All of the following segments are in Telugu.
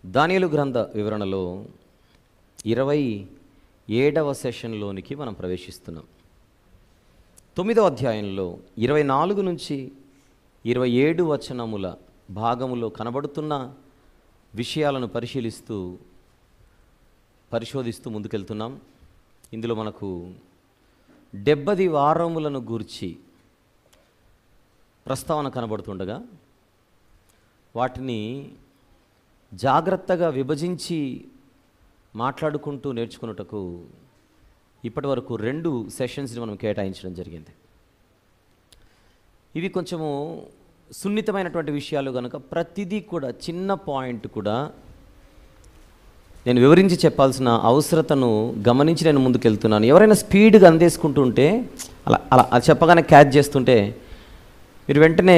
దానియేలు గ్రంథ వివరణలో 27వ సెషన్లోనికి మనం ప్రవేశిస్తున్నాం. 9వ అధ్యాయంలో 24 నుంచి 27 వచనముల భాగములో కనబడుతున్న విషయాలను పరిశోధిస్తూ ముందుకెళ్తున్నాం. ఇందులో మనకు 70 వారములను గూర్చి ప్రస్తావన కనబడుతుండగా వాటిని జాగ్రత్తగా విభజించి మాట్లాడుకుంటూ నేర్చుకున్నటకు ఇప్పటి వరకు 2 సెషన్స్ని మనం కేటాయించడం జరిగింది. ఇవి కొంచెము సున్నితమైనటువంటి విషయాలు కనుక ప్రతిదీ కూడా చిన్న పాయింట్ కూడా నేను వివరించి చెప్పాల్సిన అవసరతను గమనించి నేను ముందుకెళ్తున్నాను. ఎవరైనా స్పీడ్గా అందేసుకుంటూ ఉంటే అలా అలా అది చెప్పగానే క్యాచ్ చేస్తుంటే మీరు వెంటనే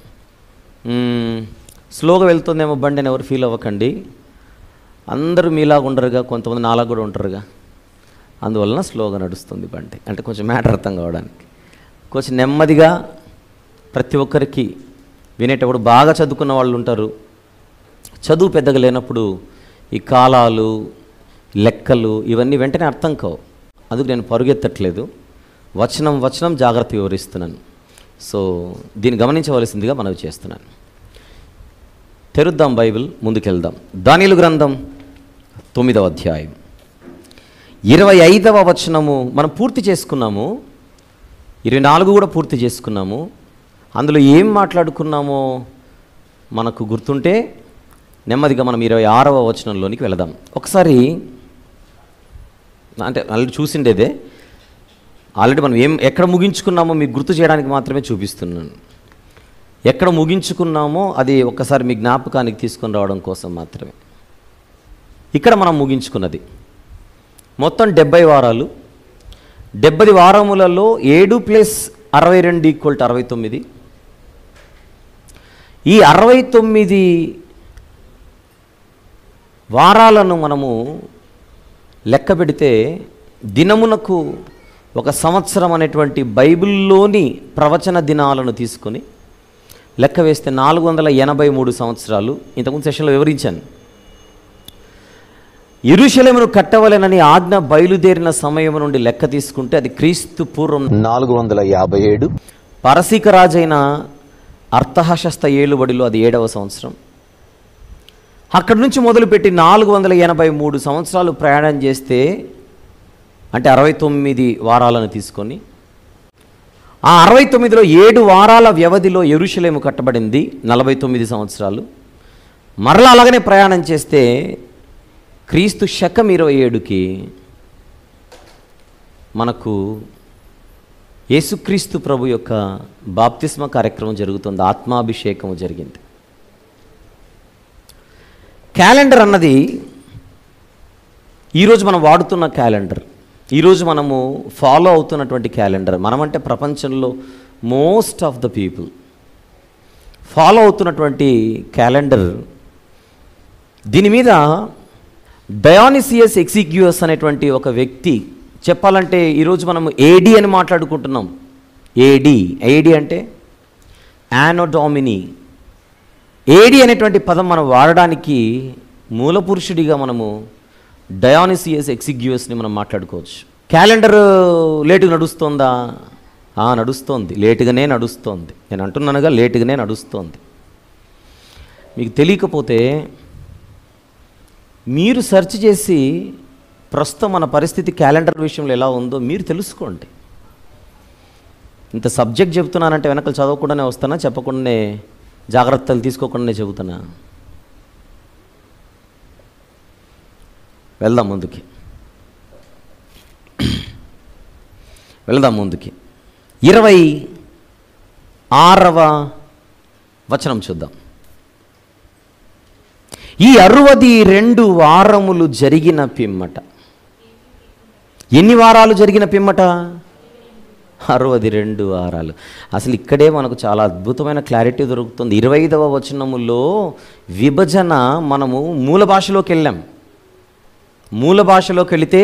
స్లోగా వెళ్తుందేమో బండి అని ఎవరు ఫీల్ అవ్వకండి. అందరూ మీలాగా ఉండరుగా, కొంతమంది నాలాగా కూడా ఉంటారుగా, అందువలన స్లోగా నడుస్తుంది బండి. అంటే కొంచెం మ్యాటర్ అర్థం కావడానికి కొంచెం నెమ్మదిగా ప్రతి ఒక్కరికి వినేటప్పుడు బాగా చదువుకున్న వాళ్ళు ఉంటారు. చదువు పెద్దగా లేనప్పుడు ఈ కాలాలు లెక్కలు ఇవన్నీ వెంటనే అర్థం కావు. అందుకు నేను పరుగెత్తట్లేదు, వచనం జాగ్రత్త వివరిస్తున్నాను. సో దీన్ని గమనించవలసిందిగా మనవి చేస్తున్నాను. తెరుద్దాం బైబిల్, ముందుకెళ్దాం. దానియేలు గ్రంథం 9వ అధ్యాయం 25వ వచనము మనం పూర్తి చేసుకున్నాము. 24 కూడా పూర్తి చేసుకున్నాము. అందులో ఏం మాట్లాడుకున్నామో మనకు గుర్తుంటే నెమ్మదిగా మనం 26వ వచనంలోనికి వెళదాం. ఒకసారి అంటే ఆల్రెడీ చూసిండేదే, ఆల్రెడీ మనం ఎక్కడ ముగించుకున్నామో మీకు గుర్తు చేయడానికి మాత్రమే చూపిస్తున్నాను. ఎక్కడ ముగించుకున్నామో అది ఒక్కసారి మీ జ్ఞాపకానికి తీసుకొని రావడం కోసం మాత్రమే. ఇక్కడ మనం ముగించుకున్నది మొత్తం 70 వారాలు. 70 వారములలో 7 + 62 = 69. ఈ 69 వారాలను మనము లెక్క పెడితే దినమునకు ఒక సంవత్సరం అనేటువంటి బైబిల్లోని ప్రవచన దినాలను తీసుకొని లెక్క వేస్తే 483 సంవత్సరాలు. ఇంతకుముందు సెషన్లో వివరించాను. యెరూషలేమును కట్టవలెనని ఆజ్ఞ బయలుదేరిన సమయం నుండి లెక్క తీసుకుంటే అది క్రీస్తు పూర్వం 457. పారసీక రాజైన అర్తహషస్త ఏలుబడిలో అది 7వ సంవత్సరం. అక్కడి నుంచి మొదలుపెట్టి 483 సంవత్సరాలు ప్రయాణం చేస్తే అంటే 69 వారాలను తీసుకొని ఆ 69లో 7 వారాల వ్యవధిలో యెరూషలేము కట్టబడింది 49 సంవత్సరాలు. మరలా అలాగనే ప్రయాణం చేస్తే క్రీస్తు శకం 27కి మనకు యేసుక్రీస్తు ప్రభు యొక్క బాప్తిస్మ కార్యక్రమం జరుగుతుంది, ఆత్మాభిషేకము జరిగింది. క్యాలెండర్ అన్నది ఈరోజు మనం వాడుతున్న క్యాలెండర్, ఈరోజు మనము ఫాలో అవుతున్నటువంటి క్యాలెండర్, మనమంటే ప్రపంచంలో most of the people follow అవుతున్నటువంటి క్యాలెండర్. దీని మీద డయానిసియస్ ఎక్సిగ్యూస్ అనేటువంటి ఒక వ్యక్తి, చెప్పాలంటే ఈరోజు మనము ఏడి అని మాట్లాడుకుంటున్నాం. ఏడి అంటే యానో డామిని. ఏడి అనేటువంటి పదం మనం వాడడానికి మూల పురుషుడిగా మనము డయానిసియస్ ఎక్సిగ్యూస్ని మనం మాట్లాడుకోవచ్చు. క్యాలెండర్ లేటుగా నడుస్తోందా? నడుస్తోంది, లేటుగానే నడుస్తోంది. నేను అంటున్నానుగా, లేటుగానే నడుస్తోంది. మీకు తెలియకపోతే మీరు సెర్చ్ చేసి ప్రస్తుతం మన పరిస్థితి క్యాలెండర్ విషయంలో ఎలా ఉందో మీరు తెలుసుకోండి. ఇంత సబ్జెక్ట్ చెబుతున్నానంటే వెనకాల చదవకుండానే వస్తానా, చెప్పకుండానే జాగ్రత్తలు తీసుకోకుండానే చెబుతున్నా? వెళ్దాం ముందుకి. 26వ వచనం చూద్దాం. ఈ 62 వారములు జరిగిన పిమ్మట, ఎన్ని వారాలు జరిగిన పిమ్మట? 62 వారాలు. అసలు ఇక్కడే మనకు చాలా అద్భుతమైన క్లారిటీ దొరుకుతుంది. 25వ వచనములో విభజన మనము మూల భాషలోకి వెళ్ళాం. మూల భాషలోకి వెళితే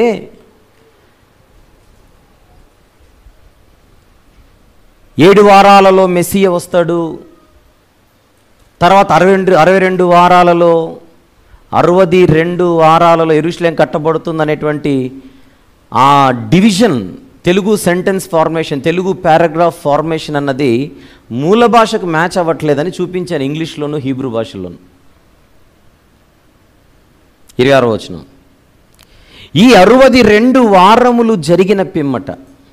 7 వారాలలో మెస్సియా వస్తాడు, తర్వాత 62 వారాలలో 62 వారాలలో యెరూషలేం కట్టబడుతుంది అనేటువంటి ఆ division, Telugu sentence formation, Telugu paragraph formation అన్నది మూల భాషకు మ్యాచ్ అవ్వట్లేదని చూపించాను, ఇంగ్లీష్లోను హీబ్రూ భాషలోను. 26వ వచనం, ఈ 62 వారములు జరిగిన పిమ్మట,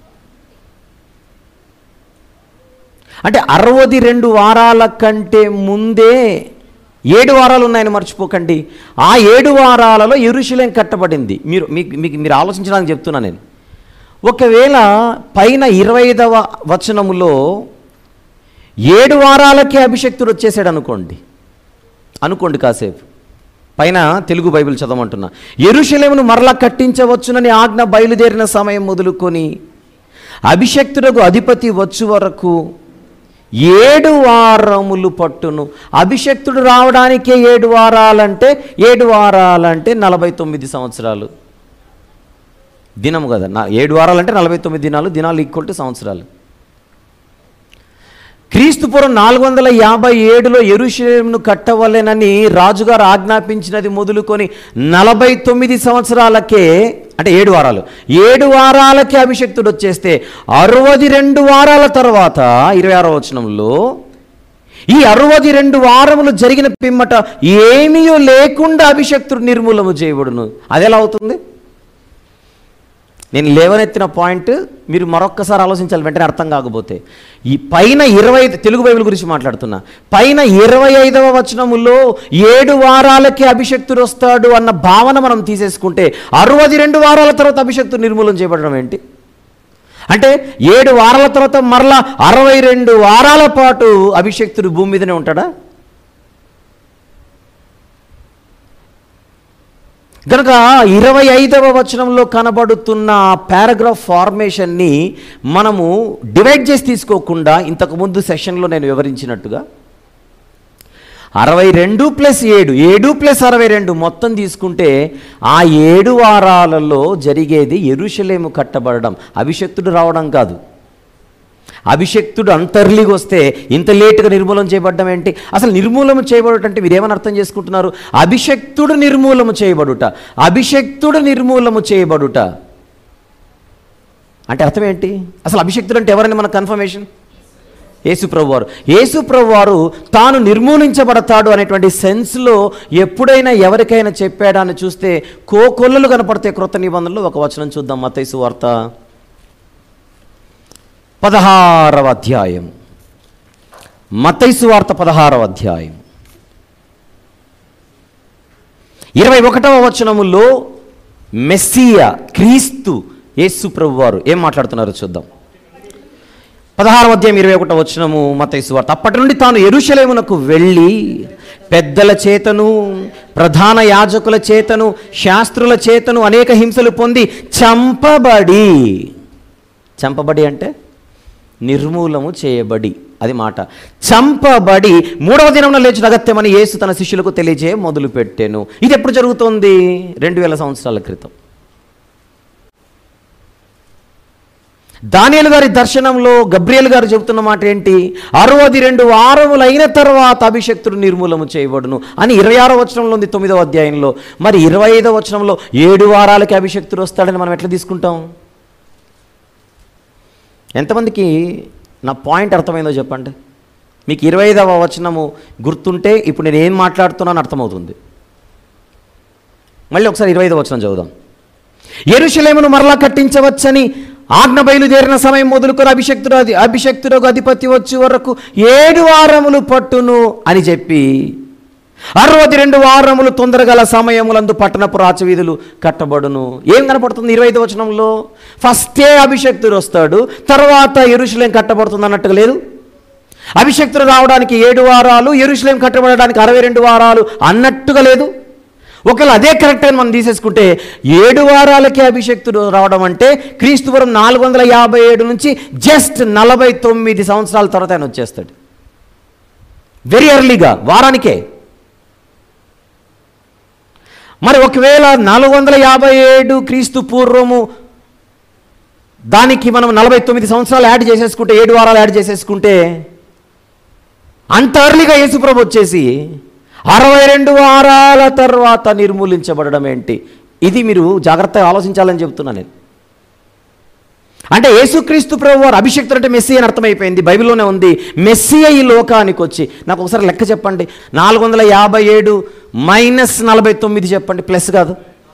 అంటే 62 వారాల కంటే ముందే 7 వారాలు ఉన్నాయని మర్చిపోకండి. ఆ 7 వారాలలో యెరూషలేం కట్టబడింది. మీరు ఆలోచించడానికి చెప్తున్నా నేను. ఒకవేళ పైన 25వ వచనములో 7 వారాలకే అభిషక్తుడు వచ్చేసాడు అనుకోండి కాసేపు. పైన తెలుగు బైబిల్ చదవమంటున్నా. యెరూషలేమును మరలా కట్టించవచ్చునని ఆజ్ఞ బయలుదేరిన సమయం మొదలుకొని అభిషక్తుడకు అధిపతి వచ్చు వరకు 7 వారములు పట్టును. అభిషక్తుడు రావడానికే 7 వారాలంటే 7 వారాలంటే 49 సంవత్సరాలు. దినము కదా, 7 వారాలంటే 49 దినాలు, దినాలు ఈక్వల్ టు సంవత్సరాలు. క్రీస్తుపూర్వం 457లో యెరూషలేమును కట్టవలెనని రాజుగారు ఆజ్ఞాపించినది మొదలుకొని 49 సంవత్సరాలకే, అంటే 7 వారాలు, 7 వారాలకే అభిషక్తుడు వచ్చేస్తే 62 వారాల తర్వాత 26వ వచనంలో ఈ 62 వారములు జరిగిన పిమ్మట ఏమీ లేకుండా అభిషక్తుడు నిర్మూలము చేయబడును. అది ఎలా అవుతుంది? నేను లేవనెత్తిన పాయింట్ మీరు మరొక్కసారి ఆలోచించాలి, వెంటనే అర్థం కాకపోతే. ఈ పైన 25 తెలుగు బైబిల్ గురించి మాట్లాడుతున్నా, పైన 25వ వచనములో 7 వారాలకే అభిషక్తుడు వస్తాడు అన్న భావన మనం తీసేసుకుంటే 62 వారాల తర్వాత అభిషక్తుడు నిర్మూలన చేయబడడం ఏంటి? అంటే 7 వారాల తర్వాత మరలా 62 వారాల పాటు అభిషక్తుడు భూమి మీదనే ఉంటాడా? కనుక 25వ వచనంలో కనబడుతున్న పారాగ్రాఫ్ ఫార్మేషన్ని మనము డివైడ్ చేసి తీసుకోకుండా, ఇంతకుముందు సెషన్లో నేను వివరించినట్టుగా 62 + 7, 7 + 62 మొత్తం తీసుకుంటే ఆ 7 వారాలలో జరిగేది యెరూషలేము కట్టబడడం, అభిషక్తుడు రావడం కాదు. అభిషక్తుడు అంతర్లీగా వస్తే ఇంత లేటుగా నిర్మూలన చేయబడడం ఏంటి? అసలు నిర్మూలన చేయబడుట అంటే మీరేమని అర్థం చేసుకుంటున్నారు? అభిషక్తుడు నిర్మూలము చేయబడుట, అభిషక్తుడు నిర్మూలము చేయబడుట అంటే అర్థం ఏంటి? అసలు అభిషక్తుడు అంటే ఎవరని మన కన్ఫర్మేషన్? యేసుప్రభువారు. యేసుప్రభువారు తాను నిర్మూలించబడతాడు అనేటువంటి సెన్స్లో ఎప్పుడైనా ఎవరికైనా చెప్పాడా అని చూస్తే కోకొల్లలు కనపడితే క్రొత్త నిబంధనలో ఒక వచనం చూద్దాం. మత్తయి సువార్త 16వ అధ్యాయం, మత్తయి సువార్త 16వ అధ్యాయం 21వ వచనములో మెస్సియా, క్రీస్తు యేసు ప్రభువారు ఏం మాట్లాడుతున్నారో చూద్దాం. 16వ అధ్యాయం 21వ వచనము మత్తయి సువార్త. అప్పటి నుండి తాను యెరూషలేమునకు వెళ్ళి పెద్దల చేతను ప్రధాన యాజకుల చేతను శాస్త్రుల చేతను అనేక హింసలు పొంది చంపబడి అంటే నిర్మూలము చేయబడి, అది మాట. చంపబడి 3వ దినమున లేచి అగత్యమని యేసు తన శిష్యులకు తెలియజేయ మొదలుపెట్టెను. ఇది ఎప్పుడు జరుగుతోంది? 2000 సంవత్సరాల క్రితం. దానియేలు గారి దర్శనంలో గబ్రియేలు గారు చెబుతున్న మాట ఏంటి? 62 వారములు అయిన తర్వాత అభిషక్తుడు నిర్మూలము చేయబడును అని 26వ వచనంలో ఉంది 9వ అధ్యాయంలో. మరి 25వ వచనంలో 7 వారాలకి అభిషక్తుడు వస్తాడని మనం ఎట్లా తీసుకుంటాం? ఎంతమందికి నా పాయింట్ అర్థమైందో చెప్పండి. మీకు 25వ వచనము గుర్తుంటే ఇప్పుడు నేను ఏం మాట్లాడుతున్నాను అర్థమవుతుంది. మళ్ళీ ఒకసారి 25వ వచనం చదువుదాం. యెరూషలేమును మరలా కట్టించవచ్చని ఆజ్ఞ బయలుదేరిన సమయం మొదలుకొని అభిషక్తుడు అధిపతి వచ్చే వరకు 7 వారములు పట్టును అని చెప్పి 62 వారములు తొందరగల సమయములందు పట్టణపు రాచవీధులు కట్టబడును. ఏం కనపడుతుంది 25వ వచనంలో? ఫస్టే అభిషక్తుడు వస్తాడు, తర్వాత యెరూషలేం కట్టబడుతుంది అన్నట్టుగా లేదు. అభిషక్తుడు రావడానికి 7 వారాలు, యెరూషలేం కట్టబడడానికి 62 వారాలు అన్నట్టుగా లేదు. ఒకవేళ అదే కరెక్ట్ అని మనం తీసేసుకుంటే 7 వారాలకే అభిషక్తుడు రావడం అంటే క్రీస్తుపురం 457 నుంచి జస్ట్ 49 సంవత్సరాల తర్వాత ఆయన వచ్చేస్తాడు. వెరీ ఎర్లీగా, వారానికే. మరి ఒకవేళ 457 క్రీస్తు పూర్వము దానికి మనం 49 సంవత్సరాలు యాడ్ చేసేసుకుంటే, 7 వారాలు యాడ్ చేసేసుకుంటే అంత ఎర్లీగా యేసుప్రభు వచ్చేసి 62 వారాల తర్వాత నిర్మూలించబడడం ఏంటి? ఇది మీరు జాగ్రత్తగా ఆలోచించాలని చెప్తున్నా నేను. అంటే యేసుక్రీస్తు ప్రభు వారు అభిషక్తుడు అంటే మెస్సీ అని అర్థమైపోయింది. బైబిల్లోనే ఉంది. మెస్సీ ఈ లోకానికి వచ్చి, నాకు ఒకసారి లెక్క చెప్పండి, 457 మైనస్ 49 చెప్పండి, ప్లస్ కాదు,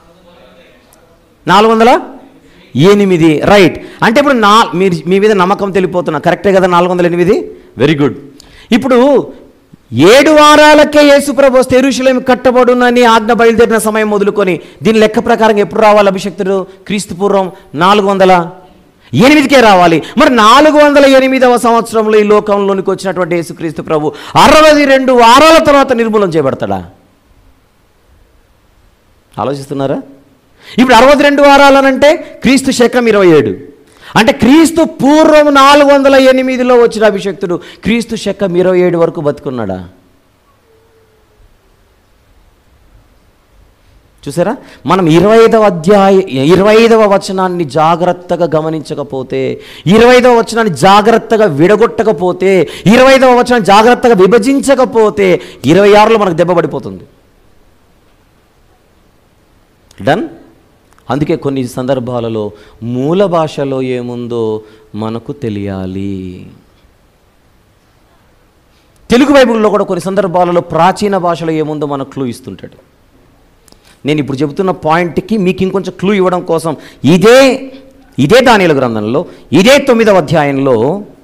408. రైట్. అంటే ఇప్పుడు మీరు మీ మీద నమ్మకం తెలిపోతున్నా, కరెక్టే కదా? 408. Very good. ఇప్పుడు 7 వారాలకే యేసుప్రభు వస్తే యెరూషలేము కట్టబడునని ఆజ్ఞ బయలుదేరిన సమయం మొదలుకొని దీని లెక్క ప్రకారం ఎప్పుడు రావాలి అభిషక్తుడు? క్రీస్తు పూర్వం 408కే రావాలి. మరి 408వ సంవత్సరంలో ఈ లోకంలోనికి వచ్చినటువంటి యేసుక్రీస్తు ప్రభు 62 వారాల తర్వాత నిర్మూలన చేయబడతాడా? ఆలోచిస్తున్నారా? ఇప్పుడు 62 వారాలనంటే క్రీస్తు శకం 27, అంటే క్రీస్తు పూర్వం 408లో వచ్చిన అభిషక్తుడు క్రీస్తు శకం 27 వరకు బతుకున్నాడా? చూసారా? మనం 25వ వచనాన్ని జాగ్రత్తగా గమనించకపోతే, 25వ వచనాన్ని జాగ్రత్తగా విడగొట్టకపోతే, 25వ వచనాన్ని జాగ్రత్తగా విభజించకపోతే 26లో మనకు దెబ్బ పడిపోతుంది. డన్. అందుకే కొన్ని సందర్భాలలో మూల భాషలో ఏముందో మనకు తెలియాలి. తెలుగు బైబిల్లో కూడా కొన్ని సందర్భాలలో ప్రాచీన భాషలో ఏముందో మనకు క్లూ ఇస్తుంటాడు. నేను ఇప్పుడు చెబుతున్న పాయింట్కి మీకు ఇంకొంచెం క్లూ ఇవ్వడం కోసం ఇదే దానియేలు గ్రంథంలో ఇదే 9వ అధ్యాయంలో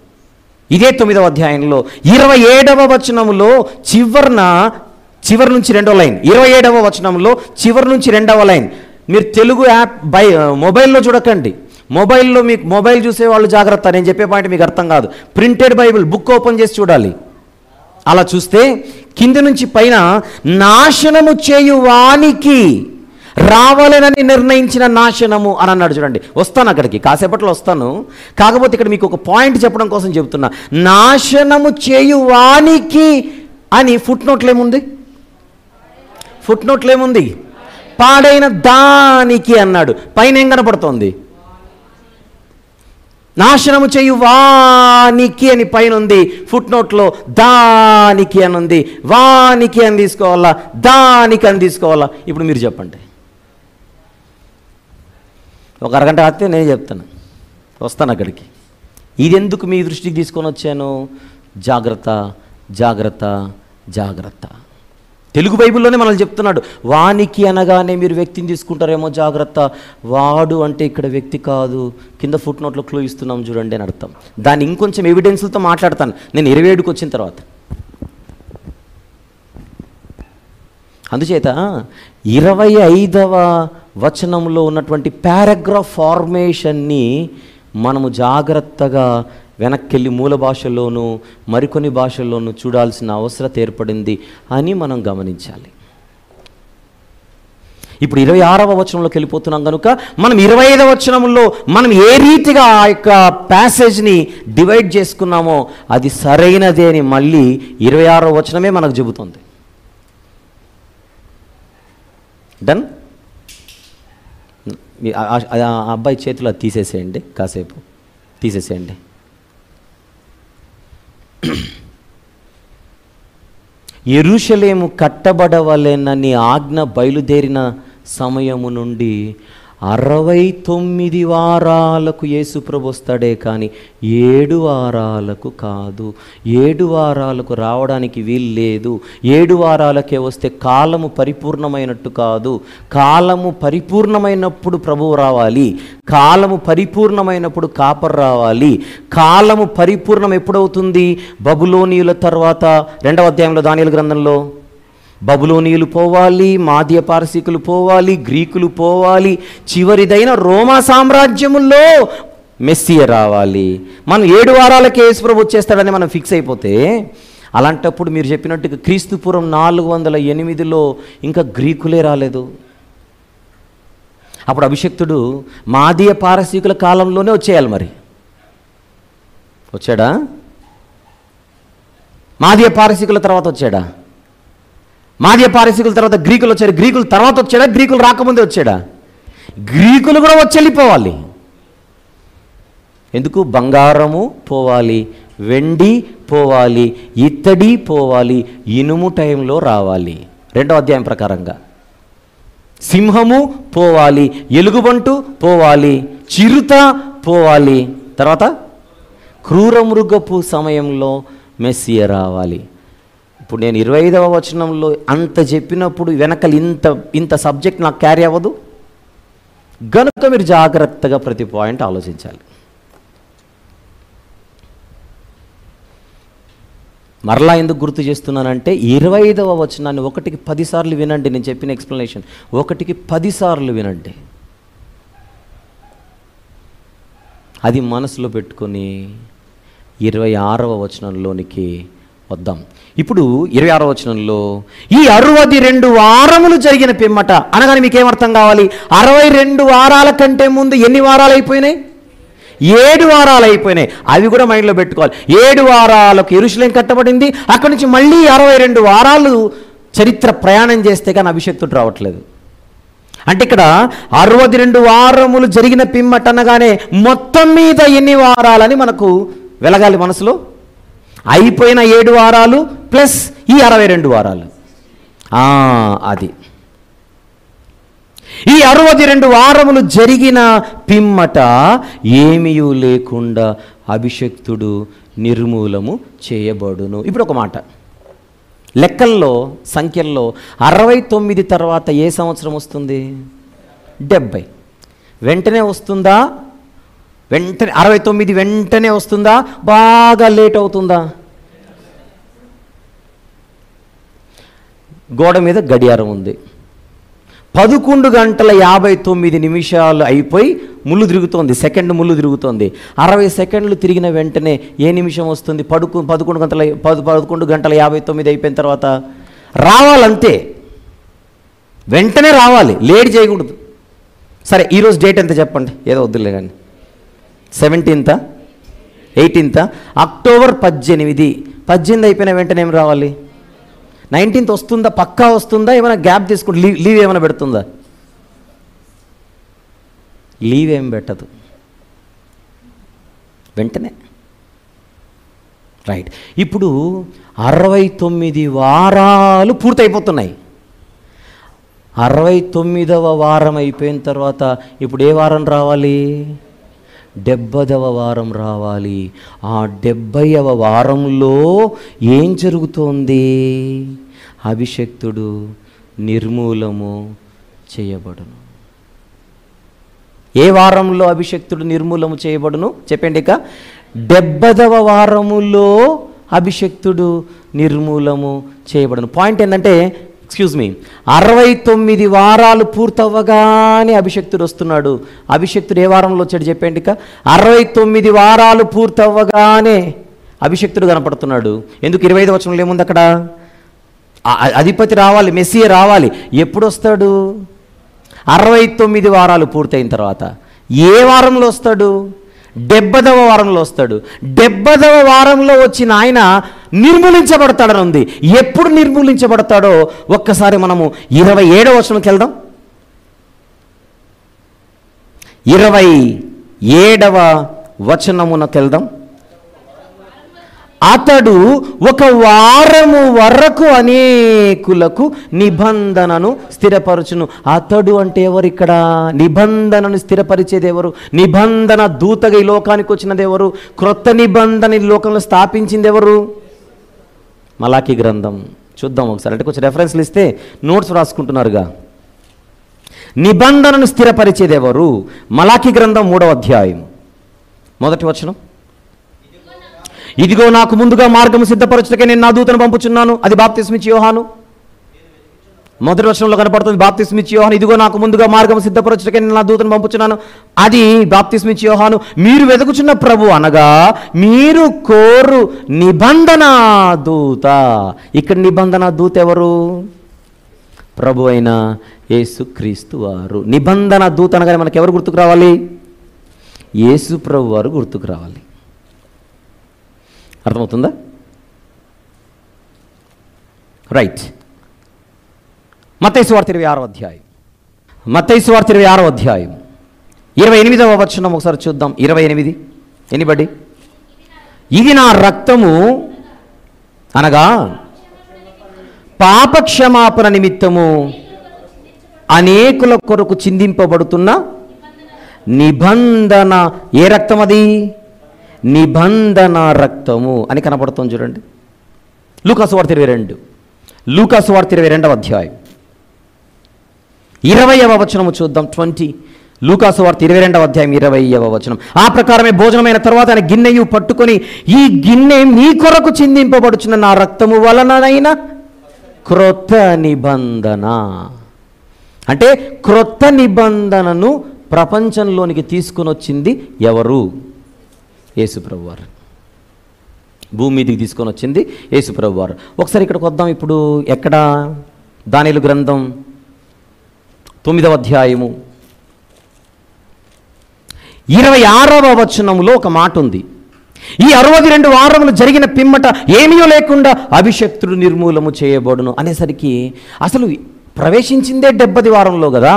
27వ వచనంలో చివరి నుంచి 2వ లైన్, 27వ వచనంలో చివరి నుంచి 2వ లైన్. మీరు తెలుగు యాప్ మొబైల్లో చూడకండి. మొబైల్లో మీకు మొబైల్ చూసేవాళ్ళు జాగ్రత్త, నేను చెప్పే పాయింట్ మీకు అర్థం కాదు. ప్రింటెడ్ బైబిల్ బుక్ ఓపెన్ చేసి చూడాలి. అలా చూస్తే కింది నుంచి పైన నాశనము చేయువానికి రావాలనని నిర్ణయించిన నాశనము అని అన్నాడు. చూడండి, వస్తాను అక్కడికి, కాసేపట్లో వస్తాను. కాకపోతే ఇక్కడ మీకు ఒక పాయింట్ చెప్పడం కోసం చెబుతున్నా. నాశనము చేయువానికి అని ఫుట్ నోట్లు ఏముంది? పాడైన దానికి అన్నాడు. పైన ఏం కనపడుతోంది? నాశనము చేయు వానికి అని పైన ఉంది. ఫుట్ నోట్లో దానికి అని ఉంది. వానికి అని తీసుకోవాలా, దానికి అని తీసుకోవాలా? ఇప్పుడు మీరు చెప్పండి. ఒక అరగంట వస్తే నేను చెప్తాను, వస్తాను అక్కడికి. ఇది ఎందుకు మీ దృష్టికి తీసుకొని వచ్చాను? జాగ్రత్త, జాగ్రత్త, జాగ్రత్త. తెలుగు బైబిల్లోనే మనల్ని చెప్తున్నాడు. వానికి అనగానే మీరు వ్యక్తిని తీసుకుంటారేమో, జాగ్రత్త. వాడు అంటే ఇక్కడ వ్యక్తి కాదు, కింద ఫుట్ నోట్లో క్లూ ఇస్తున్నాం చూడండి అని అర్థం. దాన్ని ఇంకొంచెం ఎవిడెన్స్లతో మాట్లాడతాను నేను 27కి వచ్చిన తర్వాత. అందుచేత 25వ వచనంలో ఉన్నటువంటి పారాగ్రాఫ్ ఫార్మేషన్ని మనము జాగ్రత్తగా వెనక్కెళ్ళి మూల భాషల్లోనూ మరికొన్ని భాషల్లోనూ చూడాల్సిన అవసరం ఏర్పడింది అని మనం గమనించాలి. ఇప్పుడు 26వ వచనంలోకి వెళ్ళిపోతున్నాం కనుక మనం 25వ వచనంలో మనం ఏ రీతిగా ఆ యొక్క ప్యాసేజ్ని డివైడ్ చేసుకున్నామో అది సరైనదే అని మళ్ళీ 26వ వచనమే మనకు చెబుతుంది. డన్. ఆ అబ్బాయి చేతిలో తీసేసేయండి, కాసేపు తీసేసేయండి. యెరూషలేము కట్టబడవలెనని ఆజ్ఞ బయలుదేరిన సమయము నుండి 69 వారాలకు యేసుప్రభు వస్తాడే కానీ 7 వారాలకు కాదు. 7 వారాలకు రావడానికి వీలు లేదు. 7 వారాలకే వస్తే కాలము పరిపూర్ణమైనట్టు కాదు. కాలము పరిపూర్ణమైనప్పుడు ప్రభువు రావాలి. కాలము పరిపూర్ణమైనప్పుడు కాపర్ రావాలి. కాలము పరిపూర్ణం ఎప్పుడవుతుంది? బబులోనీయుల తర్వాత 2వ అధ్యాయంలో దానియేలు గ్రంథంలో బబులోనీయులు పోవాలి, మాద్య పారసీకులు పోవాలి, గ్రీకులు పోవాలి, చివరిదైన రోమా సామ్రాజ్యముల్లో మెస్సియ రావాలి. మనం 7 వారాలకే యేసుప్రభు వచ్చేస్తాడని మనం ఫిక్స్ అయిపోతే, అలాంటప్పుడు మీరు చెప్పినట్టుగా క్రీస్తుపూర్వం 408లో ఇంకా గ్రీకులే రాలేదు. అప్పుడు అభిషక్తుడు మాదీయ పారసీకుల కాలంలోనే వచ్చేయాలి. మరి వచ్చాడా? మాదీయ పారసీకుల తర్వాత వచ్చాడా? మాదీయ పారసీకుల తర్వాత గ్రీకులు వచ్చారు. గ్రీకుల తర్వాత వచ్చాడా? గ్రీకులు రాకముందే వచ్చాడా? గ్రీకులు కూడా వచ్చి వెళ్ళిపోవాలి. ఎందుకు? బంగారము పోవాలి, వెండి పోవాలి, ఇత్తడి పోవాలి, ఇనుము టైంలో రావాలి. 2వ అధ్యాయం ప్రకారంగా సింహము పోవాలి, ఎలుగుబంటు పోవాలి, చిరుత పోవాలి, తర్వాత క్రూరమృగపు సమయంలో మెస్సియ రావాలి. ఇప్పుడు నేను 25వ వచనంలో అంత చెప్పినప్పుడు వెనకలు ఇంత సబ్జెక్ట్ నాకు క్యారీ అవ్వదు. గనుక మీరు జాగ్రత్తగా ప్రతి పాయింట్ ఆలోచించాలి. మరలా ఎందుకు గుర్తు చేస్తున్నానంటే 25వ వచనాన్ని 1కి 10 సార్లు వినండి. నేను చెప్పిన ఎక్స్ప్లెనేషన్ 1కి 10 సార్లు వినండి. అది మనసులో పెట్టుకొని 26వ వచనంలోనికి వద్దాం. ఇప్పుడు 26వ వచనంలో ఈ 62 వారములు జరిగిన పిమ్మట అనగానే మీకేమర్థం కావాలి? 62 వారాల కంటే ముందు ఎన్ని వారాలు అయిపోయినాయి? 7 వారాలు అయిపోయినాయి. అవి కూడా మైండ్లో పెట్టుకోవాలి. 7 వారాలకు యెరూషలేము కట్టబడింది. అక్కడి నుంచి మళ్ళీ 62 వారాలు చరిత్ర ప్రయాణం చేస్తే కానీ అభిషేక్తుడు రావట్లేదు. అంటే ఇక్కడ 62 వారములు జరిగిన పిమ్మట అనగానే మొత్తం మీద ఎన్ని వారాలని మనకు వెలగాలి మనసులో? అయిపోయిన 7 వారాలు ప్లస్ ఈ 62 వారాలు. అది ఈ 62 వారములు జరిగిన పిమ్మట ఏమీయూ లేకుండా అభిషక్తుడు నిర్మూలము చేయబడును. ఇప్పుడు ఒక మాట, లెక్కల్లో సంఖ్యల్లో 69 తర్వాత ఏ సంవత్సరం వస్తుంది? 70. వెంటనే వస్తుందా? వెంటనే 69 వెంటనే వస్తుందా? బాగా లేట్ అవుతుందా? గోడ మీద గడియారం ఉంది. 11:59 అయిపోయి ముళ్ళు తిరుగుతోంది, సెకండ్ ముళ్ళు తిరుగుతోంది. 60 సెకండ్లు తిరిగిన వెంటనే ఏ నిమిషం వస్తుంది? 11:59 అయిపోయిన తర్వాత రావాలంతే, వెంటనే రావాలి, లేట్ చేయకూడదు. సరే, ఈరోజు డేట్ ఎంత చెప్పండి, ఏదో వద్దులే కానీ 17th 18th అక్టోబర్ 18 అయిపోయిన వెంటనే ఏం రావాలి? 19th వస్తుందా? పక్కా వస్తుందా? ఏమైనా గ్యాప్ తీసుకుంటే లీవ్ ఏమైనా పెడుతుందా? లీవ్ ఏం పెట్టదు, వెంటనే. రైట్. ఇప్పుడు 69 వారాలు పూర్తయిపోతున్నాయి. 69వ వారం అయిపోయిన తర్వాత ఇప్పుడు ఏ వారం రావాలి? 70వ వారం రావాలి. ఆ 70వ వారంలో ఏం జరుగుతోంది? అభిషక్తుడు నిర్మూలము చేయబడును. ఏ వారంలో అభిషక్తుడు నిర్మూలము చేయబడును చెప్పండి. ఇక 70వ వారములో అభిషక్తుడు నిర్మూలము చేయబడును. పాయింట్ ఏంటంటే, 69 వారాలు పూర్తవ్వగానే అభిషక్తుడు వస్తున్నాడు. అభిషక్తుడు ఏ వారంలో వచ్చాడు చెప్పండి. ఇక 69 వారాలు పూర్తవ్వగానే అభిషక్తుడు కనపడుతున్నాడు. ఎందుకు? 25వ వచనంలో ఏముంది అక్కడ? అధిపతి రావాలి, మెస్సియా రావాలి. ఎప్పుడు వస్తాడు? 69 వారాలు పూర్తయిన తర్వాత. ఏ వారంలో వస్తాడు? 70వ వారంలో వస్తాడు. 70వ వారంలో వచ్చిన ఆయన నిర్మూలించబడతాడని ఉంది. ఎప్పుడు నిర్మూలించబడతాడో ఒక్కసారి మనము 27వ వచనంకి వెళ్దాం. 27వ వచనమునకు వెళ్దాం. అతడు 1 వారము వరకు అనేకులకు నిబంధనను స్థిరపరచును. అతడు అంటే ఎవరు? ఇక్కడ నిబంధనను స్థిరపరిచేది ఎవరు? నిబంధన దూతగా ఈ లోకానికి వచ్చినది ఎవరు? క్రొత్త నిబంధన ఈ లోకంలో స్థాపించింది ఎవరు? మలాకీ గ్రంథం చూద్దాం ఒకసారి. అంటే కొంచెం రెఫరెన్స్లు ఇస్తే నోట్స్ రాసుకుంటున్నారుగా. నిబంధనను స్థిరపరిచేది ఎవరు? మలాకీ గ్రంథం 3వ అధ్యాయం 1వ వచనం. ఇదిగో నాకు ముందుగా మార్గము సిద్ధపరచుటకే నేను నా దూతను పంపుచున్నాను. అది బాప్తిస్మిచ్చి యోహాను. 1వ వచనంలో కనపడుతుంది బాప్తిస్మిచ్చి యోహాను. ఇదిగో నాకు ముందుగా మార్గము సిద్ధపరచుటకే నేను నా దూతను పంపుచున్నాను. అది బాప్తిస్మిచ్చి యోహాను. మీరు వెతుకుచున్న ప్రభు అనగా మీరు కోరు నిబంధన దూత. ఇక్కడ నిబంధన దూత ఎవరు? ప్రభు అయిన యేసుక్రీస్తు వారు. నిబంధన దూత అనగానే మనకు ఎవరు గుర్తుకు రావాలి? యేసు ప్రభు వారు గుర్తుకు రావాలి. అర్థమవుతుందా? రైట్. మత్తయి సువార్త 26వ అధ్యాయం. మత్తయి సువార్త 26వ అధ్యాయం 28వ వచనం ఒకసారి చూద్దాం. 28. ఎనిబడి ఇది నా రక్తము అనగా పాపక్షమాపణ నిమిత్తము అనేకుల కొరకు చిందింపబడుతున్న నిబంధన. ఏ రక్తం అది? నిబంధన రక్తము అని కనపడుతుంది చూడండి. లూకాసు వార్త 22, లూకాసు వార్త 22వ అధ్యాయం 20వ వచనము చూద్దాం. 20 లూకాసు వార్త 22వ అధ్యాయం 20వ వచనం. ఆ ప్రకారమే భోజనమైన తర్వాత ఆయన గిన్నెయు పట్టుకొని, ఈ గిన్నె మీ కొరకు చిందింపబడుచున్న నా రక్తము వలననైన క్రొత్త నిబంధన. అంటే క్రొత్త నిబంధనను ప్రపంచంలోనికి తీసుకుని వచ్చింది ఎవరు? యేసుప్రభు వారు. భూమి మీదకి తీసుకొని వచ్చింది యేసుప్రభు వారు. ఒకసారి ఇక్కడికి వద్దాం. ఇప్పుడు ఎక్కడ? దానియేలు గ్రంథం 9వ అధ్యాయము 26వ వచనములో ఒక మాట ఉంది. ఈ 62 వారములు జరిగిన పిమ్మట ఏమీ లేకుండా అభిషక్తుడు నిర్మూలము చేయబడును అనేసరికి అసలు ప్రవేశించిందే 70వ వారంలో కదా.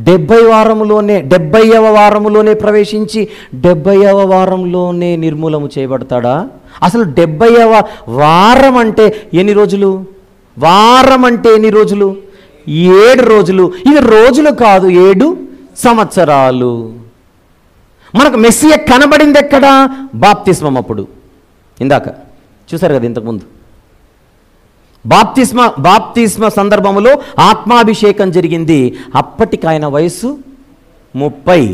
70వ వారములోనే ప్రవేశించి 70వ వారంలోనే నిర్మూలము చేయబడతాడా? అసలు 70వ వారం అంటే ఎన్ని రోజులు? వారం అంటే ఎన్ని రోజులు? 7 రోజులు. ఇవి రోజులు కాదు, 7 సంవత్సరాలు. మనకు మెస్సియా కనబడింది ఎక్కడ? బాప్తిస్మం అప్పుడు. ఇందాక చూసారు కదా ఇంతకుముందు. బాప్తిస్మ సందర్భంలో ఆత్మాభిషేకం జరిగింది. అప్పటికి ఆయన వయసు 30.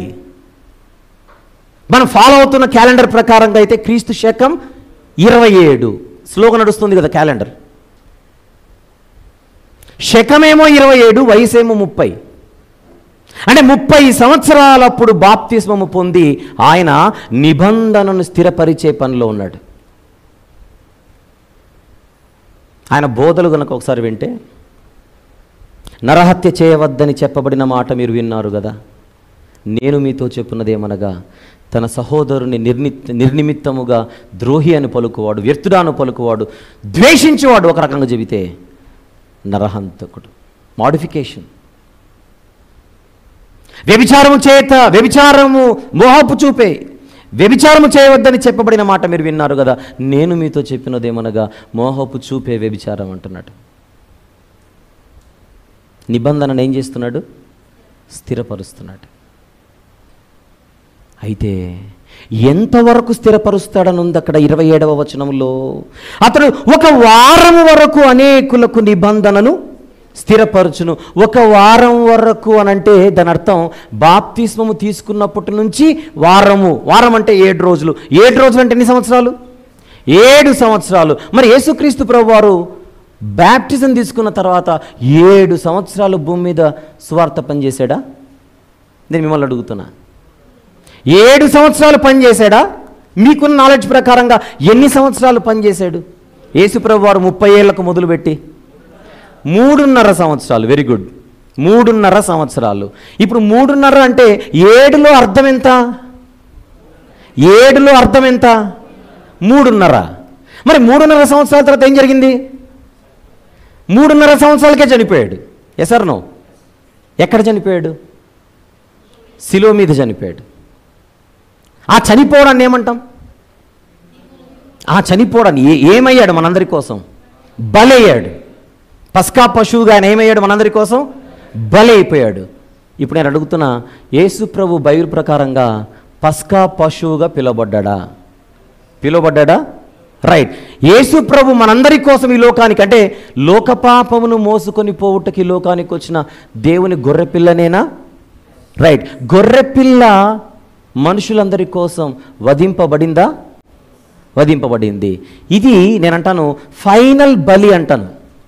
మనం ఫాలో అవుతున్న క్యాలెండర్ ప్రకారంగా అయితే క్రీస్తు శకం 27. స్లోగా నడుస్తుంది కదా క్యాలెండర్. శకమేమో 27, వయసేమో 30. అంటే 30 సంవత్సరాలప్పుడు బాప్తిస్మము పొంది ఆయన నిబంధనను స్థిరపరిచే పనిలో ఉన్నాడు. ఆయన బోధలు కనుక ఒకసారి వింటే, నరహత్య చేయవద్దని చెప్పబడిన మాట మీరు విన్నారు కదా. నేను మీతో చెప్పున్నదేమనగా, తన సహోదరుని నిర్నిమిత్తముగా ద్రోహి అని పలుకువాడు, వ్యర్థుడాను పలుకువాడు, ద్వేషించేవాడు ఒక రకంగా చెబితే నరహంతకుడు. మాడిఫికేషన్. వ్యభిచారము మోహపు చూపే. వ్యభిచారము చేయవద్దని చెప్పబడిన మాట మీరు విన్నారు కదా. నేను మీతో చెప్పినదేమనగా మోహపు చూపే వ్యభిచారం అంటున్నాడు. నిబంధనను ఏం చేస్తున్నాడు? స్థిరపరుస్తున్నాడు. అయితే ఎంతవరకు స్థిరపరుస్తాడని ఉంది అక్కడ 27వ వచనంలో. అతడు ఒక వారం వరకు అనేకులకు నిబంధనను స్థిరపరచును. ఒక వారం వరకు అనంటే దాని అర్థం బాప్తిస్మము తీసుకున్నప్పటి నుంచి వారం అంటే 7 రోజులు. 7 రోజులు అంటే ఎన్ని సంవత్సరాలు? 7 సంవత్సరాలు. మరి యేసుక్రీస్తు ప్రభువారు బ్యాప్టిజం తీసుకున్న తర్వాత 7 సంవత్సరాలు భూమి మీద సువార్త పనిచేశాడా? నేను మిమ్మల్ని అడుగుతున్నా. 7 సంవత్సరాలు పనిచేశాడా? మీకున్న నాలెడ్జ్ ప్రకారంగా ఎన్ని సంవత్సరాలు పనిచేశాడు? యేసు ప్రభువారు 30 ఏళ్లకు మొదలుపెట్టి 3.5 సంవత్సరాలు. వెరీ గుడ్, 3.5 సంవత్సరాలు. ఇప్పుడు 3.5 అంటే 7లో అర్థం ఎంత? 7లో అర్థం ఎంత? 3.5. మరి 3.5 సంవత్సరాల తర్వాత ఏం జరిగింది? 3.5 సంవత్సరాలకే చనిపోయాడు. Yes or no? ఎక్కడ చనిపోయాడు? శిలువ మీద చనిపోయాడు. ఆ చనిపోవడాన్ని ఏమంటాం? ఆ చనిపోవడాన్ని ఏమయ్యాడు? మనందరి కోసం బలయ్యాడు. పస్కా పశువుగా ఆయన ఏమయ్యాడు? మనందరి కోసం బలైపోయాడు. ఇప్పుడు నేను అడుగుతున్నా, యేసు ప్రభు బైబిల్ ప్రకారంగా పస్కా పశువుగా పిలువబడ్డా? రైట్. యేసు ప్రభు మనందరి కోసం ఈ లోకానికి, అంటే లోకపాపమును మోసుకొని పోవుటకి లోకానికి వచ్చిన దేవుని గొర్రెపిల్లనేనా? రైట్. గొర్రెపిల్ల మనుషులందరి కోసం వధింపబడిందా? వధింపబడింది. ఇది నేనంటాను ఫైనల్ బలి అంటాను.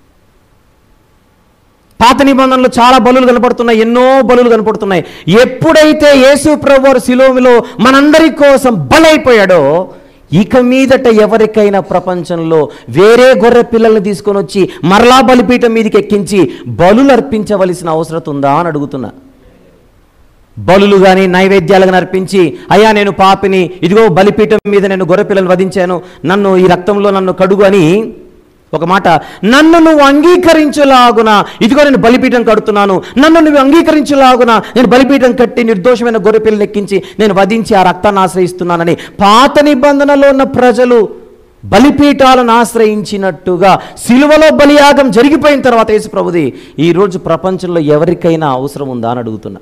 పాత నిబంధనలో చాలా బలులు కనపడుతున్నాయి, ఎన్నో బలులు కనపడుతున్నాయి. ఎప్పుడైతే యేసు ప్రభువారు శిలోహలో మనందరి కోసం బలైపోయాడో, ఇక మీదట ఎవరికైనా ప్రపంచంలో వేరే గొర్రె పిల్లల్ని తీసుకొని వచ్చి మరలా బలిపీఠం మీదకి ఎక్కించి బలులు అర్పించవలసిన అవసరం ఉందా అని అడుగుతున్నా. బలులు కానీ నైవేద్యాలు కానీ అర్పించి, అయ్యా నేను పాపిని, ఇదిగో బలిపీఠం మీద నేను గొర్రె పిల్లలు వధించాను, నన్ను ఈ రక్తంలో నన్ను కడుగు అని ఒక మాట, నన్ను నువ్వు అంగీకరించులాగున ఇదిగో నేను బలిపీఠం కడుతున్నాను, నన్ను నువ్వు అంగీకరించులాగున నేను బలిపీఠం కట్టి నిర్దోషమైన గొర్రెపిల్లని ఎక్కించి నేను వధించి ఆ రక్తాన్ని ఆశ్రయిస్తున్నానని పాత నిబంధనలో ఉన్న ప్రజలు బలిపీఠాలను ఆశ్రయించినట్టుగా సిలువలో బలియాగం జరిగిపోయిన తర్వాత యేసు ప్రభుది ఈరోజు ప్రపంచంలో ఎవరికైనా అవసరం ఉందా అని అడుగుతున్నా.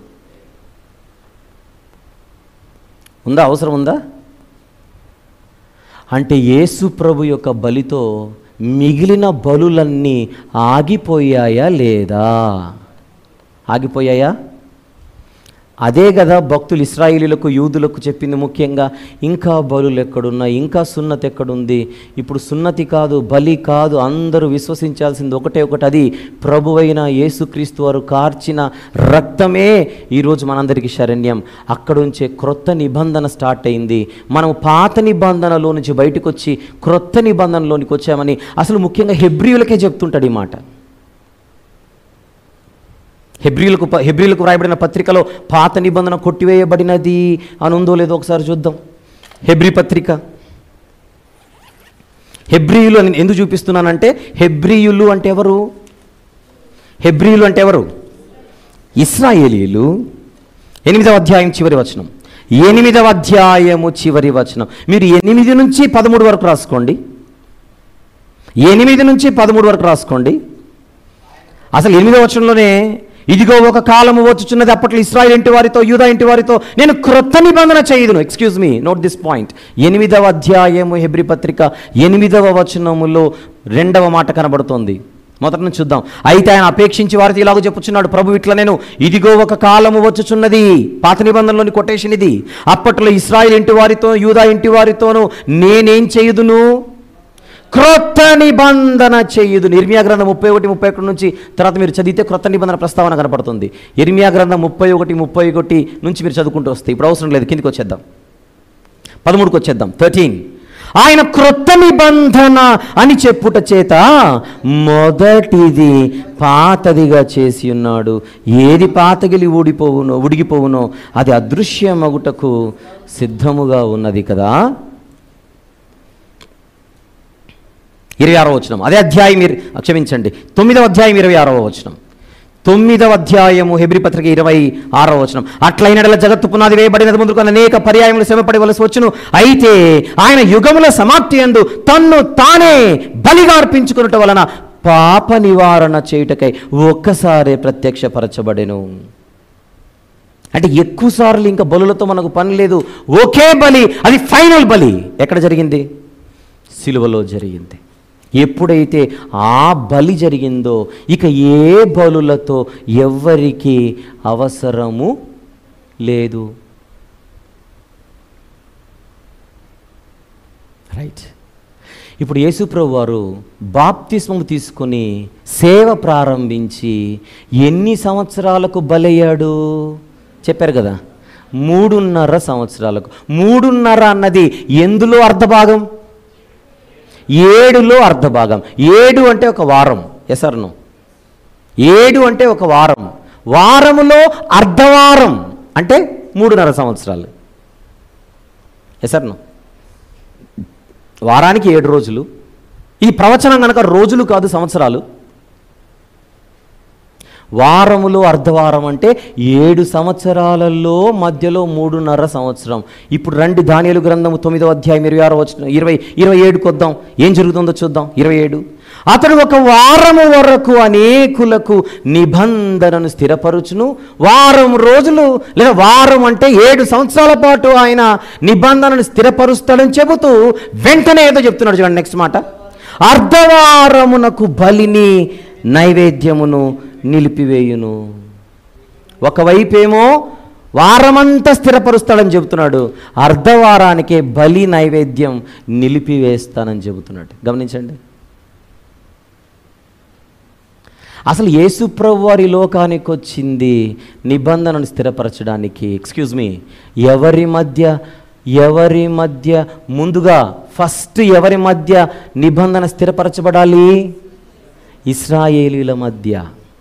ఉందా? అవసరం ఉందా? అంటే యేసు ప్రభు యొక్క బలితో మిగిలిన బలులన్నీ ఆగిపోయాయా లేదా? ఆగిపోయాయా? అదే కదా భక్తులు ఇశ్రాయేలీయులకు యూదులకు చెప్పింది. ముఖ్యంగా ఇంకా బలులు ఎక్కడున్నాయి, ఇంకా సున్నతి ఎక్కడుంది? ఇప్పుడు సున్నతి కాదు, బలి కాదు, అందరూ విశ్వసించాల్సింది ఒకటే ఒకటి, అది ప్రభువైన యేసుక్రీస్తు వారు కార్చిన రక్తమే ఈరోజు మనందరికీ శరణ్యం. అక్కడుంచే క్రొత్త నిబంధన స్టార్ట్ అయింది. మనం పాత నిబంధనలో నుంచి బయటకు వచ్చి క్రొత్త నిబంధనలోనికి వచ్చామని అసలు ముఖ్యంగా హెబ్రీయులకే చెప్తుంటాడు ఈ మాట. హెబ్రీయులకు వ్రాయబడిన పత్రికలో పాత నిబంధన కొట్టివేయబడినది అని ఉందో లేదో ఒకసారి చూద్దాం. హెబ్రీ పత్రిక. హెబ్రీయులు అని ఎందుకు చూపిస్తున్నానంటే, హెబ్రీయులు అంటే ఎవరు? హెబ్రీయులు అంటే ఎవరు? ఇశ్రాయేలీయులు. 8వ అధ్యాయం చివరి వచనం. 8వ అధ్యాయము చివరి వచనం. మీరు 8 నుంచి 13 వరకు రాసుకోండి. 8 నుంచి 13 వరకు రాసుకోండి. అసలు 8వ వచనంలోనే, ఇదిగో ఒక కాలము వచ్చుచున్నది, అప్పట్లో ఇశ్రాయేలు ఇంటి వారితో యూదా ఇంటి వారితో నేను క్రొత్త నిబంధన చేయుదును. Excuse me, note this point. 8వ అధ్యాయము హెబ్రీ పత్రిక 8వ వచనములో 2వ మాట కనబడుతోంది. మొదటి నుంచి చూద్దాం. అయితే ఆయన అపేక్షించి వారితో ఇలాగ చెప్పుచున్నాడు, ప్రభు ఇట్లా నేను, ఇదిగో ఒక కాలము వచ్చుచున్నది, పాత నిబంధనలోని కొటేషన్ ఇది, అప్పట్లో ఇశ్రాయేలు ఇంటి వారితో యూదా ఇంటి వారితోనూ నేనేం చేయుదును? క్రొత్త నిబంధన చేయుదును. ఇర్మియా గ్రంథం 31-31 నుంచి తర్వాత మీరు చదివితే క్రొత్త నిబంధన ప్రస్తావన కనపడుతుంది. ఇర్మియా గ్రంథం 31-31 నుంచి మీరు చదువుకుంటూ వస్తే ఇప్పుడు అవసరం లేదు, కిందికి వచ్చేద్దాం, 13కి వచ్చేద్దాం. 13. ఆయన క్రొత్త నిబంధన అని చెప్పుట చేత మొదటిది పాతదిగా చేసి ఉన్నాడు. ఏది పాతగిలి ఉడిగిపోవునో అది అదృశ్యమగుటకు సిద్ధముగా ఉన్నది కదా. 26వ వచనం. అదే అధ్యాయం, క్షమించండి, 9వ అధ్యాయం 26వ వచనం. 9వ అధ్యాయము హెబ్రీ పత్రిక 26వ వచనం. అట్లైనడల జగత్తు పునాది వేయబడినది ముందుకు అనేక పర్యాయములు శ్రమపడవలసి వచ్చును. అయితే ఆయన యుగముల సమాప్తి యందు తన్ను తానే బలిగా అర్పించుకున్నట వలన పాప నివారణ చేయుటకై ఒక్కసారే ప్రత్యక్షపరచబడెను. అంటే ఎక్కువసార్లు ఇంకా బలులతో మనకు పని లేదు. ఒకే బలి, అది ఫైనల్ బలి. ఎక్కడ జరిగింది? సిలువలో జరిగింది. ఎప్పుడైతే ఆ బలి జరిగిందో ఇక ఏ బలులతో ఎవ్వరికి అవసరము లేదు. రైట్. ఇప్పుడు యేసుప్రభు వారు బాప్తిస్మము తీసుకొని సేవ ప్రారంభించి ఎన్ని సంవత్సరాలకు బలయ్యాడు చెప్పారు కదా? 3.5 సంవత్సరాలకు. 3.5 అన్నది ఎందులో అర్ధభాగం? 7లో అర్ధభాగం. 7 అంటే ఒక వారం. ఎసర్ను 7 అంటే ఒక వారం. వారములో అర్ధవారం అంటే 3.5 సంవత్సరాలు. ఎసర్ను వారానికి 7 రోజులు. ఈ ప్రవచనం కనుక రోజులు కాదు, సంవత్సరాలు. వారములో అర్ధవారం అంటే 7 సంవత్సరాలలో మధ్యలో 3.5 సంవత్సరం. ఇప్పుడు రండి దానియేలు గ్రంథము 9వ అధ్యాయం 26వ వచనం 27కు వద్దాం. ఏం జరుగుతుందో చూద్దాం. 27. అతడు ఒక వారము వరకు అనేకులకు నిబంధనను స్థిరపరుచును. వారం రోజులు లేదా వారం అంటే 7 సంవత్సరాల పాటు ఆయన నిబంధనను స్థిరపరుస్తాడని చెబుతూ వెంటనే ఏదో చెప్తున్నాడు. చూడండి నెక్స్ట్ మాట. అర్ధవారమునకు బలిని నైవేద్యమును నిలిపివేయును. ఒకవైపేమో వారమంతా స్థిరపరుస్తాడని చెబుతున్నాడు, అర్ధవారానికే బలి నైవేద్యం నిలిపివేస్తానని చెబుతున్నాడు. గమనించండి. అసలు యేసుప్రభు వారి లోకానికి వచ్చింది నిబంధనను స్థిరపరచడానికి. ఎక్స్క్యూజ్ మీ, ఎవరి మధ్య ముందుగా ఫస్ట్ ఎవరి మధ్య నిబంధన స్థిరపరచబడాలి? ఇశ్రాయేలీల మధ్య.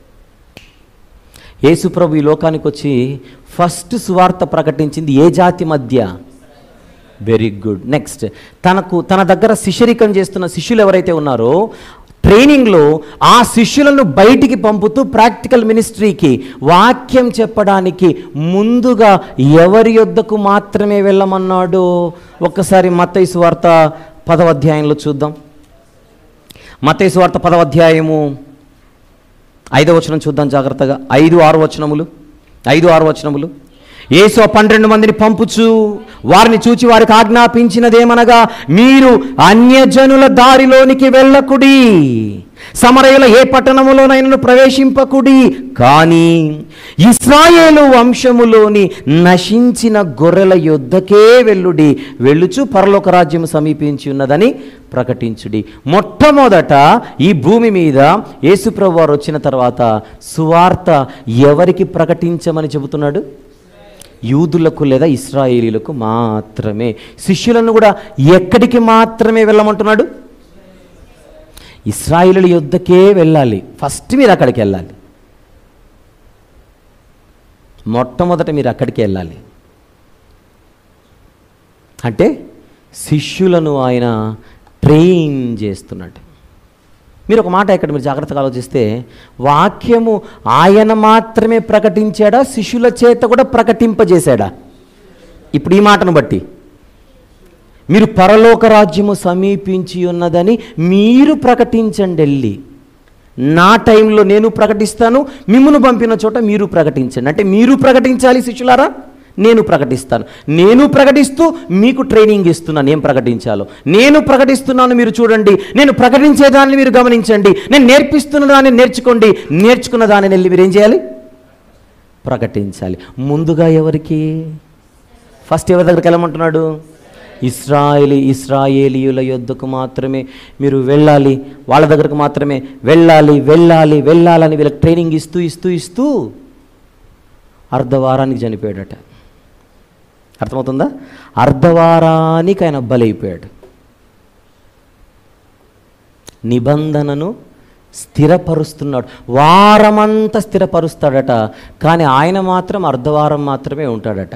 యేసుప్రభు ఈ లోకానికి వచ్చి ఫస్ట్ సువార్త ప్రకటించింది ఏ జాతి మధ్య? Very good. నెక్స్ట్, తన దగ్గర శిష్యరికం చేస్తున్న శిష్యులు ఎవరైతే ఉన్నారో ట్రైనింగ్లో ఆ శిష్యులను బయటికి పంపుతూ ప్రాక్టికల్ మినిస్ట్రీకి వాక్యం చెప్పడానికి ముందుగా ఎవరి యొద్దకు మాత్రమే వెళ్ళమన్నాడు? ఒక్కసారి మత్తయి సువార్త 10వ అధ్యాయంలో చూద్దాం. మత్తయి సువార్త 10వ అధ్యాయము 5వ వచనం చూద్దాం జాగ్రత్తగా. 5-6 వచనములు. యేసు 12 మందిని పంపుచు వారిని చూచి వారికి ఆజ్ఞాపించినదేమనగా, మీరు అన్యజనుల దారిలోనికి వెళ్ళకుడి, సమరయుల ఏ పట్టణములోనైనా ప్రవేశింపకుడి, కానీ ఇశ్రాయేలు వంశములోని నశించిన గొర్రెల యొద్దకే వెళ్ళుడి, వెళ్ళుచు పరలోక రాజ్యం సమీపించి ఉన్నదని ప్రకటించుడి. మొట్టమొదట ఈ భూమి మీద యేసుప్రభు వారు వచ్చిన తర్వాత సువార్త ఎవరికి ప్రకటించమని చెబుతున్నాడు? యూదులకు లేదా ఇశ్రాయేలీలకు మాత్రమే. శిష్యులను కూడా ఎక్కడికి మాత్రమే వెళ్ళమంటున్నాడు? ఇశ్రాయేలీయుల యొద్దకే వెళ్ళాలి. ఫస్ట్ మీరు అక్కడికి వెళ్ళాలి. మొట్టమొదట మీరు అక్కడికి వెళ్ళాలి. అంటే శిష్యులను ఆయన ట్రైన్ చేస్తున్నాడు. మీరు ఒక మాట ఇక్కడ మీరు జాగ్రత్తగా ఆలోచిస్తే, వాక్యము ఆయన మాత్రమే ప్రకటించాడా, శిష్యుల చేత కూడా ప్రకటింపజేశాడా? ఇప్పుడు ఈ మాటను బట్టి మీరు పరలోక రాజ్యము సమీపించి ఉన్నదని మీరు ప్రకటించండి. వెళ్ళి నా టైంలో నేను ప్రకటిస్తాను, మిమ్మును పంపిన చోట మీరు ప్రకటించండి. అంటే మీరు ప్రకటించాలి శిష్యులారా, నేను ప్రకటిస్తాను. నేను ప్రకటిస్తూ మీకు ట్రైనింగ్ ఇస్తున్నాను ఏం ప్రకటించాలో. నేను ప్రకటిస్తున్నాను, మీరు చూడండి. నేను ప్రకటించేదాన్ని మీరు గమనించండి. నేను నేర్పిస్తున్న దాన్ని నేర్చుకోండి. నేర్చుకున్న దాన్ని వెళ్ళి మీరు ఏం చేయాలి? ప్రకటించాలి. ముందుగా ఎవరికి? ఫస్ట్ ఎవరి దగ్గరికి వెళ్ళమంటున్నాడు? ఇశ్రాయేలీయుల యొద్దకు మాత్రమే మీరు వెళ్ళాలి, వాళ్ళ దగ్గరకు మాత్రమే వెళ్ళాలని వీళ్ళకి ట్రైనింగ్ ఇస్తూ అర్ధవారానికి చనిపోయాడట. అర్థమవుతుందా? అర్ధవారానికి ఆయన బలైపోయాడు. నిబంధనను స్థిరపరుస్తున్నాడు. వారమంతా స్థిరపరుస్తాడట, కానీ ఆయన మాత్రం అర్ధవారం మాత్రమే ఉంటాడట.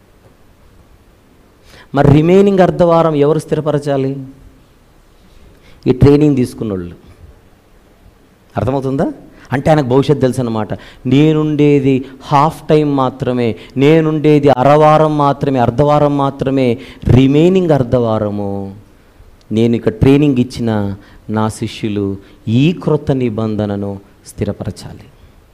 మరి రిమైనింగ్ అర్ధవారం ఎవరు స్థిరపరచాలి? ఈ ట్రైనింగ్ తీసుకున్న వాళ్ళు. అర్థమవుతుందా? అంటే ఆయనకు భవిష్యత్తు తెలుసు అన్నమాట. నేనుండేది హాఫ్ టైం మాత్రమే, నేనుండేది అరవారం మాత్రమే, అర్ధవారం మాత్రమే. రిమైనింగ్ అర్ధవారము నేను ఇక ట్రైనింగ్ ఇచ్చిన నా శిష్యులు ఈ క్రొత్త నిబంధనను స్థిరపరచాలి.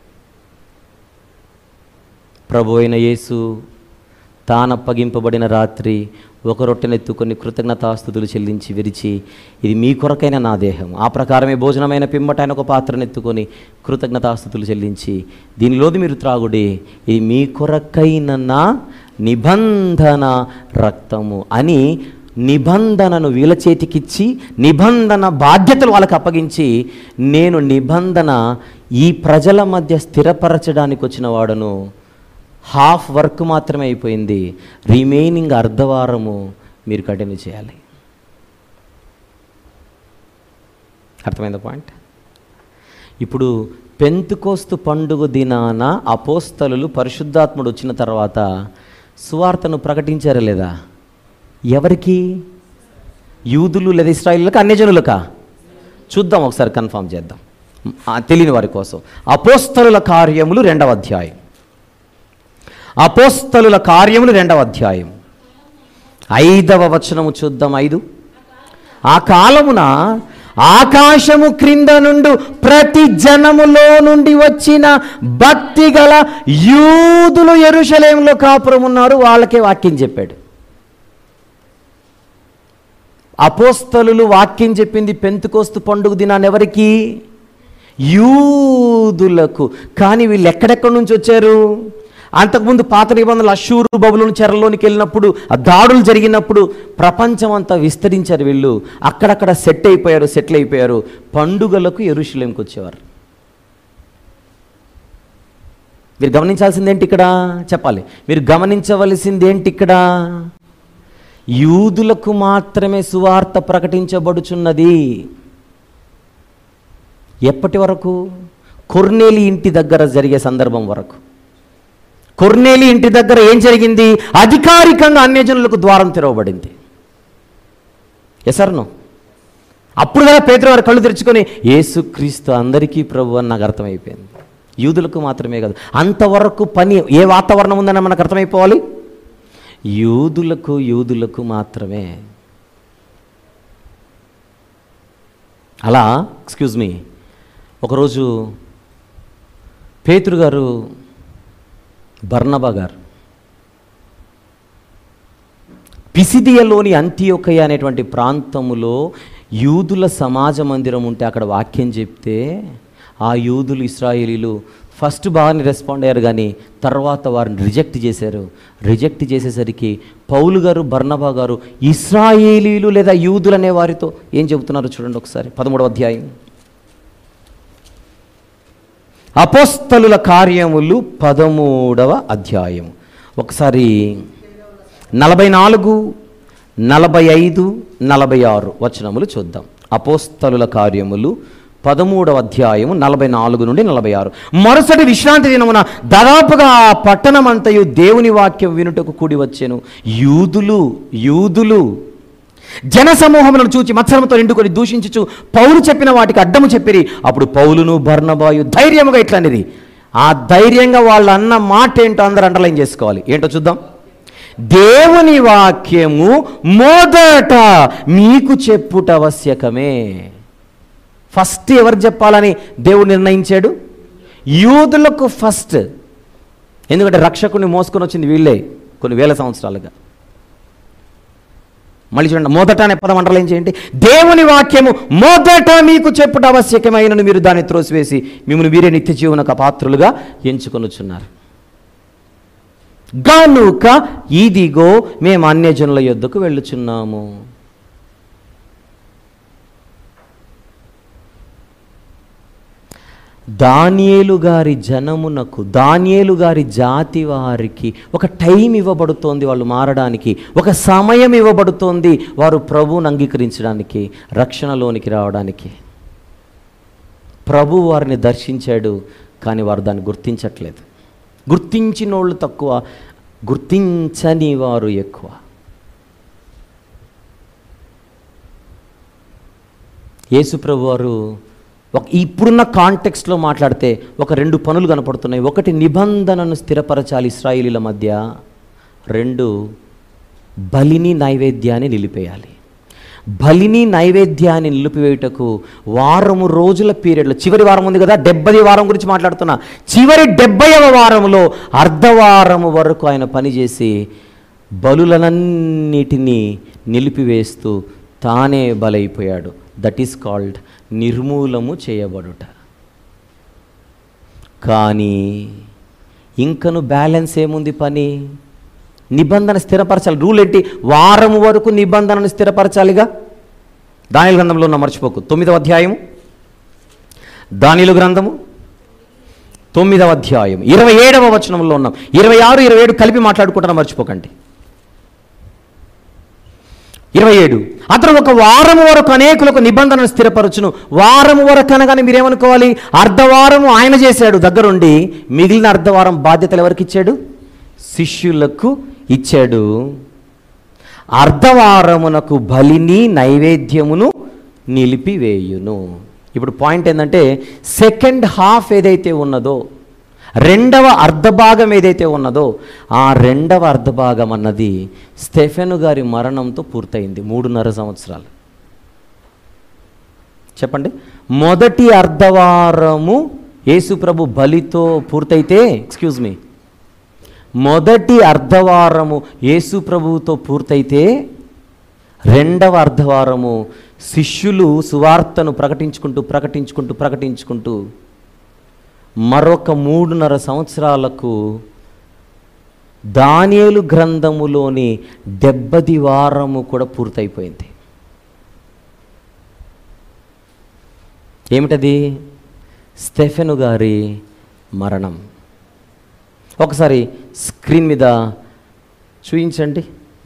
ప్రభు అయిన యేసు తానప్పగింపబడిన రాత్రి ఒక రొట్టెనెత్తుకొని కృతజ్ఞతాస్తుతులు చెల్లించి విరిచి, ఇది మీ కొరకైన నా దేహం. ఆ ప్రకారమే భోజనమైన పిమ్మట ఆయన ఒక పాత్రనెత్తుకొని కృతజ్ఞతాస్తుతులు చెల్లించి, దీనిలోది మీరు త్రాగుడి, ఇది మీ కొరకైన నా నిబంధన రక్తము అని నిబంధనను వీళ్ళ చేతికిచ్చి, నిబంధన బాధ్యతలు వాళ్ళకి అప్పగించి, నేను నిబంధన ఈ ప్రజల మధ్య స్థిరపరచడానికి వచ్చిన వాడను. హాఫ్ వర్క్ మాత్రమే అయిపోయింది, రిమైనింగ్ అర్ధవారము మీరు కంటిన్యూ చేయాలి. అర్థమైందా పాయింట్? ఇప్పుడు పెంతెకోస్తు పండుగ దినాన అపోస్తలులు పరిశుద్ధాత్ముడు వచ్చిన తర్వాత సువార్తను ప్రకటించారా లేదా? ఎవరికి? యూదులు లేదా ఇశ్రాయేలులకా, అన్యజనులకా? చూద్దాం ఒకసారి, కన్ఫర్మ్ చేద్దాం తెలియని వారి కోసం. అపోస్తలుల కార్యములు 2వ అధ్యాయం. అపోస్తలుల కార్యములు 2వ అధ్యాయం 5వ వచనము చూద్దాం. 5. ఆ కాలమున ఆకాశము క్రింద నుండి ప్రతి జనములో నుండి వచ్చిన భక్తి గల యూదులు యెరూషలేములో కాపురం ఉన్నారు, వాళ్ళకే వాక్యం చెప్పాడు. అపోస్తలులు వాక్యం చెప్పింది పెంతెకోస్తు పండుగ దినాన్ని ఎవరికి? యూదులకు. కానీ వీళ్ళు ఎక్కడెక్కడి నుంచి వచ్చారు? అంతకుముందు పాత నిబంధనలు అష్షూరు బబులోను చెరలోనికి వెళ్ళినప్పుడు, ఆ దాడులు జరిగినప్పుడు ప్రపంచం అంతా విస్తరించారు. వీళ్ళు అక్కడక్కడ సెటిల్ అయిపోయారు. పండుగలకు యెరూషలేముకి వచ్చేవారు. మీరు గమనించాల్సిందేంటి ఇక్కడ? చెప్పాలి. మీరు గమనించవలసిందేంటి ఇక్కడ? యూదులకు మాత్రమే సువార్త ప్రకటించబడుచున్నది. ఎప్పటి వరకు? కొర్నేలి ఇంటి దగ్గర జరిగే సందర్భం వరకు. కొర్నేలి ఇంటి దగ్గర ఏం జరిగింది? అధికారికంగా అన్యజనులకు ద్వారం తెరవబడింది. ఎసర్ను అప్పుడు కదా పేతురు వారు కళ్ళు తెరుచుకొని, యేసుక్రీస్తు అందరికీ ప్రభు అని నాకు అర్థమైపోయింది. యూదులకు మాత్రమే కాదు, అంతవరకు పని ఏ వాతావరణం ఉందని మనకు అర్థమైపోవాలి. యూదులకు మాత్రమే. అలా ఎక్స్క్యూజ్ మీ, ఒకరోజు పేతురు గారు, బర్నబా గారు పిసిదియలోని అంతియోకయ అనేటువంటి ప్రాంతములో యూదుల సమాజ మందిరం ఉంటే అక్కడ వాక్యం చెప్తే ఆ యూదులు, ఇశ్రాయేలీలు ఫస్ట్ బాగానే రెస్పాండ్ అయ్యారు, కానీ తర్వాత వారిని రిజెక్ట్ చేశారు. రిజెక్ట్ చేసేసరికి పౌలు గారు, బర్నబా గారు ఇశ్రాయేలీలు లేదా యూదులు అనే వారితో ఏం చెబుతున్నారు చూడండి ఒకసారి. 13వ అధ్యాయం, అపోస్తలుల కార్యములు 13వ అధ్యాయం ఒకసారి 44, 45, 46 వచనములు చూద్దాం. అపోస్తలుల కార్యములు 13వ అధ్యాయము 44 నుండి 46. మరుసటి విశ్రాంతి దినమున దాదాపుగా ఆ పట్టణమంతయు దేవుని వాక్యం వినుటకు కూడి వచ్చెను. యూదులు జనసమూహములను చూచి మత్సరముతో నిండుకొని దూషించుచు పౌలు చెప్పిన వాటికి అడ్డము చెప్పిరి. అప్పుడు పౌలును బర్నబాయు ధైర్యముగా ఇట్లనిది. ఆ ధైర్యంగా వాళ్ళు అన్న మాట ఏంటో అందరూ అండర్లైన్ చేసుకోవాలి. ఏంటో చూద్దాం. దేవుని వాక్యము మొదట మీకు చెప్పుట ఆవశ్యకమే. ఫస్ట్ ఎవరు చెప్పాలని దేవుడు నిర్ణయించాడు? యూదులకు ఫస్ట్. ఎందుకంటే రక్షకుని మోసుకొని వచ్చింది వీళ్ళే కొన్ని వేల సంవత్సరాలుగా. మళ్ళీ చూడండి, మొదట అనే పదం అండర్లైన్ చేయండి. దేవుని వాక్యము మొదట మీకు చెప్పుట ఆవశ్యకమైనను మీరు దాన్ని త్రోసివేసి మిమ్మల్ని వీరే నిత్య జీవనకు పాత్రులుగా ఎంచుకొనుచున్నారు. గనుక ఇదిగో మేము అన్యజనుల యొద్దకు వెళ్ళుచున్నాము. దానియేలు గారి జనమునకు, దానియేలు గారి జాతి వారికి ఒక టైం ఇవ్వబడుతోంది వాళ్ళు మారడానికి, ఒక సమయం ఇవ్వబడుతోంది వారు ప్రభువుని అంగీకరించడానికి, రక్షణలోనికి రావడానికి. ప్రభు వారిని దర్శించాడు, కానీ వారు దాన్ని గుర్తించట్లేదు. గుర్తించిన వాళ్ళు తక్కువ, గుర్తించని వారు ఎక్కువ. యేసు ప్రభు వారు ఇప్పుడున్న కాంటెక్స్ట్లో మాట్లాడితే ఒక 2 పనులు కనపడుతున్నాయి. ఒకటి, నిబంధనను స్థిరపరచాలి ఇశ్రాయేలీల మధ్య. 2, బలిని నైవేద్యాన్ని నిలిపేయాలి. బలిని నైవేద్యాన్ని నిలిపివేయుటకు వారము రోజుల పీరియడ్లో, చివరి వారం ఉంది కదా, 70వ వారం గురించి మాట్లాడుతున్నా, చివరి 70వ వారంలో అర్ధవారము వరకు ఆయన పనిచేసి బలులనన్నిటినీ నిలిపివేస్తూ తానే బలైపోయాడు. దట్ ఈస్ కాల్డ్ నిర్మూలము చేయబడుట. కానీ ఇంకను బ్యాలెన్స్ ఏముంది పని? నిబంధన స్థిరపరచాలి. రూల్ ఏంటి? వారము వరకు నిబంధనను స్థిరపరచాలిగా. దానియేలు గ్రంథంలో ఉన్న, మర్చిపోకు, 9వ అధ్యాయము, దానియేలు గ్రంథము 9వ అధ్యాయం 27వ వచనంలో ఉన్నాం. 26, 27 కలిపి మాట్లాడుకుంటాను, మర్చిపోకండి. 27, అతను ఒక వారము వరకు అనేకులకు నిబంధనను స్థిరపరచును. వారము వరకు అనగానే మీరేమనుకోవాలి? అర్ధవారము ఆయన చేశాడు దగ్గరుండి, మిగిలిన అర్ధవారం బాధ్యతలు ఎవరికి ఇచ్చాడు? శిష్యులకు ఇచ్చాడు. అర్ధవారమునకు బలిని నైవేద్యమును నిలిపివేయును. ఇప్పుడు పాయింట్ ఏంటంటే, సెకండ్ హాఫ్ ఏదైతే ఉన్నదో, 2వ అర్ధభాగం ఏదైతే ఉన్నదో, ఆ 2వ అర్ధభాగం అన్నది స్టెఫెను గారి మరణంతో పూర్తయింది. 3.5 సంవత్సరాలు. చెప్పండి, మొదటి అర్ధవారము యేసు ప్రభు బలితో పూర్తయితే, ఎక్స్క్యూజ్ మీ, మొదటి అర్ధవారము యేసు ప్రభువుతో పూర్తయితే, 2వ అర్ధవారము శిష్యులు సువార్తను ప్రకటించుకుంటూ మరొక 3.5 సంవత్సరాలకు దానియేలు గ్రంథములోని 70వ వారము కూడా పూర్తయిపోయింది. ఏమిటది? స్టెఫెను గారి మరణం. ఒకసారి స్క్రీన్ మీద చూపించండి.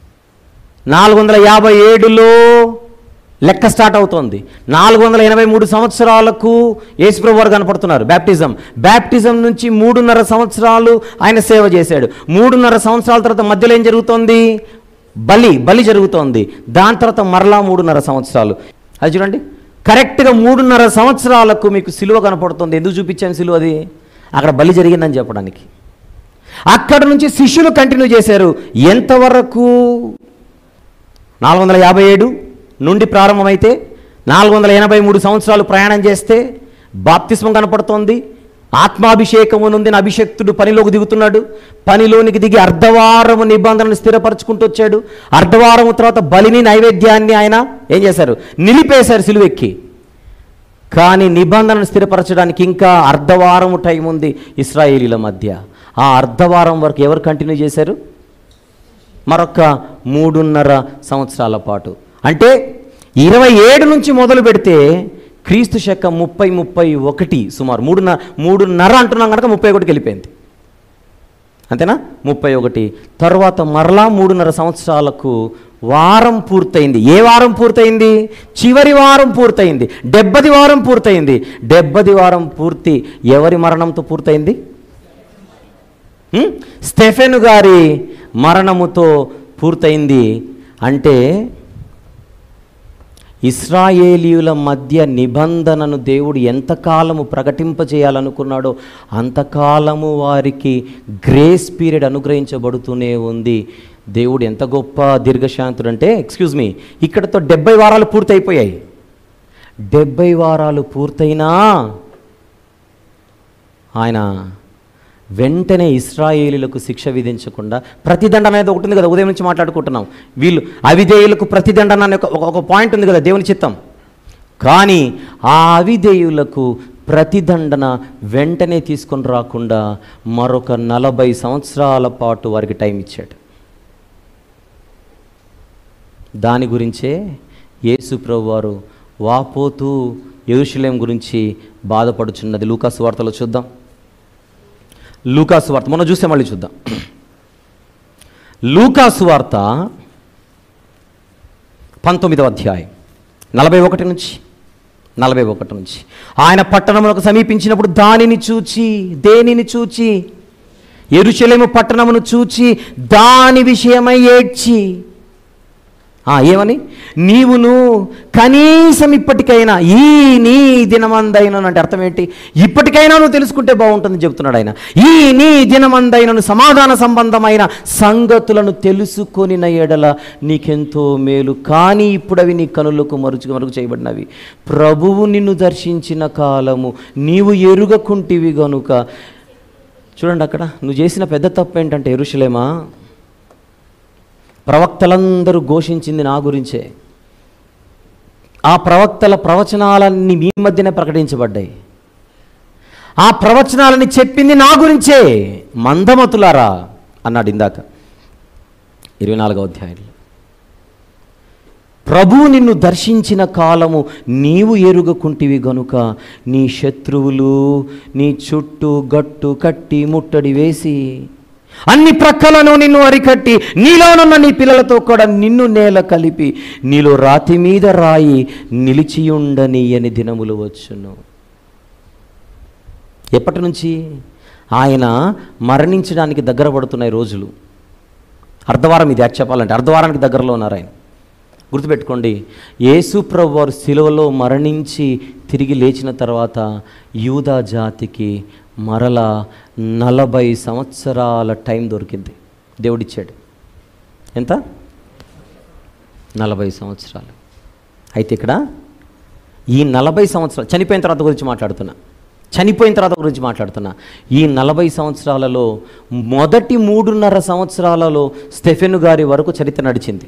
457లో లెక్క స్టార్ట్ అవుతోంది. 483 సంవత్సరాలకు యేసుప్రభు వారు కనపడుతున్నారు. బ్యాప్టిజం నుంచి 3.5 సంవత్సరాలు ఆయన సేవ చేశాడు. 3.5 సంవత్సరాల తర్వాత మధ్యలో ఏం జరుగుతోంది? బలి జరుగుతోంది. దాని తర్వాత మరలా 3.5 సంవత్సరాలు. అది చూడండి, కరెక్ట్గా 3.5 సంవత్సరాలకు మీకు సిలువ కనపడుతుంది. ఎందుకు చూపించాను సిలువ? అది అక్కడ బలి జరిగిందని చెప్పడానికి. అక్కడ నుంచి శిష్యులు కంటిన్యూ చేశారు. ఎంతవరకు? 457 నుండి ప్రారంభమైతే 483 సంవత్సరాలు ప్రయాణం చేస్తే బాప్తిస్మం కనపడుతోంది. ఆత్మాభిషేకము నొందిన అభిషక్తుడు పనిలోకి దిగుతున్నాడు. పనిలోనికి దిగి అర్ధవారము నిబంధనను స్థిరపరచుకుంటూ వచ్చాడు. అర్ధవారము తర్వాత బలిని నైవేద్యాన్ని ఆయన ఏం చేశారు? నిలిపేశారు సిలువెక్కి. కానీ నిబంధనను స్థిరపరచడానికి ఇంకా అర్ధవారము టైం ఉంది ఇశ్రాయేలీల మధ్య. ఆ అర్ధవారం వరకు ఎవరు కంటిన్యూ చేశారు? మరొక 3.5 సంవత్సరాల పాటు. అంటే 27 నుంచి మొదలు పెడితే క్రీస్తు శకం 30-31 సుమారు 3.5 అంటున్నాం కనుక 31కి వెళ్ళిపోయింది. అంతేనా? 31 తర్వాత మరలా 3.5 సంవత్సరాలకు వారం పూర్తయింది. ఏ వారం పూర్తయింది? చివరి వారం పూర్తయింది. 70ది వారం పూర్తయింది. 70ది వారం పూర్తి ఎవరి మరణంతో పూర్తయింది? స్టెఫెను గారి మరణముతో పూర్తయింది. అంటే ఇశ్రాయేలీయుల మధ్య నిబంధనను దేవుడు ఎంతకాలము ప్రకటింపజేయాలనుకున్నాడో అంతకాలము వారికి గ్రేస్ పీరియడ్ అనుగ్రహించబడుతూనే ఉంది. దేవుడు ఎంత గొప్ప దీర్ఘశాంతుడు అంటే, ఇక్కడతో 70 వారాలు పూర్తయిపోయాయి. 70 వారాలు పూర్తయినా ఆయన వెంటనే ఇశ్రాయేలీలకు శిక్ష విధించకుండా, ప్రతిదండన అనేది ఒకటి ఉంది కదా, ఉదయం నుంచి మాట్లాడుకుంటున్నాం. వీళ్ళు అవిధేయులకు ప్రతిదండన అనే ఒక పాయింట్ ఉంది కదా, దేవుని చిత్తం. కానీ ఆ అవిధేయులకు ప్రతిదండన వెంటనే తీసుకొని రాకుండా మరొక 40 సంవత్సరాల పాటు వారికి టైం ఇచ్చాడు. దాని గురించే యేసు ప్రభువారు వాపోతూ యెరూషలేం గురించి బాధపడుచున్నది. లూకా సువార్తలో చూద్దాం. లూకా సువార్త మొన్న చూస్తే మళ్ళీ చూద్దాం. లూకా సువార్త 19వ అధ్యాయం 41 నుంచి ఆయన పట్టణమునకు సమీపించినప్పుడు దేనిని చూచి యెరూషలేము పట్టణమును చూచి దాని విషయమై ఏడ్చి ఏమని? నీవును కనీసం ఇప్పటికైనా ఈ నీ దినమందైనా అంటే అర్థం ఏంటి? ఇప్పటికైనా నువ్వు తెలుసుకుంటే బాగుంటుంది చెబుతున్నాడు ఆయన. ఈ నీ దినమందైనను సమాధాన సంబంధమైన సంగతులను తెలుసుకొనిన ఎడల నీకెంతో మేలు. కానీ ఇప్పుడు అవి నీ కనులకు మరుగు చేయబడినవి. ప్రభువు నిన్ను దర్శించిన కాలము నీవు ఎరుగకుంటివి గనుక. చూడండి, అక్కడ నువ్వు చేసిన పెద్ద తప్పు ఏంటంటే, యెరూషలేమా, ప్రవక్తలందరూ ఘోషించింది నా గురించే. ఆ ప్రవక్తల ప్రవచనాలన్నీ మీ మధ్యనే ప్రకటించబడ్డాయి. ఆ ప్రవచనాలని చెప్పింది నా గురించే. మందమతులారా అన్నాడు ఇందాక 24వ అధ్యాయంలో. ప్రభువు నిన్ను దర్శించిన కాలము నీవు ఎరుగకుంటివి గనుక నీ శత్రువులు నీ చుట్టూ గట్టు కట్టి ముట్టడి వేసి అన్ని ప్రక్కలను నిన్ను అరికట్టి నీలోనున్న నీ పిల్లలతో కూడా నిన్ను నేల కలిపి నీలో రాతి మీద రాయి నిలిచియుండనీయని దినములు వచ్చును. ఎప్పటి నుంచి? ఆయన మరణించడానికి దగ్గర పడుతున్నాయి రోజులు. అర్ధవారం ఇది, చెప్పాలంటే అర్ధవారానికి దగ్గరలో ఉన్నారు ఆయన. గుర్తుపెట్టుకోండి, యేసు ప్రభువు వారు శిలువలో మరణించి తిరిగి లేచిన తర్వాత యూదా జాతికి మరలా 40 సంవత్సరాల టైం దొరికింది, దేవుడిచ్చాడు. ఎంత? 40 సంవత్సరాలు. అయితే ఇక్కడ ఈ 40 సంవత్సరాలు చనిపోయిన తర్వాత గురించి మాట్లాడుతున్నా. ఈ 40 సంవత్సరాలలో మొదటి 3.5 సంవత్సరాలలో స్టెఫెను గారి వరకు చరిత్ర నడిచింది.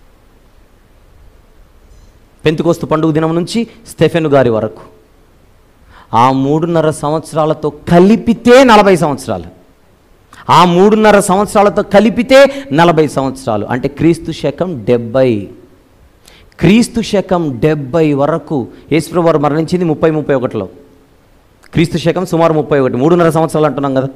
పెంతెకోస్తు పండుగ దినం నుంచి స్టెఫెను గారి వరకు ఆ 3.5 సంవత్సరాలతో కలిపితే 40 సంవత్సరాలు. ఆ 3.5 సంవత్సరాలతో కలిపితే 40 సంవత్సరాలు. అంటే క్రీస్తు శకం 70. క్రీస్తు శకం 70 వరకు యేసుప్రభువు వారు మరణించింది 30-31లో. క్రీస్తు శకం సుమారు 31. 3.5 సంవత్సరాలు అంటున్నాం కదా.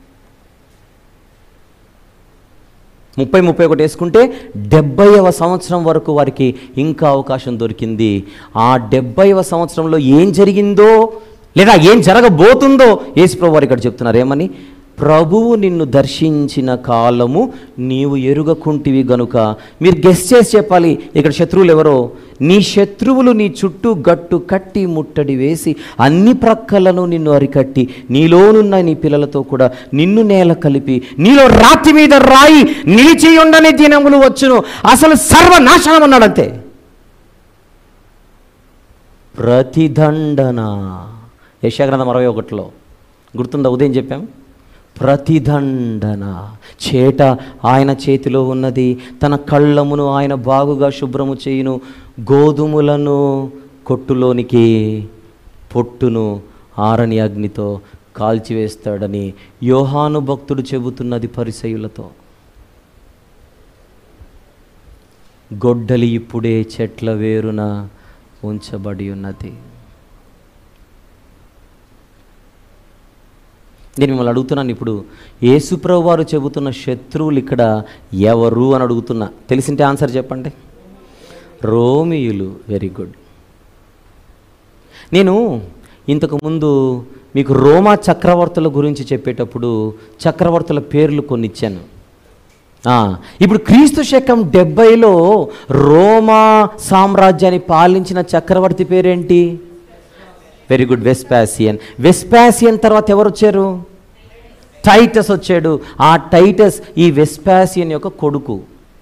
30-31 వేసుకుంటే 70వ సంవత్సరం వరకు వారికి ఇంకా అవకాశం దొరికింది. ఆ 70వ సంవత్సరంలో ఏం జరిగిందో లేదా ఏం జరగబోతుందో యేసుప్రభువు వారు ఇక్కడ చెప్తున్నారు. ఏమని? ప్రభువు నిన్ను దర్శించిన కాలము నీవు ఎరుగకుంటివి గనుక. మీరు గెస్ చేసి చెప్పాలి ఇక్కడ శత్రువులు ఎవరో. నీ శత్రువులు నీ చుట్టూ గట్టు కట్టి ముట్టడి వేసి అన్ని ప్రక్కలను నిన్ను అరికట్టి నీలోనున్న నీ పిల్లలతో కూడా నిన్ను నేల కలిపి నీలో రాతి మీద రాయి నిలిచి ఉండని దినములు వచ్చును. అసలు సర్వనాశనం అన్నాడంతే. ప్రతిదండన. యెషయా గ్రంథం 61లో గుర్తుందా? ఉదయం చెప్పాం, ప్రతిదండన. చేట ఆయన చేతిలో ఉన్నది, తన కళ్ళమును ఆయన బాగుగా శుభ్రము చేయును, గోధుమలను కొట్టులోనికి పొట్టును ఆరని అగ్నితో కాల్చివేస్తాడని యోహాను భక్తుడు చెబుతున్నది పరిసయ్యులతో. గొడ్డలి ఇప్పుడే చెట్ల వేరున ఉంచబడి ఉన్నది. నేను మిమ్మల్ని అడుగుతున్నాను, ఇప్పుడు యేసుప్రభు వారు చెబుతున్న శత్రువులు ఇక్కడ ఎవరు అని అడుగుతున్నా. తెలిసింటే ఆన్సర్ చెప్పండి. రోమియులు. Very good. నేను ఇంతకుముందు మీకు రోమా చక్రవర్తుల గురించి చెప్పేటప్పుడు చక్రవర్తుల పేర్లు కొన్ని ఇచ్చాను. ఇప్పుడు క్రీస్తు శకం 70లో రోమా సామ్రాజ్యాన్ని పాలించిన చక్రవర్తి పేరేంటి? Very good, Vespasian. వెస్పాసియన్ తర్వాత ఎవరు వచ్చారు? టైటస్ వచ్చాడు. ఆ టైటస్ ఈ వెస్పాసియన్ యొక్క కొడుకు.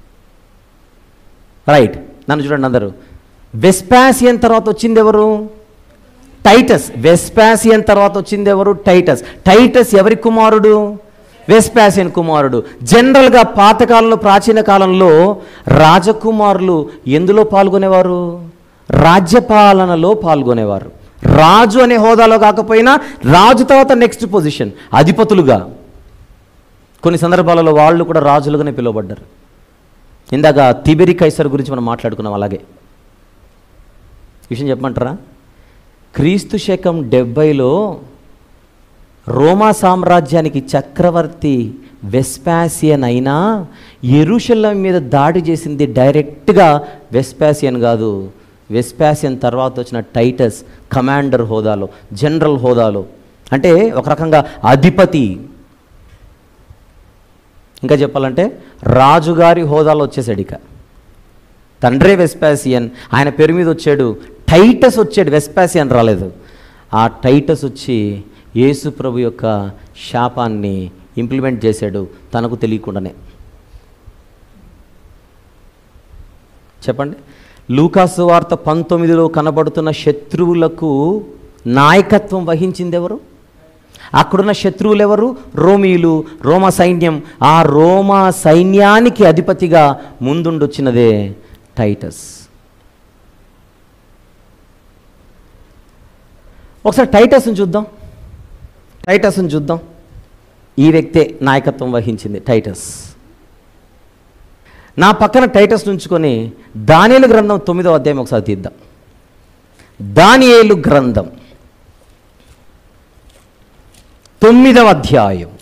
రైట్, నన్ను చూడండి అందరూ. వెస్పాసియన్ తర్వాత వచ్చింది ఎవరు? టైటస్. వెస్పాసియన్ తర్వాత వచ్చింది ఎవరు? టైటస్. టైటస్ ఎవరి కుమారుడు? వెస్పాసియన్ కుమారుడు. జనరల్గా పాతకాలంలో, ప్రాచీన కాలంలో రాజకుమారులు ఎందులో పాల్గొనేవారు? రాజ్యపాలనలో పాల్గొనేవారు. రాజు అనే హోదాలో కాకపోయినా రాజు తర్వాత నెక్స్ట్ పొజిషన్ అధిపతులుగా. కొన్ని సందర్భాలలో వాళ్ళు కూడా రాజులుగానే పిలువబడ్డారు. ఇందాక తిబెరి కైసర్ గురించి మనం మాట్లాడుకున్నాం. అలాగే విషయం చెప్పమంటారా? క్రీస్తు శకం 70లో రోమా సామ్రాజ్యానికి చక్రవర్తి వెస్పాసియన్ అయినా యెరూషలేం మీద దాడి చేసింది డైరెక్ట్గా వెస్పాసియన్ కాదు. వెస్పాసియన్ తర్వాత వచ్చిన టైటస్ కమాండర్ హోదాలో, జనరల్ హోదాలో, అంటే ఒక రకంగా అధిపతి. ఇంకా చెప్పాలంటే రాజుగారి హోదాలో వచ్చేసాడు. ఇక తండ్రే వెస్పాసియన్, ఆయన పేరు మీద వచ్చాడు. టైటస్ వచ్చాడు, వెస్పాసియన్ రాలేదు. ఆ టైటస్ వచ్చి యేసు ప్రభు యొక్క శాపాన్ని ఇంప్లిమెంట్ చేశాడు తనకు తెలియకుండానే. చెప్పండి, లూకాసు వార్త 19లో కనబడుతున్న శత్రువులకు నాయకత్వం వహించింది ఎవరు? అక్కడున్న శత్రువులు ఎవరు? రోమీయులు, రోమా సైన్యం. ఆ రోమా సైన్యానికి అధిపతిగా ముందుండొచ్చినదే టైటస్. ఒకసారి టైటస్ని చూద్దాం. టైటస్ని చూద్దాం. ఈ వ్యక్తే నాయకత్వం వహించింది, టైటస్. నా పక్కన టైటస్ ఉంచుకొని దానియేలు గ్రంథం 9వ అధ్యాయం ఒకసారి తీద్దాం. దానియేలు గ్రంథం 9వ అధ్యాయం.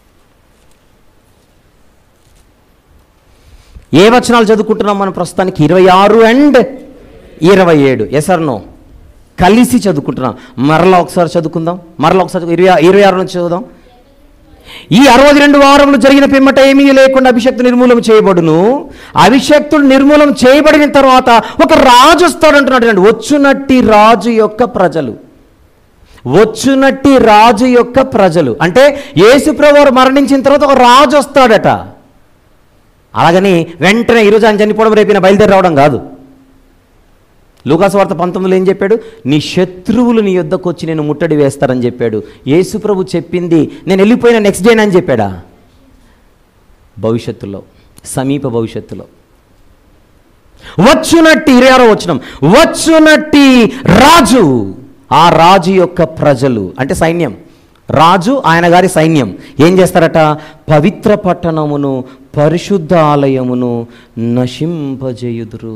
ఏ వచనాలు చదువుకుంటున్నాం మనం ప్రస్తుతానికి? 26 and 27. Yes or no? కలిసి చదువుకుంటున్నాం. మరలా ఒకసారి చదువుకుందాం. మరలా ఒకసారి 26 నుంచి చదువుదాం. ఈ 62 వారములు జరిగిన పిమ్మట ఏమీ లేకుండా అభిషక్తుడు నిర్మూలన చేయబడును. అభిషక్తుడు నిర్మూలన చేయబడిన తర్వాత ఒక రాజు వస్తాడు అంటున్నాడు. వచ్చునట్టి రాజు యొక్క ప్రజలు, వచ్చునట్టి రాజు యొక్క ప్రజలు అంటే యేసుప్రభువు మరణించిన తర్వాత ఒక రాజు వస్తాడట. అలాగని వెంటనే ఈరోజు ఆయన చనిపోవడం, రేపు బయలుదేరి రావడం కాదు. లూకాసు వార్త 19లో ఏం చెప్పాడు? నీ శత్రువులు నీ యొద్దకు వచ్చి నేను ముట్టడి వేస్తారని చెప్పాడు. యేసుప్రభు చెప్పింది నేను వెళ్ళిపోయిన నెక్స్ట్ డే అని చెప్పాడా? భవిష్యత్తులో, సమీప భవిష్యత్తులో. వచ్చునట్టి 26వ వచనం, వచ్చునట్టి రాజు, ఆ రాజు యొక్క ప్రజలు అంటే సైన్యం. రాజు, ఆయన గారి సైన్యం ఏం చేస్తారట? పవిత్ర పట్టణమును, పరిశుద్ధ ఆలయమును నశింపజేయుదురు.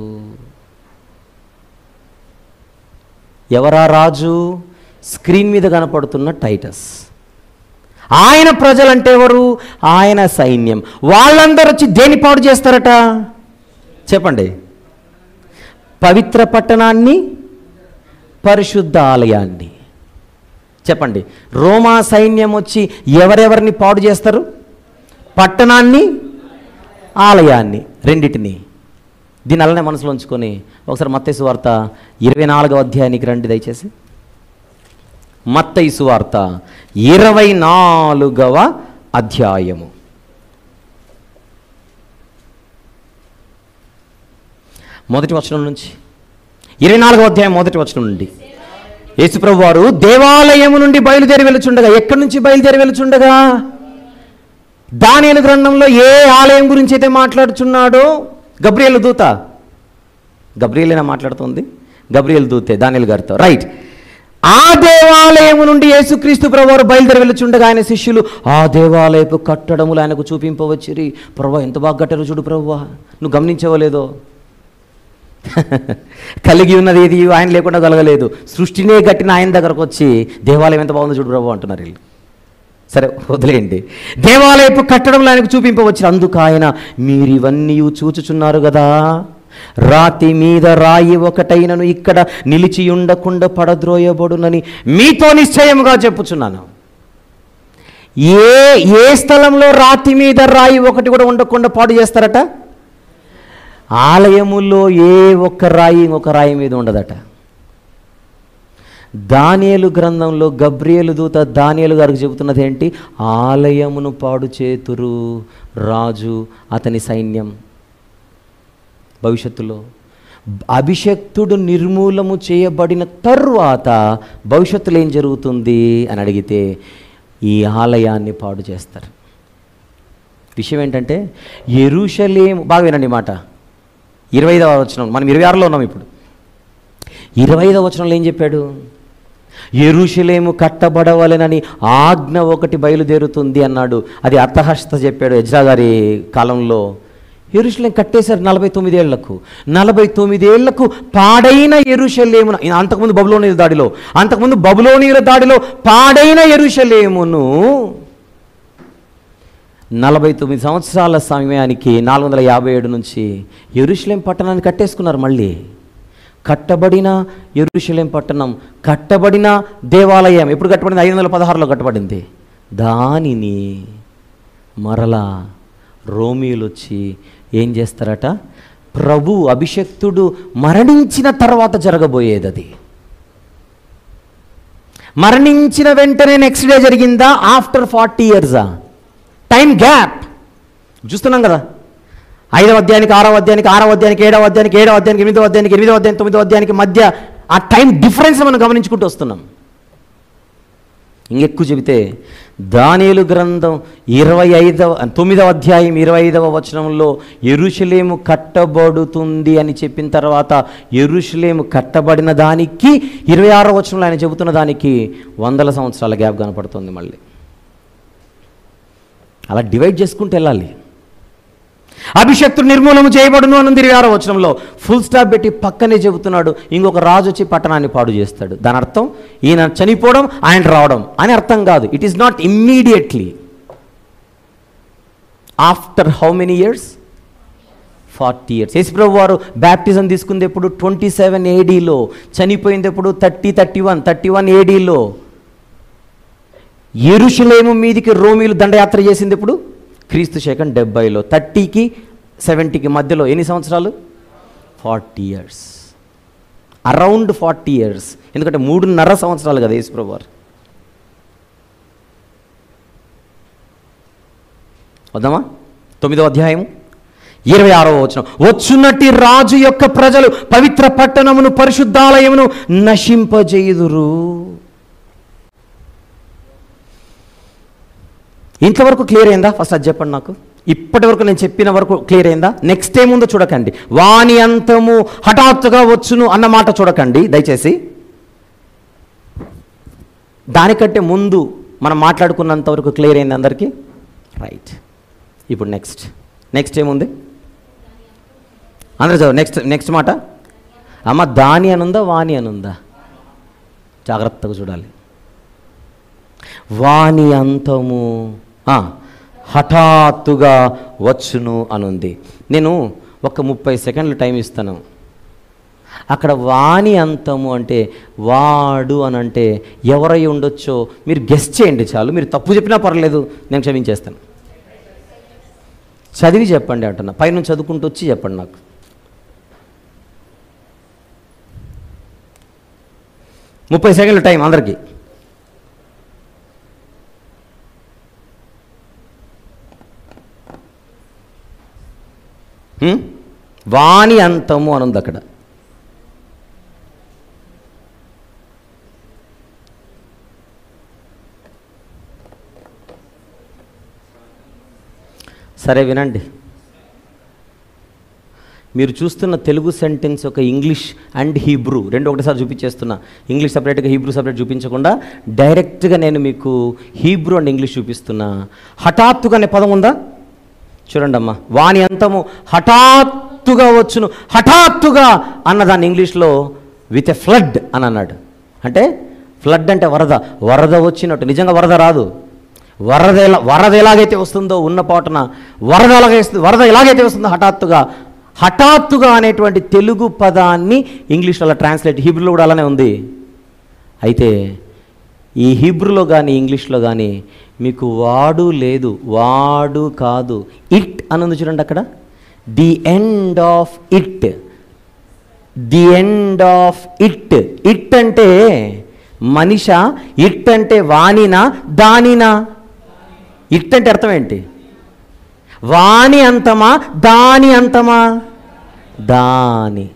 ఎవరా రాజు? స్క్రీన్ మీద కనపడుతున్న టైటస్. ఆయన ప్రజలంటే ఎవరు? ఆయన సైన్యం. వాళ్ళందరూ వచ్చి దేని పాడు చేస్తారట? చెప్పండి. పవిత్ర పట్టణాన్ని, పరిశుద్ధ ఆలయాన్ని. చెప్పండి. రోమా సైన్యం వచ్చి ఎవరెవరిని పాడు చేస్తారు? పట్టణాన్ని, ఆలయాన్ని, రెండిటిని. దీని అలానే మనసులో ఉంచుకొని ఒకసారి మత్తయి సువార్త 24వ అధ్యాయానికి రండి దయచేసి. మత్తయి సువార్త 24వ అధ్యాయము. మొదటి వచనం నుంచి 24వ అధ్యాయం 1వ వచనం నుండి. యేసుప్రభు వారు దేవాలయము నుండి బయలుదేరి వెలుచుండగా, ఎక్కడి నుంచి బయలుదేరి వెలుచుండగా? దానియేలు గ్రంథంలో ఏ ఆలయం గురించి అయితే మాట్లాడుచున్నాడో, గబ్రియేలు దూత, గబ్రియేలేనా మాట్లాడుతుంది? గబ్రియేలు దూతే దానియేలు గారితో, రైట్. ఆ దేవాలయము నుండి యేసుక్రీస్తు ప్రభువారు బయలుదేరి వెలుచుండగా ఆయన శిష్యులు ఆ దేవాలయపు కట్టడములు ఆయనకు చూపింపవచ్చిరి. ప్రభువా, ఎంత బాగా కట్టారు చూడు ప్రభువా, నువ్వు గమనించవలేదో? కలిగి ఉన్నది ఏది ఆయన లేకుండా కలగలేదు. సృష్టినే కట్టిన ఆయన దగ్గరకు వచ్చి దేవాలయం ఎంత బాగుందో చూడు ప్రభు అంటున్నారు వీళ్ళు. సరే వదిలేయండి. దేవాలయపు కట్టడంలో ఆయనకు చూపింపవచ్చు. అందుకు ఆయన, మీరు ఇవన్నీ చూచుచున్నారు కదా, రాతి మీద రాయి ఒకటైనను ఇక్కడ నిలిచి ఉండకుండా పడద్రోయబడునని మీతో నిశ్చయముగా చెప్పుచున్నాను. ఏ స్థలంలో రాతి మీద రాయి ఒకటి కూడా ఉండకుండా పాడు చేస్తారట? ఆలయములో ఏ ఒక్క రాయి ఇంకొక రాయి మీద ఉండదట. దానియేలు గ్రంథంలో గబ్రియేలు దూత దానియేలు గారికి చెబుతున్నది ఏంటి? ఆలయమును పాడు చేతురు రాజు అతని సైన్యం. భవిష్యత్తులో అభిషక్తుడు నిర్మూలము చేయబడిన తరువాత భవిష్యత్తులో ఏం జరుగుతుంది అని అడిగితే ఈ ఆలయాన్ని పాడు చేస్తారు. విషయం ఏంటంటే యెరూషలేము, బాగా వినండి మాట, 25వ వచనం, మనం 26లో ఉన్నాం ఇప్పుడు. 25వ వచనంలో ఏం చెప్పాడు? యెరూషలేము కట్టబడవలెనని ఆజ్ఞ ఒకటి బయలుదేరుతుంది అన్నాడు. అది అర్థహస్త చెప్పాడు ఎజ్రా గారి కాలంలో. యెరూషలేం కట్టేశారు 49 ఏళ్లకు. 49 ఏళ్లకు పాడైన యెరూషలేమును, అంతకుముందు బబులోనీయుల దాడిలో పాడైన యెరూషలేమును 49 సంవత్సరాల సమయానికి 457 నుంచి యెరూషలేం పట్టణాన్ని కట్టేసుకున్నారు. మళ్ళీ కట్టబడిన యెరూషలేం పట్టణం, కట్టబడిన దేవాలయం ఎప్పుడు కట్టబడింది? 516లో కట్టబడింది. దానిని మరలా రోమీయులు వచ్చి ఏం చేస్తారట? ప్రభు అభిషక్తుడు మరణించిన తర్వాత జరగబోయేది అది. మరణించిన వెంటనే నెక్స్ట్ డే జరిగిందా? ఆఫ్టర్ 40 ఇయర్సా? టైం గ్యాప్ చూస్తున్నాం కదా. 5వ అధ్యాయానికి 6వ అధ్యాయానికి, 6వ అధ్యాయానికి 7వ అధ్యాయానికి, 7వ అధ్యాయానికి 8వ అధ్యాయానికి, 8వ అధ్యాయం 9వ అధ్యాయానికి మధ్య ఆ టైం డిఫరెన్స్ మనం గమనించుకుంటూ వస్తున్నాం. ఇంకెక్కువ చెబితే దానియేలు గ్రంథం 9వ అధ్యాయం 25వ వచనంలో యెరూషలేము కట్టబడుతుంది అని చెప్పిన తర్వాత యెరూషలేము కట్టబడిన దానికి 26వ వచనంలో ఆయన చెబుతున్న దానికి 100 సంవత్సరాల గ్యాప్ కనపడుతుంది. మళ్ళీ అలా డివైడ్ చేసుకుంటూ వెళ్ళాలి. అభిషక్తుడు నిర్మూలన చేయబడును అన్నది 26వ వచనంలో. ఫుల్ స్టాప్ పెట్టి పక్కనే చెబుతున్నాడు ఇంకొక రాజు వచ్చి పట్టణాన్ని పాడు చేస్తాడు. దాని అర్థం ఈయన చనిపోవడం, ఆయన రావడం అని అర్థం కాదు. It is not immediately. After how many years? 40 years. యేసుప్రభు వారు బ్యాప్టిజం తీసుకుంది ఎప్పుడు? 27 ADలో. చనిపోయింది ఎప్పుడు? 31 ADలో. యెరూషలేము మీదికి రోమీలు దండయాత్ర చేసింది ఎప్పుడు? క్రీస్తు శకం 70లో. 30కి 70కి మధ్యలో ఎన్ని సంవత్సరాలు? 40 ఇయర్స్. Around 40 years. ఎందుకంటే 3.5 సంవత్సరాలు కదా యేసుప్రభు వారు. వద్దామా? 9వ అధ్యాయం 26వ వచనం. వచ్చున్నట్టి రాజు యొక్క ప్రజలు పవిత్ర పట్టణమును పరిశుద్ధాలయమును నశింపజేయుదురు. ఇంతవరకు క్లియర్ అయిందా? ఫస్ట్ అది చెప్పండి నాకు. ఇప్పటి వరకు నేను చెప్పిన వరకు క్లియర్ అయిందా? నెక్స్ట్ ఏముందో చూడకండి. వాని అంతము హఠాత్తుగా వచ్చును అన్న మాట చూడకండి దయచేసి. దానికంటే ముందు మనం మాట్లాడుకున్నంత వరకు క్లియర్ అయింది అందరికీ? రైట్. ఇప్పుడు నెక్స్ట్ ఏముంది? అందరూ చదువు. నెక్స్ట్ మాట అమ్మ, దాని అనుందా వాణి అనుందా? జాగ్రత్తగా చూడాలి. వాని అంతము హఠాత్తుగా వచ్చును అనుంది. నేను ఒక 30 సెకండ్లు టైం ఇస్తాను. అక్కడ వాని అంతము అంటే వాడు అని అంటే ఎవరై ఉండొచ్చో మీరు గెస్ చేయండి చాలు. మీరు తప్పు చెప్పినా పర్లేదు, నేను క్షమించేస్తాను. చదివి చెప్పండి అంటున్నా. పైన చదువుకుంటూ వచ్చి చెప్పండి నాకు. ముప్పై సెకండ్ల టైం అందరికీ. వాని అంతము అనుంది అక్కడ. సరే వినండి, మీరు చూస్తున్న తెలుగు సెంటెన్స్ ఒక ఇంగ్లీష్ అండ్ హీబ్రూ రెండు ఒకటిసారి చూపించేస్తున్నా. ఇంగ్లీష్ సపరేట్గా హీబ్రూ సపరేట్ చూపించకుండా డైరెక్ట్గా నేను మీకు హీబ్రూ అండ్ ఇంగ్లీష్ చూపిస్తున్నా. హఠాత్తుగా అనే పదం ఉందా? చూడండి అమ్మా, వాని అంతము హఠాత్తుగా వచ్చును. హఠాత్తుగా అన్నదాన్ని ఇంగ్లీష్లో విత్ ఎ ఫ్లడ్ అని అన్నాడు. అంటే ఫ్లడ్ అంటే వరద, వరద వచ్చినట్టు. నిజంగా వరద రాదు. వరద ఎలాగైతే వస్తుందో ఉన్న పాటున వరద ఎలాగైతే వస్తుందో హఠాత్తుగా అనేటువంటి తెలుగు పదాన్ని ఇంగ్లీష్లో అలా ట్రాన్స్లేట్, హీబ్రూలో కూడా అలానే ఉంది. అయితే ఈ హీబ్రూలో కానీ ఇంగ్లీష్లో కానీ మీకు వాడు లేదు, వాడు కాదు, ఇట్ అని ఉంది చూడండి అక్కడ. The end of it, the end of it. It అంటే మనిష, ఇట్ అంటే వాణినా దానినా? ఇట్ అంటే అర్థం ఏంటి? వాణి అంతమా దాని అంతమా? దాని.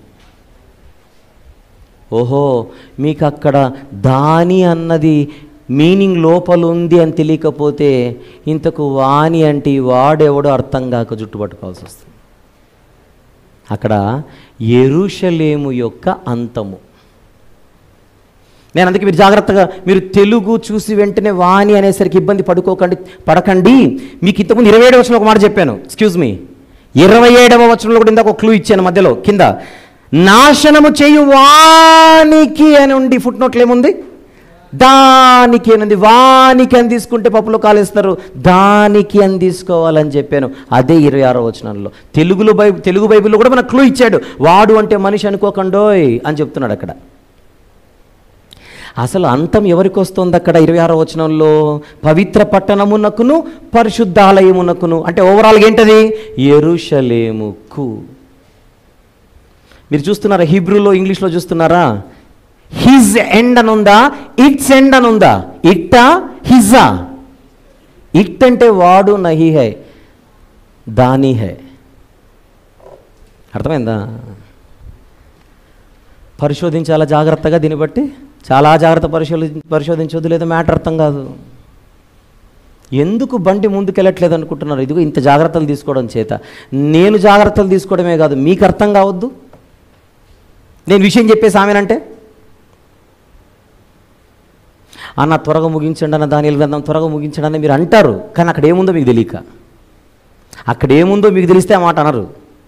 ఓహో, మీకు అక్కడ దాని అన్నది మీనింగ్ లోపల ఉంది అని తెలియకపోతే ఇంతకు వాణి అంటే వాడెవడో అర్థం కాక జుట్టుపట్టుకోవాల్సి వస్తుంది. అక్కడ యెరూషలేము యొక్క అంతము. నేను అందుకే మీరు జాగ్రత్తగా, మీరు తెలుగు చూసి వెంటనే వాణి అనేసరికి ఇబ్బంది పడకండి. మీకు ఇంతకుముందు 27వ వచనంలో ఒక మాట చెప్పాను, ఎక్స్క్యూజ్ మీ, 27వ వచనంలో కూడా ఇందాక ఒక క్లూ ఇచ్చాను మధ్యలో కింద. నాశనము చేయు వానికి అని ఉండి ఫుట్ నోట్లు ఏముంది? దానికి అని ఉంది. వానికి అని తీసుకుంటే పప్పులో కాలేస్తారు, దానికి అని తీసుకోవాలని చెప్పాను. అదే 26వ వచనంలో తెలుగు బైబిల్లో కూడా మనకు క్లూ ఇచ్చాడు. వాడు అంటే మనిషి అనుకోకండోయ్ అని చెప్తున్నాడు అక్కడ. అసలు అంతం ఎవరికి వస్తుంది అక్కడ 26వ వచనంలో? పవిత్ర పట్టణమునకును పరిశుద్ధాలయమునకును. అంటే ఓవరాల్గా ఏంటది? యెరూషలేముకు. మీరు చూస్తున్నారా? హీబ్రూలో ఇంగ్లీష్లో చూస్తున్నారా? హిజ్ ఎండ్ అని ఉందా, ఇట్స్ ఎండ్ అని ఉందా? ఇట్టా హిజా? ఇట్ అంటే వాడు, నహి హై దాని హై. అర్థమైందా? పరిశోధించాలా జాగ్రత్తగా, దీన్ని బట్టి చాలా జాగ్రత్త పరిశోధించొద్దు, లేదా మ్యాటర్ అర్థం కాదు. ఎందుకు బండి ముందుకెళ్ళట్లేదు అనుకుంటున్నారు? ఇదిగో ఇంత జాగ్రత్తలు తీసుకోవడం చేత. నేను జాగ్రత్తలు తీసుకోవడమే కాదు, మీకు అర్థం కావద్దు. నేను విషయం చెప్పేసి ఆమెనంటే అన్న త్వరగా ముగించండి అన్న, దానియేలు గ్రంథం త్వరగా ముగించండి అని మీరు అంటారు. కానీ అక్కడ ఏముందో మీకు తెలియక, అక్కడ ఏముందో మీకు తెలిస్తే ఆ మాట అనరు.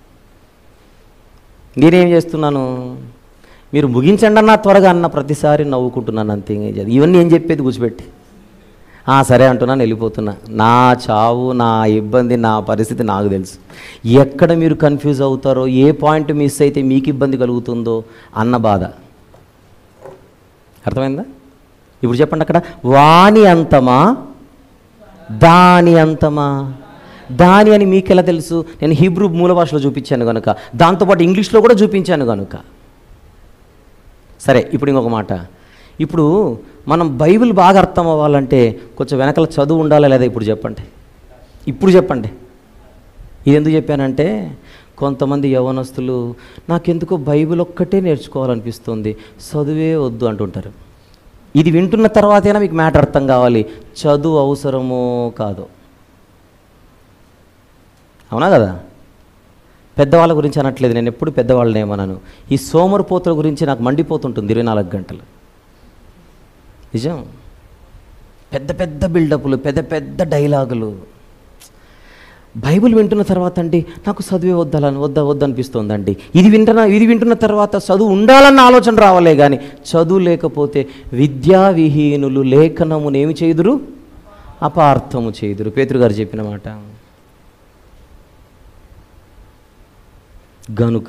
నేనేం చేస్తున్నాను? మీరు ముగించండి అన్న త్వరగా అన్న ప్రతిసారి నవ్వుకుంటున్నాను అంతే. ఇవన్నీ ఏం చెప్పేది కూర్చోబెట్టి సరే అంటున్నాను, వెళ్ళిపోతున్నా. నా చావు, నా ఇబ్బంది, నా పరిస్థితి నాకు తెలుసు. ఎక్కడ మీరు కన్ఫ్యూజ్ అవుతారో, ఏ పాయింట్ మిస్ అయితే మీకు ఇబ్బంది కలుగుతుందో అన్న బాధ. అర్థమైందా? ఇప్పుడు చెప్పండి, అక్కడ వాని అంతమా దాని అంతమా? దాని అని మీకు ఎలా తెలుసు? నేను హీబ్రూ మూల భాషలో చూపించాను కనుక, దాంతోపాటు ఇంగ్లీష్లో కూడా చూపించాను కనుక. సరే, ఇప్పుడు ఇంకొక మాట. ఇప్పుడు మనం బైబిల్ బాగా అర్థం అవ్వాలంటే కొంచెం వెనకాల చదువు ఉండాలా లేదా? ఇప్పుడు చెప్పండి. ఇది ఎందుకు చెప్పానంటే, కొంతమంది యవనస్తులు నాకెందుకో బైబిల్ ఒక్కటే నేర్చుకోవాలనిపిస్తుంది, చదువే వద్దు అంటుంటారు. ఇది వింటున్న తర్వాతైనా మీకు మ్యాటర్ అర్థం కావాలి, చదువు అవసరమో కాదో. అవునా కదా? పెద్దవాళ్ళ గురించి అనట్లేదు, నేను ఎప్పుడు పెద్దవాళ్ళని ఏమన్నాను. ఈ సోమరిపోతుల గురించి నాకు మండిపోతుంటుంది 24 గంటలు. నిజం. పెద్ద పెద్ద బిల్డప్లు, పెద్ద పెద్ద డైలాగులు. బైబిల్ వింటున్న తర్వాత అండి నాకు చదువే వద్దనిపిస్తోందండి. ఇది వింటున్న తర్వాత చదువు ఉండాలన్న ఆలోచన రావాలే కానీ, చదువు లేకపోతే విద్యా విహీనులు లేఖనమునేమి చేయుదురు? అపార్థము చేయుదురు. పేతురు గారు చెప్పిన మాట. గనుక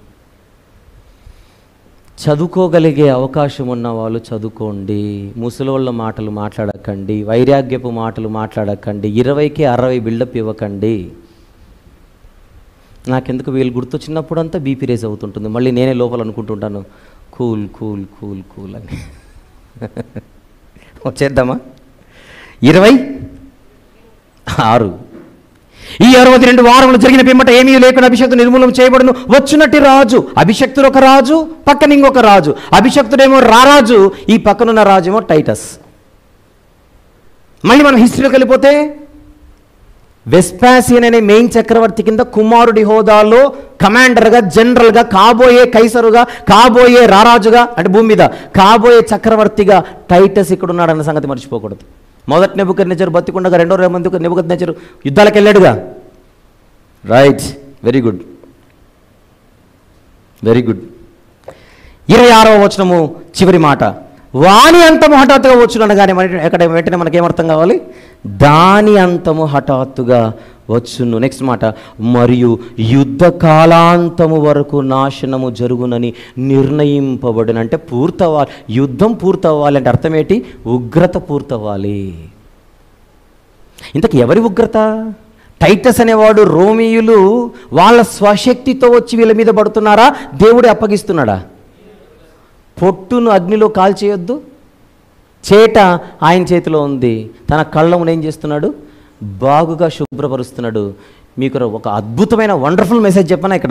చదువుకోగలిగే అవకాశం ఉన్న వాళ్ళు చదువుకోండి. ముసలోళ్ళ మాటలు మాట్లాడకండి, వైరాగ్యపు మాటలు మాట్లాడకండి, 20కి 60 బిల్డప్ ఇవ్వకండి. నాకెందుకు వీళ్ళు గుర్తొచ్చినప్పుడు అంతా బీపీ రేజ్ అవుతుంటుంది. మళ్ళీ నేనే లోపల అనుకుంటుంటాను, కూల్ కూల్ కూల్ కూల్ అని. వచ్చేద్దామా? 26 ఈ 62 వారములు జరిగిన పిమ్మట ఏమీ లేకుండా అభిషక్తుడు నిర్మూలన చేయబడును. వచ్చునట్టి రాజు, అభిషక్తుడు ఒక రాజు, పక్కన ఇంకొక రాజు. అభిషక్తుడేమో రారాజు, ఈ పక్కనున్న రాజేమో టైటస్. మళ్ళీ మనం హిస్టరీలోకి వెళ్ళిపోతే వెస్పాసియన్ అనే మెయిన్ చక్రవర్తి కింద కుమారుడి హోదాలో కమాండర్గా, జనరల్గా, కాబోయే కైసరుగా, కాబోయే రారాజుగా, అంటే భూమి మీద కాబోయే చక్రవర్తిగా టైటస్ ఇక్కడ ఉన్నాడన్న సంగతి మర్చిపోకూడదు. మొదటి నెబుకద్నెజరు బతికుండగా రెండో నెబుకద్నెజరు యుద్ధాలకు వెళ్ళాడుగా. Right, very good, very good. 26వ వచనము చివరి మాట, వాని అంతము హఠాత్తుగా వచ్చును అనగానే ఎక్కడ వెంటనే మనకేమర్థం కావాలి? దాని అంతము హఠాత్తుగా వచ్చును. నెక్స్ట్ మాట, మరియు యుద్ధ కాలాంతము వరకు నాశనము జరుగునని నిర్ణయింపబడిన. అంటే పూర్తవ్వాలి, యుద్ధం పూర్తవ్వాలి అంటే అర్థం ఏంటి? ఉగ్రత పూర్తవ్వాలి. ఇంతకు ఎవరి ఉగ్రత? టైటస్ అనేవాడు, రోమియులు వాళ్ళ స్వశక్తితో వచ్చి వీళ్ళ మీద పడుతున్నారా, దేవుడే అప్పగిస్తున్నాడా? పొట్టును అగ్నిలో కాల్చేయొద్దు, చేట ఆయన చేతిలో ఉంది. తన కళ్ళమును ఏం చేస్తున్నాడు? బాగుగా శుభ్రపరుస్తున్నాడు. మీకు ఒక అద్భుతమైన వండర్ఫుల్ మెసేజ్ చెప్పనా ఇక్కడ.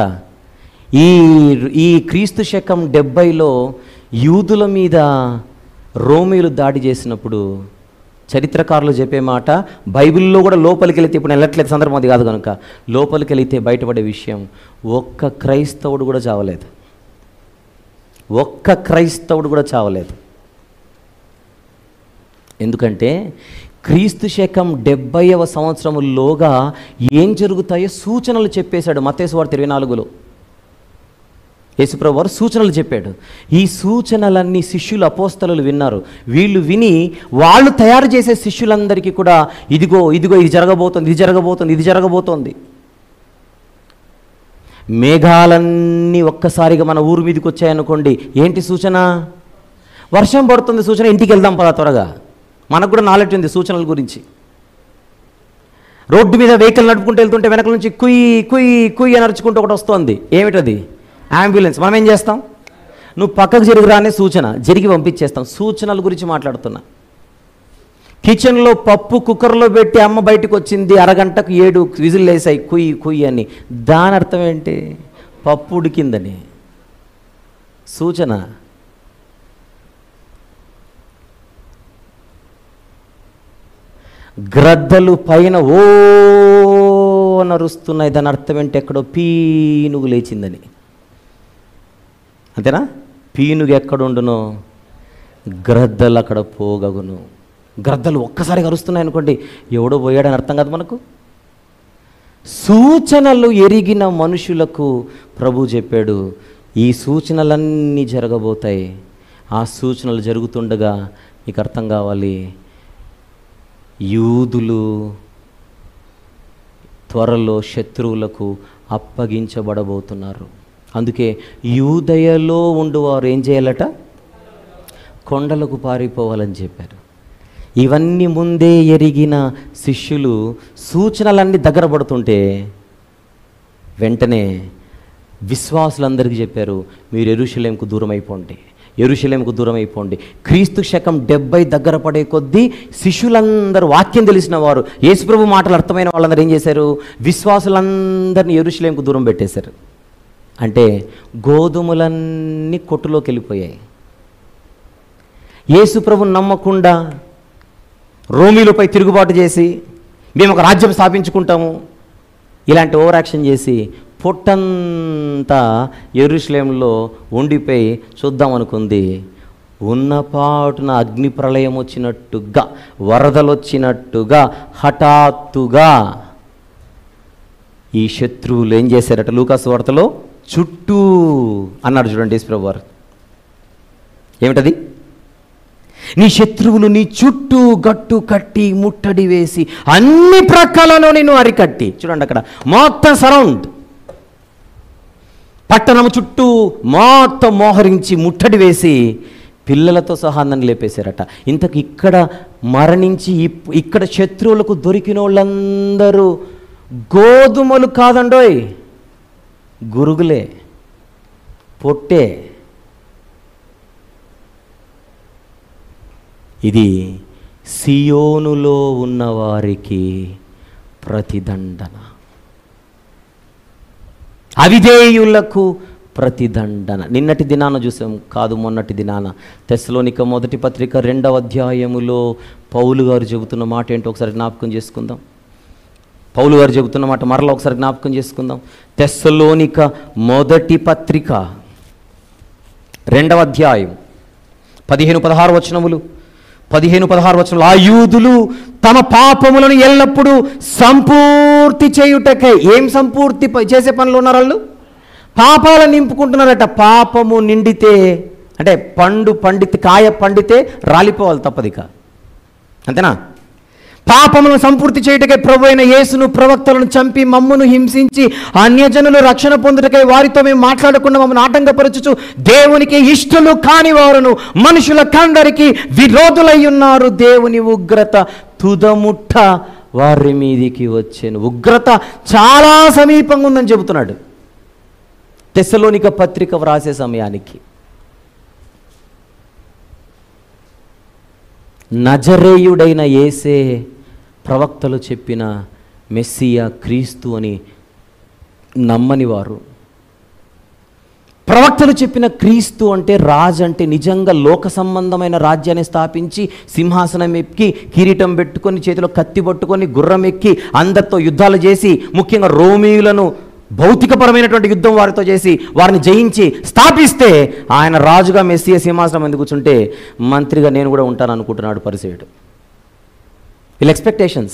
ఈ క్రీస్తు శకం 70లో యూదుల మీద రోమీయులు దాడి చేసినప్పుడు చరిత్రకారులు చెప్పే మాట, బైబిల్లో కూడా లోపలికి వెళితే, ఇప్పుడు నేను వెళ్ళట్లేదు సందర్భం అది కాదు కనుక, లోపలికి వెళితే బయటపడే విషయం, ఒక్క క్రైస్తవుడు కూడా చావలేదు. ఒక్క క్రైస్తవుడు కూడా చావలేదు. ఎందుకంటే క్రీస్తు శకం 70వ సంవత్సరములోగా ఏం జరుగుతాయో సూచనలు చెప్పేశాడు మత్తయి సువార్త 24లో. యేసుప్రభు వారు సూచనలు చెప్పాడు. ఈ సూచనలన్నీ శిష్యులు, అపోస్తలులు విన్నారు. వీళ్ళు విని వాళ్ళు తయారు చేసే శిష్యులందరికీ కూడా ఇదిగో ఇదిగో ఇది జరగబోతోంది, ఇది జరగబోతోంది, ఇది జరగబోతోంది. మేఘాలన్నీ ఒక్కసారిగా మన ఊరు మీదకి వచ్చాయనుకోండి, ఏంటి సూచన? వర్షం పడుతుంది సూచన. ఇంటికి వెళ్దాం పదా త్వరగా. మనకు కూడా నాలెడ్జ్ ఉంది సూచనల గురించి. రోడ్డు మీద వెహికల్ నడుపుకుంటూ వెళ్తుంటే వెనక నుంచి కుయ్ కుయ్ కుయ్ అని అరుచుకుంటూ ఒకటి వస్తుంది. ఏమిటది? అంబులెన్స్. మనం ఏం చేస్తాం? నువ్వు పక్కకు జరిగిరానే సూచన, జరిగి పంపించేస్తాం. సూచనల గురించి మాట్లాడుతున్నా. కిచెన్లో పప్పు కుక్కర్లో పెట్టి అమ్మ బయటకు వచ్చింది, అరగంటకు 7 విజిల్ వేసాయి కుయ్యి కుయ్యి అని. దాని అర్థం ఏంటి? పప్పు ఉడికిందని సూచన. గ్రద్దలు పైన ఓ నరుస్తున్నాయి, దాని అర్థం ఏంటి? ఎక్కడో పీనుగు లేచిందని. అంతేనా? పీనుగు ఎక్కడుండునో గ్రద్దలు అక్కడ పోగగును. గ్రద్దలు ఒక్కసారి కరుస్తున్నాయి అనుకోండి, ఎవడో పోయాడని అర్థం కాదు మనకు. సూచనలు ఎరిగిన మనుషులకు ప్రభు చెప్పాడు, ఈ సూచనలన్నీ జరగబోతాయి. ఆ సూచనలు జరుగుతుండగా మీకు అర్థం కావాలి, యూదులు త్వరలో శత్రువులకు అప్పగించబడబోతున్నారు. అందుకే యూదయలో ఉండువారు ఏం చేయాలట? కొండలకు పారిపోవాలని చెప్పారు. ఇవన్నీ ముందే ఎరిగిన శిష్యులు సూచనలన్నీ దగ్గర పడుతుంటే వెంటనే విశ్వాసులందరికీ చెప్పారు, మీరు యెరూషలేముకు దూరం అయిపోండి, యెరూషలేముకు దూరం అయిపోండి. క్రీస్తు శకం 70 దగ్గర పడే కొద్దీ శిష్యులందరూ, వాక్యం తెలిసిన వారు, యేసుప్రభు మాటలు అర్థమైన వాళ్ళందరూ ఏం చేశారు? విశ్వాసులందరినీ యెరూషలేముకు దూరం పెట్టేశారు. అంటే గోధుమలన్నీ కొట్టులోకి వెళ్ళిపోయాయి. యేసుప్రభుని నమ్మకుండా రోమీలపై తిరుగుబాటు చేసి మేము ఒక రాజ్యం స్థాపించుకుంటాము ఇలాంటి ఓవర్ యాక్షన్ చేసి పొట్టంతా యెరూషలేములో ఉండిపోయి చూద్దామనుకుంది. ఉన్నపాటున అగ్ని ప్రళయం వచ్చినట్టుగా, వరదలు వచ్చినట్టుగా హఠాత్తుగా ఈ శత్రువులు ఏం చేశారట? లూకాసు వార్తలో చుట్టూ అన్నాడు చూడండి యేసుప్రభు వారు. ఏమిటది? నీ శత్రువులు నీ చుట్టూ గట్టు కట్టి ముట్టడి వేసి అన్ని ప్రక్కలను నిన్ను అరికట్టి. చూడండి అక్కడ మొత్తం సరౌండ్, పట్టణము చుట్టూ మొత్తం మోహరించి ముట్టడి వేసి పిల్లలతో సహా నన్ను లేపేశారట. ఇంతకు ఇక్కడ మరణించి ఇక్కడ శత్రువులకు దొరికిన వాళ్ళందరూ గోధుమలు కాదండోయ్, గురుగులే, పొట్టే. ఇది సియోనులో ఉన్నవారికి ప్రతిదండన, అవిధేయులకు ప్రతిదండన. నిన్నటి దినాన చూసాం కాదు, మొన్నటి దినాన తెస్సలోనిక మొదటి పత్రిక 2వ అధ్యాయములో పౌలు గారు చెబుతున్న మాట ఏంటో ఒకసారి జ్ఞాపకం చేసుకుందాం. పౌలు గారు చెబుతున్నమాట మరలా ఒకసారి జ్ఞాపకం చేసుకుందాం. తెస్సలోనిక మొదటి పత్రిక 2వ అధ్యాయం 15-16 వచనములు. 15-16 వచనములు. ఆ యూదులు తమ పాపములను ఎల్లప్పుడూ సంపూర్తి చేయుటకై, ఏం సంపూర్తి చేసే పనులు ఉన్నారు వాళ్ళు? పాపాలను నింపుకుంటున్నారట. పాపము నిండితే అంటే కాయ పండితే రాలిపోవాలి తప్పదిక, అంతేనా? పాపములను సంపూర్తి చేయుటకై ప్రభువైన యేసును ప్రవక్తలను చంపి మమ్మును హింసించి అన్యజనులు రక్షణ పొందుటకై వారితో మేము మాట్లాడకుండా మమ్మల్ని ఆటంకపరచుచు దేవునికి ఇష్టలు కాని వారును మనుషులకందరికీ విరోధులై ఉన్నారు. దేవుని ఉగ్రత తుదముట్ట వారి మీదికి వచ్చాను. ఉగ్రత చాలా సమీపంగా ఉందని చెబుతున్నాడు తెస్సలోనిక పత్రిక వ్రాసే సమయానికి. నజరేయుడైన యేసే ప్రవక్తలు చెప్పిన మెస్సియా క్రీస్తు అని నమ్మని వారు, ప్రవక్తలు చెప్పిన క్రీస్తు అంటే రాజు అంటే నిజంగా లోక సంబంధమైన రాజ్యాన్ని స్థాపించి సింహాసనం ఎక్కి కిరీటం పెట్టుకొని చేతిలో కత్తి పట్టుకొని గుర్రం ఎక్కి అందరితో యుద్ధాలు చేసి, ముఖ్యంగా రోమీయులను భౌతికపరమైనటువంటి యుద్ధం వారితో చేసి వారిని జయించి స్థాపిస్తే ఆయన రాజుగా మెస్సియా సింహాసనం ఎందుకు కూర్చుంటే మంత్రిగా నేను కూడా ఉంటాను అనుకుంటున్నాడు పరిసేయుడు. వీళ్ళ ఎక్స్పెక్టేషన్స్.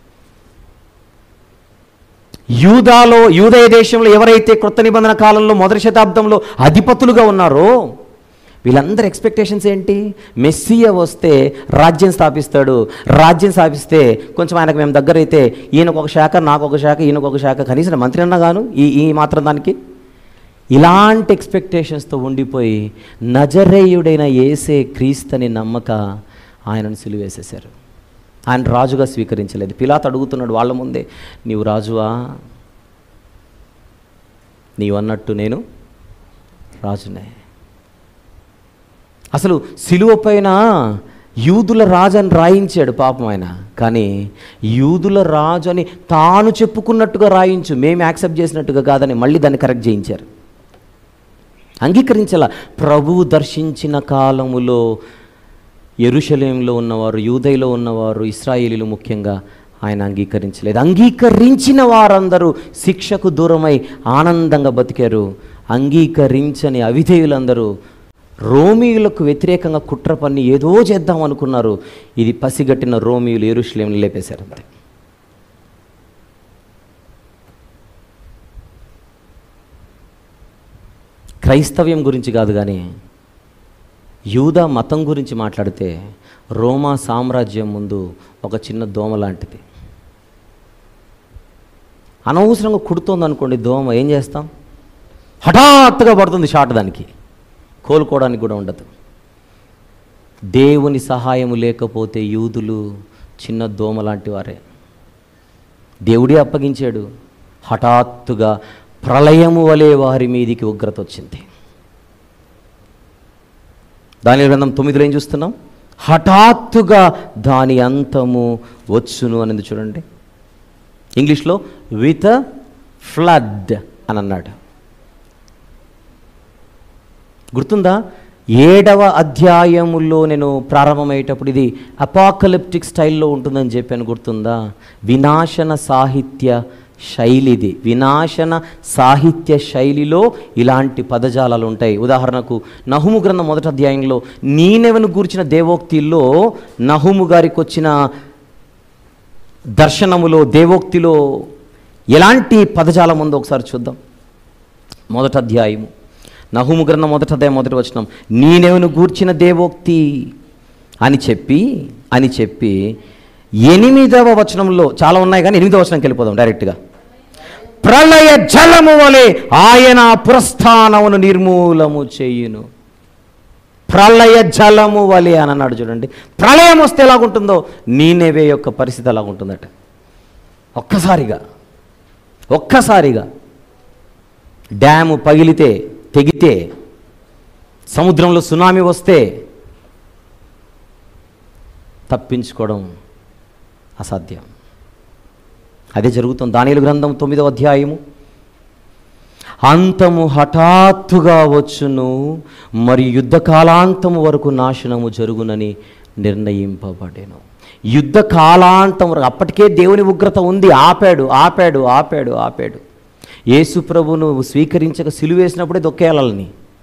యూదయ దేశంలో ఎవరైతే క్రొత్త నిబంధన కాలంలో మొదటి శతాబ్దంలో అధిపతులుగా ఉన్నారో వీళ్ళందరి ఎక్స్పెక్టేషన్స్ ఏంటి? మెస్సియా వస్తే రాజ్యం స్థాపిస్తాడు, రాజ్యం స్థాపిస్తే కొంచెం ఆయనకు మేము దగ్గర అయితే ఈయనకు ఒక శాఖ, నాకు ఒక శాఖ, ఈయనకు ఒక శాఖ, కనీసం మంత్రి అన్నా గాను ఈ మాత్రం దానికి. ఇలాంటి ఎక్స్పెక్టేషన్స్తో ఉండిపోయి నజరేయుడైన యేసే క్రీస్తుని నమ్మక ఆయనను సిలువేసేశారు. ఆయన రాజుగా స్వీకరించలేదు. పిలాతు అడుగుతున్నాడు వాళ్ళ ముందే, నీవు రాజువా? నీవు అన్నట్టు నేను రాజునే. అసలు సిలువ పైన యూదుల రాజు అని రాయించాడు పాపం ఆయన. కానీ యూదుల రాజు అని తాను చెప్పుకున్నట్టుగా రాయించు, మేము యాక్సెప్ట్ చేసినట్టుగా కాదని మళ్ళీ దాన్ని కరెక్ట్ చేయించారు. అంగీకరించాల. ప్రభువు దర్శించిన కాలములో యెరూషలేములో ఉన్నవారు, యూదయలో ఉన్నవారు, ఇశ్రాయేలీలు ముఖ్యంగా ఆయన అంగీకరించలేదు. అంగీకరించిన వారందరూ శిక్షకు దూరమై ఆనందంగా బతికారు. అంగీకరించని అవిధేయులందరూ రోమీయులకు వ్యతిరేకంగా కుట్ర పన్ని ఏదో చేద్దాం అనుకున్నారు. ఇది పసిగట్టిన రోమీయులు యెరూషలేమును లేపేశారు అంతే. క్రైస్తవ్యం గురించి కాదు కానీ యూదా మతం గురించి మాట్లాడితే రోమా సామ్రాజ్యం ముందు ఒక చిన్న దోమ లాంటిది. అనవసరంగా కుడుతోంది అనుకోండి దోమ, ఏం చేస్తాం? హఠాత్తుగా పడుతుంది షాట్, దానికి కోలుకోవడానికి కూడా ఉండదు. దేవుని సహాయము లేకపోతే యూదులు చిన్న దోమ లాంటి వారే. దేవుడే అప్పగించాడు. హఠాత్తుగా ప్రళయము వలె వారి మీదికి ఉగ్రత వచ్చింది. దానియేలు గ్రంథం 9లో ఏం చూస్తున్నాం? హఠాత్తుగా దాని అంతము వచ్చును అనేది చూడండి. ఇంగ్లీష్లో విత్ ఫ్లడ్ అని అన్నాడు. గుర్తుందా? 7వ అధ్యాయములో నేను ప్రారంభమయ్యేటప్పుడు ఇది అపాకలిప్టిక్ స్టైల్లో ఉంటుందని చెప్పాను, గుర్తుందా? వినాశన సాహిత్య శైలిది. వినాశన సాహిత్య శైలిలో ఇలాంటి పదజాలాలు ఉంటాయి. ఉదాహరణకు నహుము గ్రంథం 1వ అధ్యాయంలో నీనెవెను గూర్చిన దేవోక్తిలో నహుము గారికి వచ్చిన దర్శనములో దేవోక్తిలో ఎలాంటి పదజాలం ఉందో ఒకసారి చూద్దాం. 1వ అధ్యాయము నహుము గ్రంథం 1వ అధ్యాయం 1వ వచనం, నీనెవెను గూర్చిన దేవోక్తి అని చెప్పి 8వ వచనంలో చాలా ఉన్నాయి కానీ 8వ వచనంకి వెళ్ళిపోదాం డైరెక్ట్గా. ప్రళయ జలము వలె ఆయన పురస్థానమును నిర్మూలము చేయును. ప్రళయ జలము వలె అని అన్నాడు చూడండి. ప్రళయం వస్తే ఎలాగుంటుందో నీనెవే యొక్క పరిస్థితి అలాగుంటుందట. ఒక్కసారిగా డ్యాము పగిలితే, తెగితే, సముద్రంలో సునామీ వస్తే తప్పించుకోవడం అసాధ్యం. అదే జరుగుతుంది. దానియేలు గ్రంథం 9వ అధ్యాయము, అంతము హఠాత్తుగా వచ్చును మరియు యుద్ధకాలాంతము వరకు నాశనము జరుగునని నిర్ణయింపబడెను. యుద్ధ కాలాంతం వరకు, అప్పటికే దేవుని ఉగ్రత ఉంది, ఆపాడు ఆపాడు ఆపాడు ఆపాడు. యేసు ప్రభువును స్వీకరించక సిలువేసినప్పుడే దొక్కేయాలని,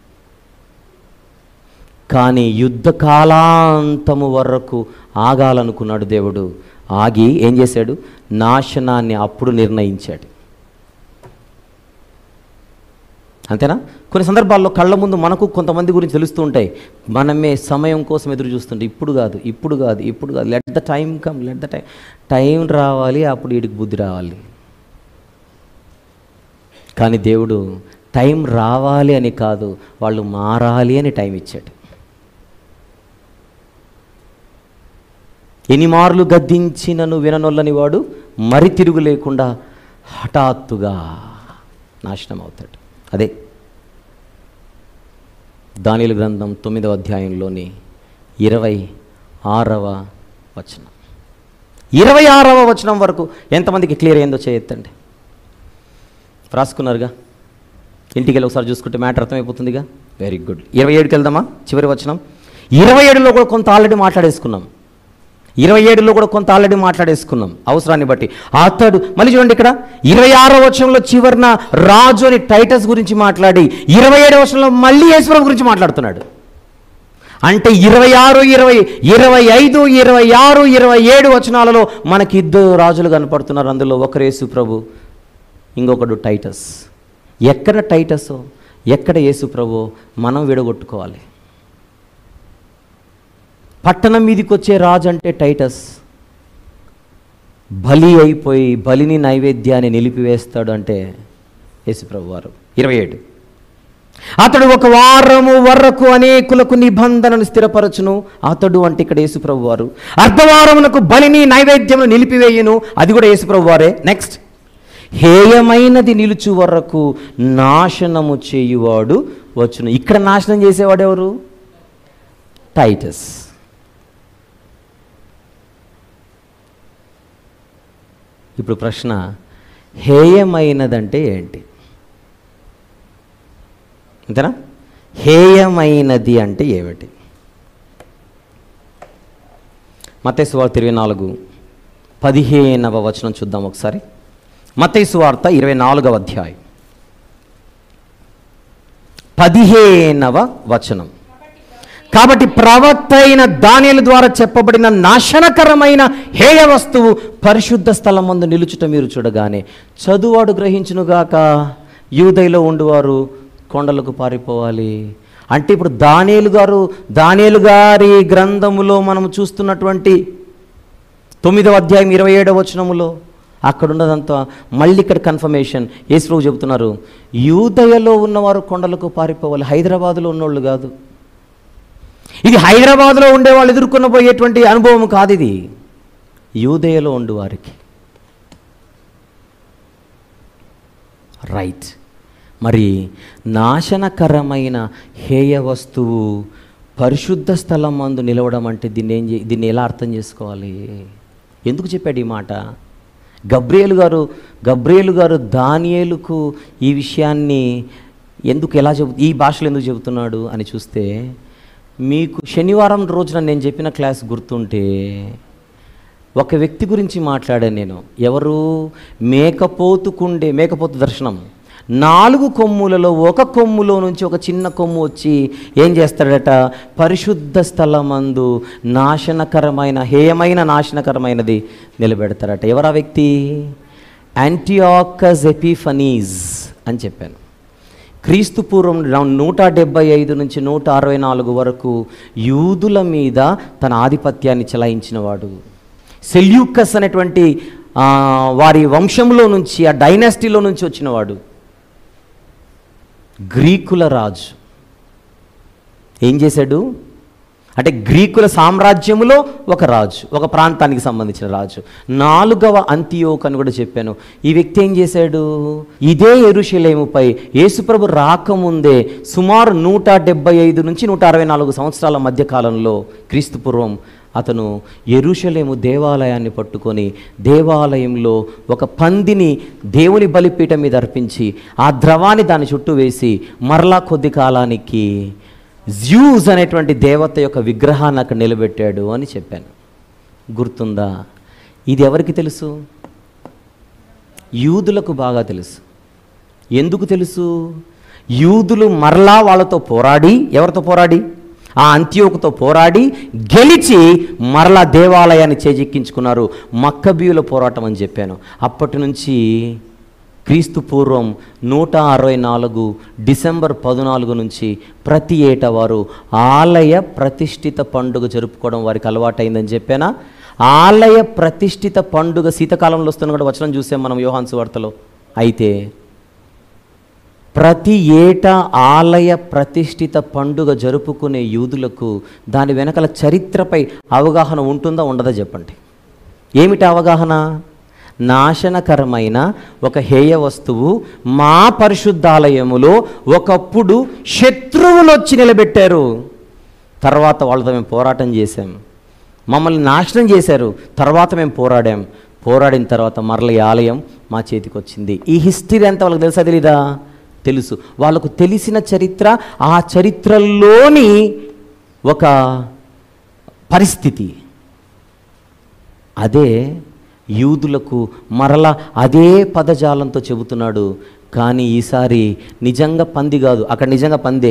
కానీ యుద్ధ కాలాంతము వరకు ఆగాలనుకున్నాడు దేవుడు. ఆగి ఏం చేశాడు? నాశనాన్ని అప్పుడు నిర్ణయించాడు. అంతేనా? కొన్ని సందర్భాల్లో కళ్ళ ముందు మనకు కొంతమంది గురించి తెలుస్తూ ఉంటాయి, మనమే సమయం కోసం ఎదురు చూస్తుంటే ఇప్పుడు కాదు ఇప్పుడు కాదు ఇప్పుడు కాదు, let the time come, let the time రావాలి, అప్పుడు వీడికి బుద్ధి రావాలి. కానీ దేవుడు టైం రావాలి అని కాదు, వాళ్ళు మారాలి అని టైం ఇచ్చాడు. ఎన్ని మార్లు గద్దించినను విననొల్లని వాడు మరి తిరుగు లేకుండా హఠాత్తుగా నాశనం అవుతాడు. అదే దానియేలు గ్రంథం 9వ అధ్యాయంలోని 26వ వచనం. 26వ వచనం వరకు ఎంతమందికి క్లియర్ అయిందో చేయొద్దండి. రాసుకున్నారుగా? ఇంటికి వెళ్ళి ఒకసారి చూసుకుంటే మ్యాటర్ అర్థమైపోతుందిగా. Very good. 27కి వెళ్దామా? చివరి వచనం. 27లో కూడా కొంత ఆల్రెడీ మాట్లాడేసుకున్నాం. 27లో కూడా కొంత ఆల్రెడీ మాట్లాడేసుకున్నాం అవసరాన్ని బట్టి. అతడు మళ్ళీ చూడండి, ఇక్కడ 26వ వచనంలో చివరిన రాజు అని టైటస్ గురించి మాట్లాడి 27వ వచనంలో మళ్ళీ యేసుప్రభు గురించి మాట్లాడుతున్నాడు. అంటే 26, 20, 25, 26, 27 వచనాలలో మనకి ఇద్దరు రాజులు కనపడుతున్నారు. అందులో ఒకరు యేసుప్రభు, ఇంకొకడు టైటస్. ఎక్కడ టైటసో ఎక్కడ యేసుప్రభు మనం విడగొట్టుకోవాలి. పట్టణం మీదకి వచ్చే రాజు అంటే టైటస్, బలి అయిపోయి బలిని నైవేద్యాన్ని నిలిపివేస్తాడు అంటే యేసుప్రభు వారు. 27 అతడు ఒక వారము వరకు అనేకులకు నిబంధనను స్థిరపరచును. అతడు అంటే ఇక్కడ యేసుప్రభు వారు. అర్ధవారమునకు బలిని నైవేద్యమును నిలిపివేయును, అది కూడా యేసుప్రభు వారే. నెక్స్ట్, హేయమైనది నిలుచు వరకు నాశనము చేయువాడు వచ్చును. ఇక్కడ నాశనం చేసేవాడు ఎవరు? టైటస్. ఇప్పుడు ప్రశ్న, హేయమైనదంటే ఏంటి? అంతేనా? హేయమైనది అంటే ఏమిటి? మత్తయి సువార్త 24:15వ వచనం చూద్దాం ఒకసారి. మత్తయి సువార్త 24వ అధ్యాయం 15వ వచనం. కాబట్టి ప్రవక్త అయిన దానియేలు ద్వారా చెప్పబడిన నాశనకరమైన హేయ వస్తువు పరిశుద్ధ స్థలమందు నిలుచుట మీరు చూడగానే చదువాడు గ్రహించునుగాక, యూదయలో ఉండువారు కొండలకు పారిపోవాలి. అంటే ఇప్పుడు దానియేలు గారి గ్రంథములో మనం చూస్తున్నటువంటి 9వ అధ్యాయం 27వ వచనములో అక్కడ ఉన్నదంతా మళ్ళీ ఇక్కడ కన్ఫర్మేషన్. యేసుప్రభు చెబుతున్నారు, యూదయలో ఉన్నవారు కొండలకు పారిపోవాలి, హైదరాబాదులో ఉన్నోళ్ళు కాదు. ఇది హైదరాబాద్లో ఉండేవాళ్ళు ఎదుర్కొన్న పోయేటువంటి అనుభవం కాదు, ఇది యూదయలో ఉండువారికి. రైట్. మరి నాశనకరమైన హేయ వస్తువు పరిశుద్ధ స్థలం మందు నిలవడం అంటే దీన్ని ఎలా అర్థం చేసుకోవాలి? ఎందుకు చెప్పాడు ఈ మాట? గబ్రియేలు గారు దానియేలుకు ఈ విషయాన్ని ఈ భాషలో ఎందుకు చెబుతున్నాడు అని చూస్తే, మీకు శనివారం రోజున నేను చెప్పిన క్లాస్ గుర్తుంటే ఒక వ్యక్తి గురించి మాట్లాడాను నేను. ఎవరు? మేకపోతు దర్శనం. 4 కొమ్ములలో ఒక కొమ్ములో నుంచి ఒక చిన్న కొమ్ము వచ్చి ఏం చేస్తాడట? పరిశుద్ధ స్థలమందు హేయమైన నాశనకరమైనది నిలబెడతాడట. ఎవరా వ్యక్తి? యాంటియోకస్ ఎపిఫనీస్ అని చెప్పాను. క్రీస్తు పూర్వం 175 నుంచి 164 వరకు యూదుల మీద తన ఆధిపత్యాన్ని చెలాయించినవాడు. సెల్యూకస్ అనేటువంటి వారి వంశంలో నుంచి, ఆ డైనాసిటీలో నుంచి వచ్చినవాడు. గ్రీకుల రాజు ఏం చేశాడు అంటే, గ్రీకుల సామ్రాజ్యములో ఒక రాజు, ఒక ప్రాంతానికి సంబంధించిన రాజు. 4వ అంతియోకు అని కూడా చెప్పాను. ఈ వ్యక్తి ఏం చేశాడు? ఇదే యెరూషలేముపై యేసుప్రభు రాకముందే సుమారు 175 నుంచి 164 సంవత్సరాల మధ్యకాలంలో క్రీస్తు పూర్వం అతను యెరూషలేము దేవాలయాన్ని పట్టుకొని దేవాలయంలో ఒక పందిని దేవుని బలిపీఠం మీద అర్పించి ఆ ద్రవాన్ని దాని చుట్టూ వేసి మరలా కొద్ది కాలానికి జ్యూస్ అనేటువంటి దేవత యొక్క విగ్రహాన్ని అక్కడ నిలబెట్టాడు అని చెప్పాను. గుర్తుందా? ఇది ఎవరికి తెలుసు? యూదులకు బాగా తెలుసు. ఎందుకు తెలుసు? యూదులు మరలా వాళ్ళతో పోరాడి, ఎవరితో పోరాడి? ఆ అంత్యోకుతో పోరాడి గెలిచి మరలా దేవాలయాన్ని చేజిక్కించుకున్నారు. మక్కబీయుల పోరాటం అని చెప్పాను. అప్పటి నుంచి క్రీస్తు పూర్వం 164 డిసెంబర్ 14 నుంచి ప్రతి ఏటా వారు ఆలయ ప్రతిష్ఠిత పండుగ జరుపుకోవడం వారికి అలవాటైందని చెప్పానా? ఆలయ ప్రతిష్ఠిత పండుగ శీతాకాలంలో వస్తున్న కూడా వచనం చూసాం మనం యోహాను సువార్తలో. అయితే ప్రతి ఏటా ఆలయ ప్రతిష్ఠిత పండుగ జరుపుకునే యూదులకు దాని వెనకల చరిత్రపై అవగాహన ఉంటుందా ఉండదా చెప్పండి. ఏమిటి అవగాహన? నాశనకరమైన ఒక హేయ వస్తువు మా పరిశుద్ధాలయములో ఒకప్పుడు శత్రువులు వచ్చి నిలబెట్టారు. తర్వాత వాళ్ళతో మేము పోరాటం చేశాం, మమ్మల్ని నాశనం చేశారు. తర్వాత మేము పోరాడిన తర్వాత మరల ఈ ఆలయం మా చేతికి వచ్చింది. ఈ హిస్టరీ అంతా వాళ్ళకి తెలుసా తెలీదా? తెలుసు. వాళ్ళకు తెలిసిన చరిత్ర, ఆ చరిత్రలోని ఒక పరిస్థితి. అదే యూదులకు మరలా అదే పదజాలంతో చెబుతున్నాడు. కానీ ఈసారి నిజంగా పంది కాదు, అక్కడ నిజంగా పందే.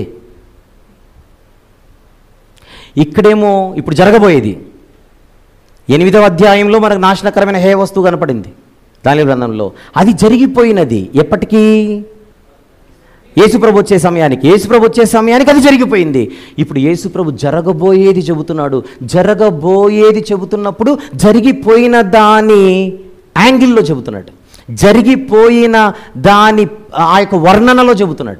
ఇక్కడేమో ఇప్పుడు జరగబోయేది 8వ అధ్యాయంలో మనకు నాశనకరమైన హేయ వస్తువు కనపడింది దానియేలు గ్రంథంలో. అది జరిగిపోయినది. ఎప్పటికీ? యేసుప్రభు వచ్చే సమయానికి అది జరిగిపోయింది. ఇప్పుడు యేసుప్రభు జరగబోయేది చెబుతున్నాడు. జరగబోయేది చెబుతున్నప్పుడు జరిగిపోయిన దాని యాంగిల్లో చెబుతున్నాడు, జరిగిపోయిన దాని ఆ యొక్క వర్ణనలో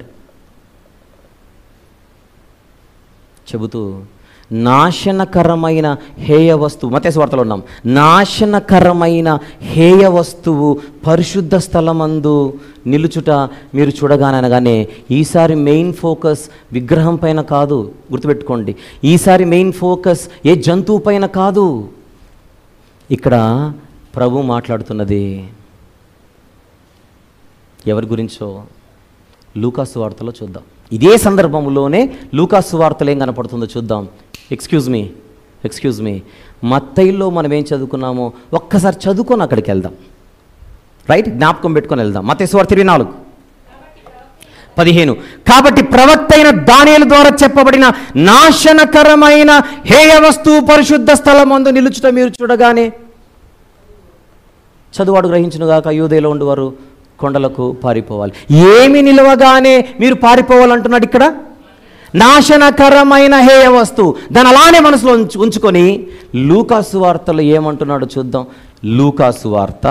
చెబుతూ నాశనకరమైన హేయ వస్తువు, మత్తయి సువార్తలో ఉన్నాం, నాశనకరమైన హేయ వస్తువు పరిశుద్ధ స్థలమందు నిలుచుట మీరు చూడగానగానే ఈసారి మెయిన్ ఫోకస్ విగ్రహం పైన కాదు, గుర్తుపెట్టుకోండి. ఈసారి మెయిన్ ఫోకస్ ఏ జంతువు పైన కాదు. ఇక్కడ ప్రభు మాట్లాడుతున్నది ఎవరి గురించో లూకాసు వార్తలో చూద్దాం. ఇదే సందర్భంలోనే లూకాసు వార్తలో ఏం కనపడుతుందో చూద్దాం. ఎక్స్క్యూజ్ మీ మత్తయిలో మనం ఏం చదువుకున్నామో ఒక్కసారి చదువుకొని అక్కడికి వెళ్దాం. రైట్, జ్ఞాపకం పెట్టుకొని వెళ్దాం. మత్తయి సువార్త 24:15. కాబట్టి ప్రవక్త అయిన దానియేలు ద్వారా చెప్పబడిన నాశనకరమైన హేయ వస్తువు పరిశుద్ధ స్థలమందు నిలుచుట మీరు చూడగానే చదువాడు గ్రహించునుగాక, యూదేలో ఉండేవారు కొండలకు పారిపోవాలి. ఏమి నిలవగానే మీరు పారిపోవాలంటున్నాడు ఇక్కడ? నాశనకరమైన హేయ వస్తువు. దాన్ని అలానే మనసులో ఉంచుకొని లూకాసు వార్తలో ఏమంటున్నాడో చూద్దాం. లూకాసు వార్త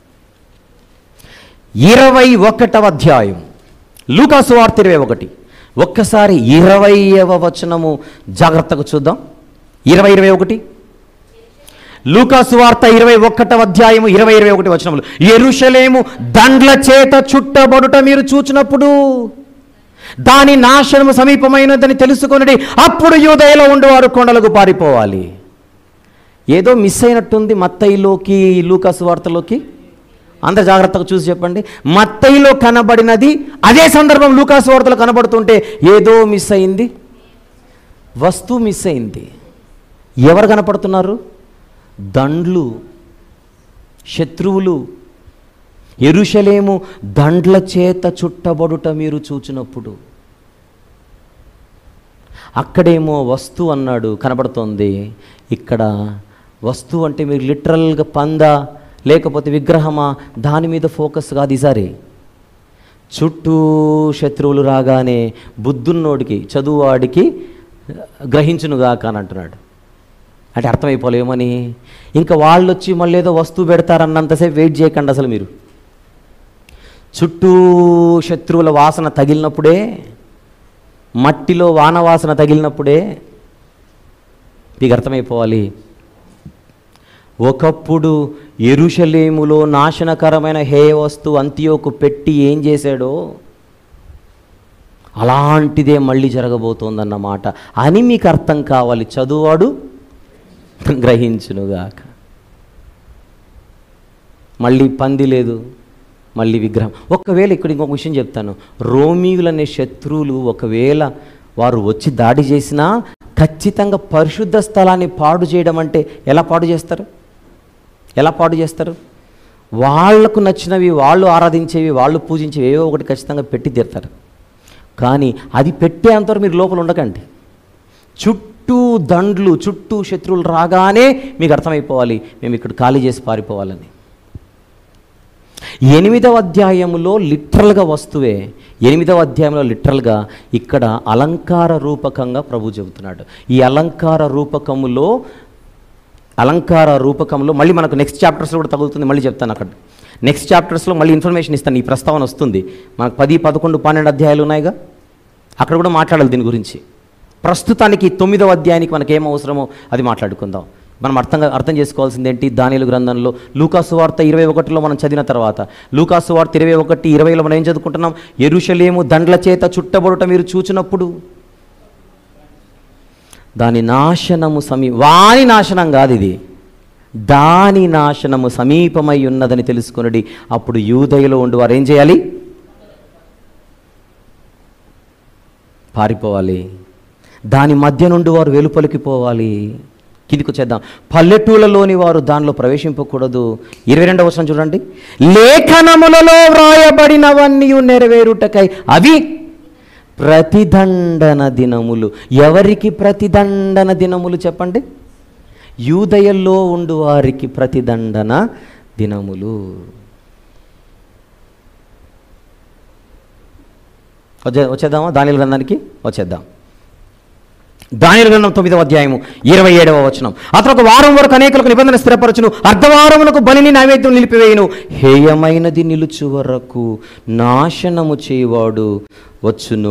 21వ అధ్యాయం. లూకాసు వార్త 21. ఒక్కసారి 20వ వచనము జాగ్రత్తగా చూద్దాం. 20:21. లూకాసు వార్త 21వ అధ్యాయము 20-21 వచనములు. యెరూషలేము దండ్ల చేత చుట్టబడుట మీరు చూచినప్పుడు దాని నాశనము సమీపమైనదని తెలుసుకొనుడి. అప్పుడు యూదయలో ఉండేవారు కొండలకు పారిపోవాలి. ఏదో మిస్ అయినట్టుంది మత్తయిలోకి లూకాసు వార్తలోకి. అందరు జాగ్రత్తగా చూసి చెప్పండి. మత్తయిలో కనబడినది అదే సందర్భం లూకాసు వార్తలో కనబడుతుంటే ఏదో మిస్ అయింది, వస్తువు మిస్ అయింది. ఎవరు కనపడుతున్నారు? దండ్లు, శత్రువులు. యెరూషలేము దండ్ల చేత చుట్టబడుట మీరు చూచినప్పుడు. అక్కడేమో వస్తువు అన్నాడు, కనబడుతోంది. ఇక్కడ వస్తువు అంటే మీరు లిటరల్గా పందా లేకపోతే విగ్రహమా దాని మీద ఫోకస్ కాదు. ఈసారి చుట్టూ శత్రువులు రాగానే బుద్ధున్నోడికి, చదువువాడికి గ్రహించునుగాక అని అంటున్నాడు. అంటే అర్థమైపోలేమని. ఇంకా వాళ్ళు వచ్చి మళ్ళీ ఏదో వస్తువు పెడతారన్నంతసేపు వెయిట్ చేయకండి. అసలు మీరు చుట్టూ శత్రువుల వాసన తగిలినప్పుడే, మట్టిలో వాన వాసన తగిలినప్పుడే మీకు అర్థమైపోవాలి. ఒకప్పుడు యెరూషలేములో నాశనకరమైన హేయ వస్తువు అంతియోకు పెట్టి ఏం చేశాడో అలాంటిదే మళ్ళీ జరగబోతోందన్నమాట అని మీకు అర్థం కావాలి. చదువువాడు గ్రహించునుగాక. మళ్ళీ పంది లేదు, మళ్ళీ విగ్రహం. ఒకవేళ ఇక్కడ ఇంకొక విషయం చెప్తాను. రోమీయులు అనే శత్రువులు ఒకవేళ వారు వచ్చి దాడి చేసినా ఖచ్చితంగా పరిశుద్ధ స్థలాన్ని పాడు చేయడం అంటే ఎలా పాడు చేస్తారు? ఎలా పాడు చేస్తారు? వాళ్లకు నచ్చినవి, వాళ్ళు ఆరాధించేవి, వాళ్ళు పూజించేవి ఏవో ఒకటి ఖచ్చితంగా పెట్టి తీరుతారు. కానీ అది పెట్టేంతవరకు మీరు లోపల ఉండకండి. చుట్టూ దండ్లు, చుట్టూ శత్రువులు రాగానే మీకు అర్థమైపోవాలి మేము ఇక్కడ ఖాళీ చేసి పారిపోవాలని. 8వ అధ్యాయంలో లిటరల్గా వస్తువే, 8వ అధ్యాయంలో లిటరల్గా ఇక్కడ అలంకార రూపకంగా ప్రభు చెబుతున్నాడు. ఈ అలంకార రూపకంలో మళ్ళీ మనకు నెక్స్ట్ చాప్టర్స్లో కూడా తగులుతుంది. మళ్ళీ చెప్తాను, అక్కడ నెక్స్ట్ చాప్టర్స్లో మళ్ళీ ఇన్ఫర్మేషన్ ఇస్తాను. ఈ ప్రస్తావన వస్తుంది. మనకు 10, 11, 12 అధ్యాయాలు ఉన్నాయిగా, అక్కడ కూడా మాట్లాడాలి దీని గురించి. ప్రస్తుతానికి 9వ అధ్యాయానికి మనకి ఏం అవసరమో అది మాట్లాడుకుందాం. మనం అర్థం చేసుకోవాల్సింది ఏంటి? దానియేలు గ్రంథంలో లూకాసు వార్త 21లో మనం చదివిన తర్వాత, లూకాసు వార్త 21:20లో మనం ఏం చదువుకుంటున్నాం? యెరూషలేము దండ్ల చేత చుట్టబడుట మీరు చూచినప్పుడు దాని నాశనము వాని నాశనం కాదు ఇది, దాని నాశనము సమీపమై ఉన్నదని తెలుసుకొనుడి. అప్పుడు యూదయలో ఉండి వారు ఏం చేయాలి? పారిపోవాలి. దాని మధ్య నుండి వారు వెలుపలికి పోవాలి. కిందికి వచ్చేద్దాం. పల్లెటూళ్ళలోని వారు దానిలో ప్రవేశింపకూడదు. 22వ వచనం చూడండి. లేఖనములలో వ్రాయబడినవన్నీ నెరవేరుటకై అవి ప్రతిదండన దినములు. ఎవరికి ప్రతిదండన దినములు చెప్పండి? యూదయల్లో ఉండు వారికి ప్రతిదండన దినములు. వచ్చేద్దామా? దానియేలు గ్రంథానికి వచ్చేద్దాం. దానియేలు గ్రంథం 9వ అధ్యాయము 27వ వచనం. అతను ఒక వారం వరకు అనేకులకు నిబంధన స్థిరపరచును, అర్ధవారమునకు బలిని నైవేద్యం నిలిపివేయును, హేయమైనది నిలుచు వరకు నాశనము చేయువాడు వచ్చును.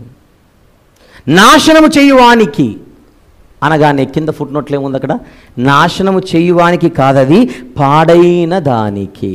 నాశనము చేయువానికి అనగానే కింద ఫుట్ నోట్లు ఏముంది అక్కడ? నాశనము చేయువానికి కాదది, పాడైన దానికి.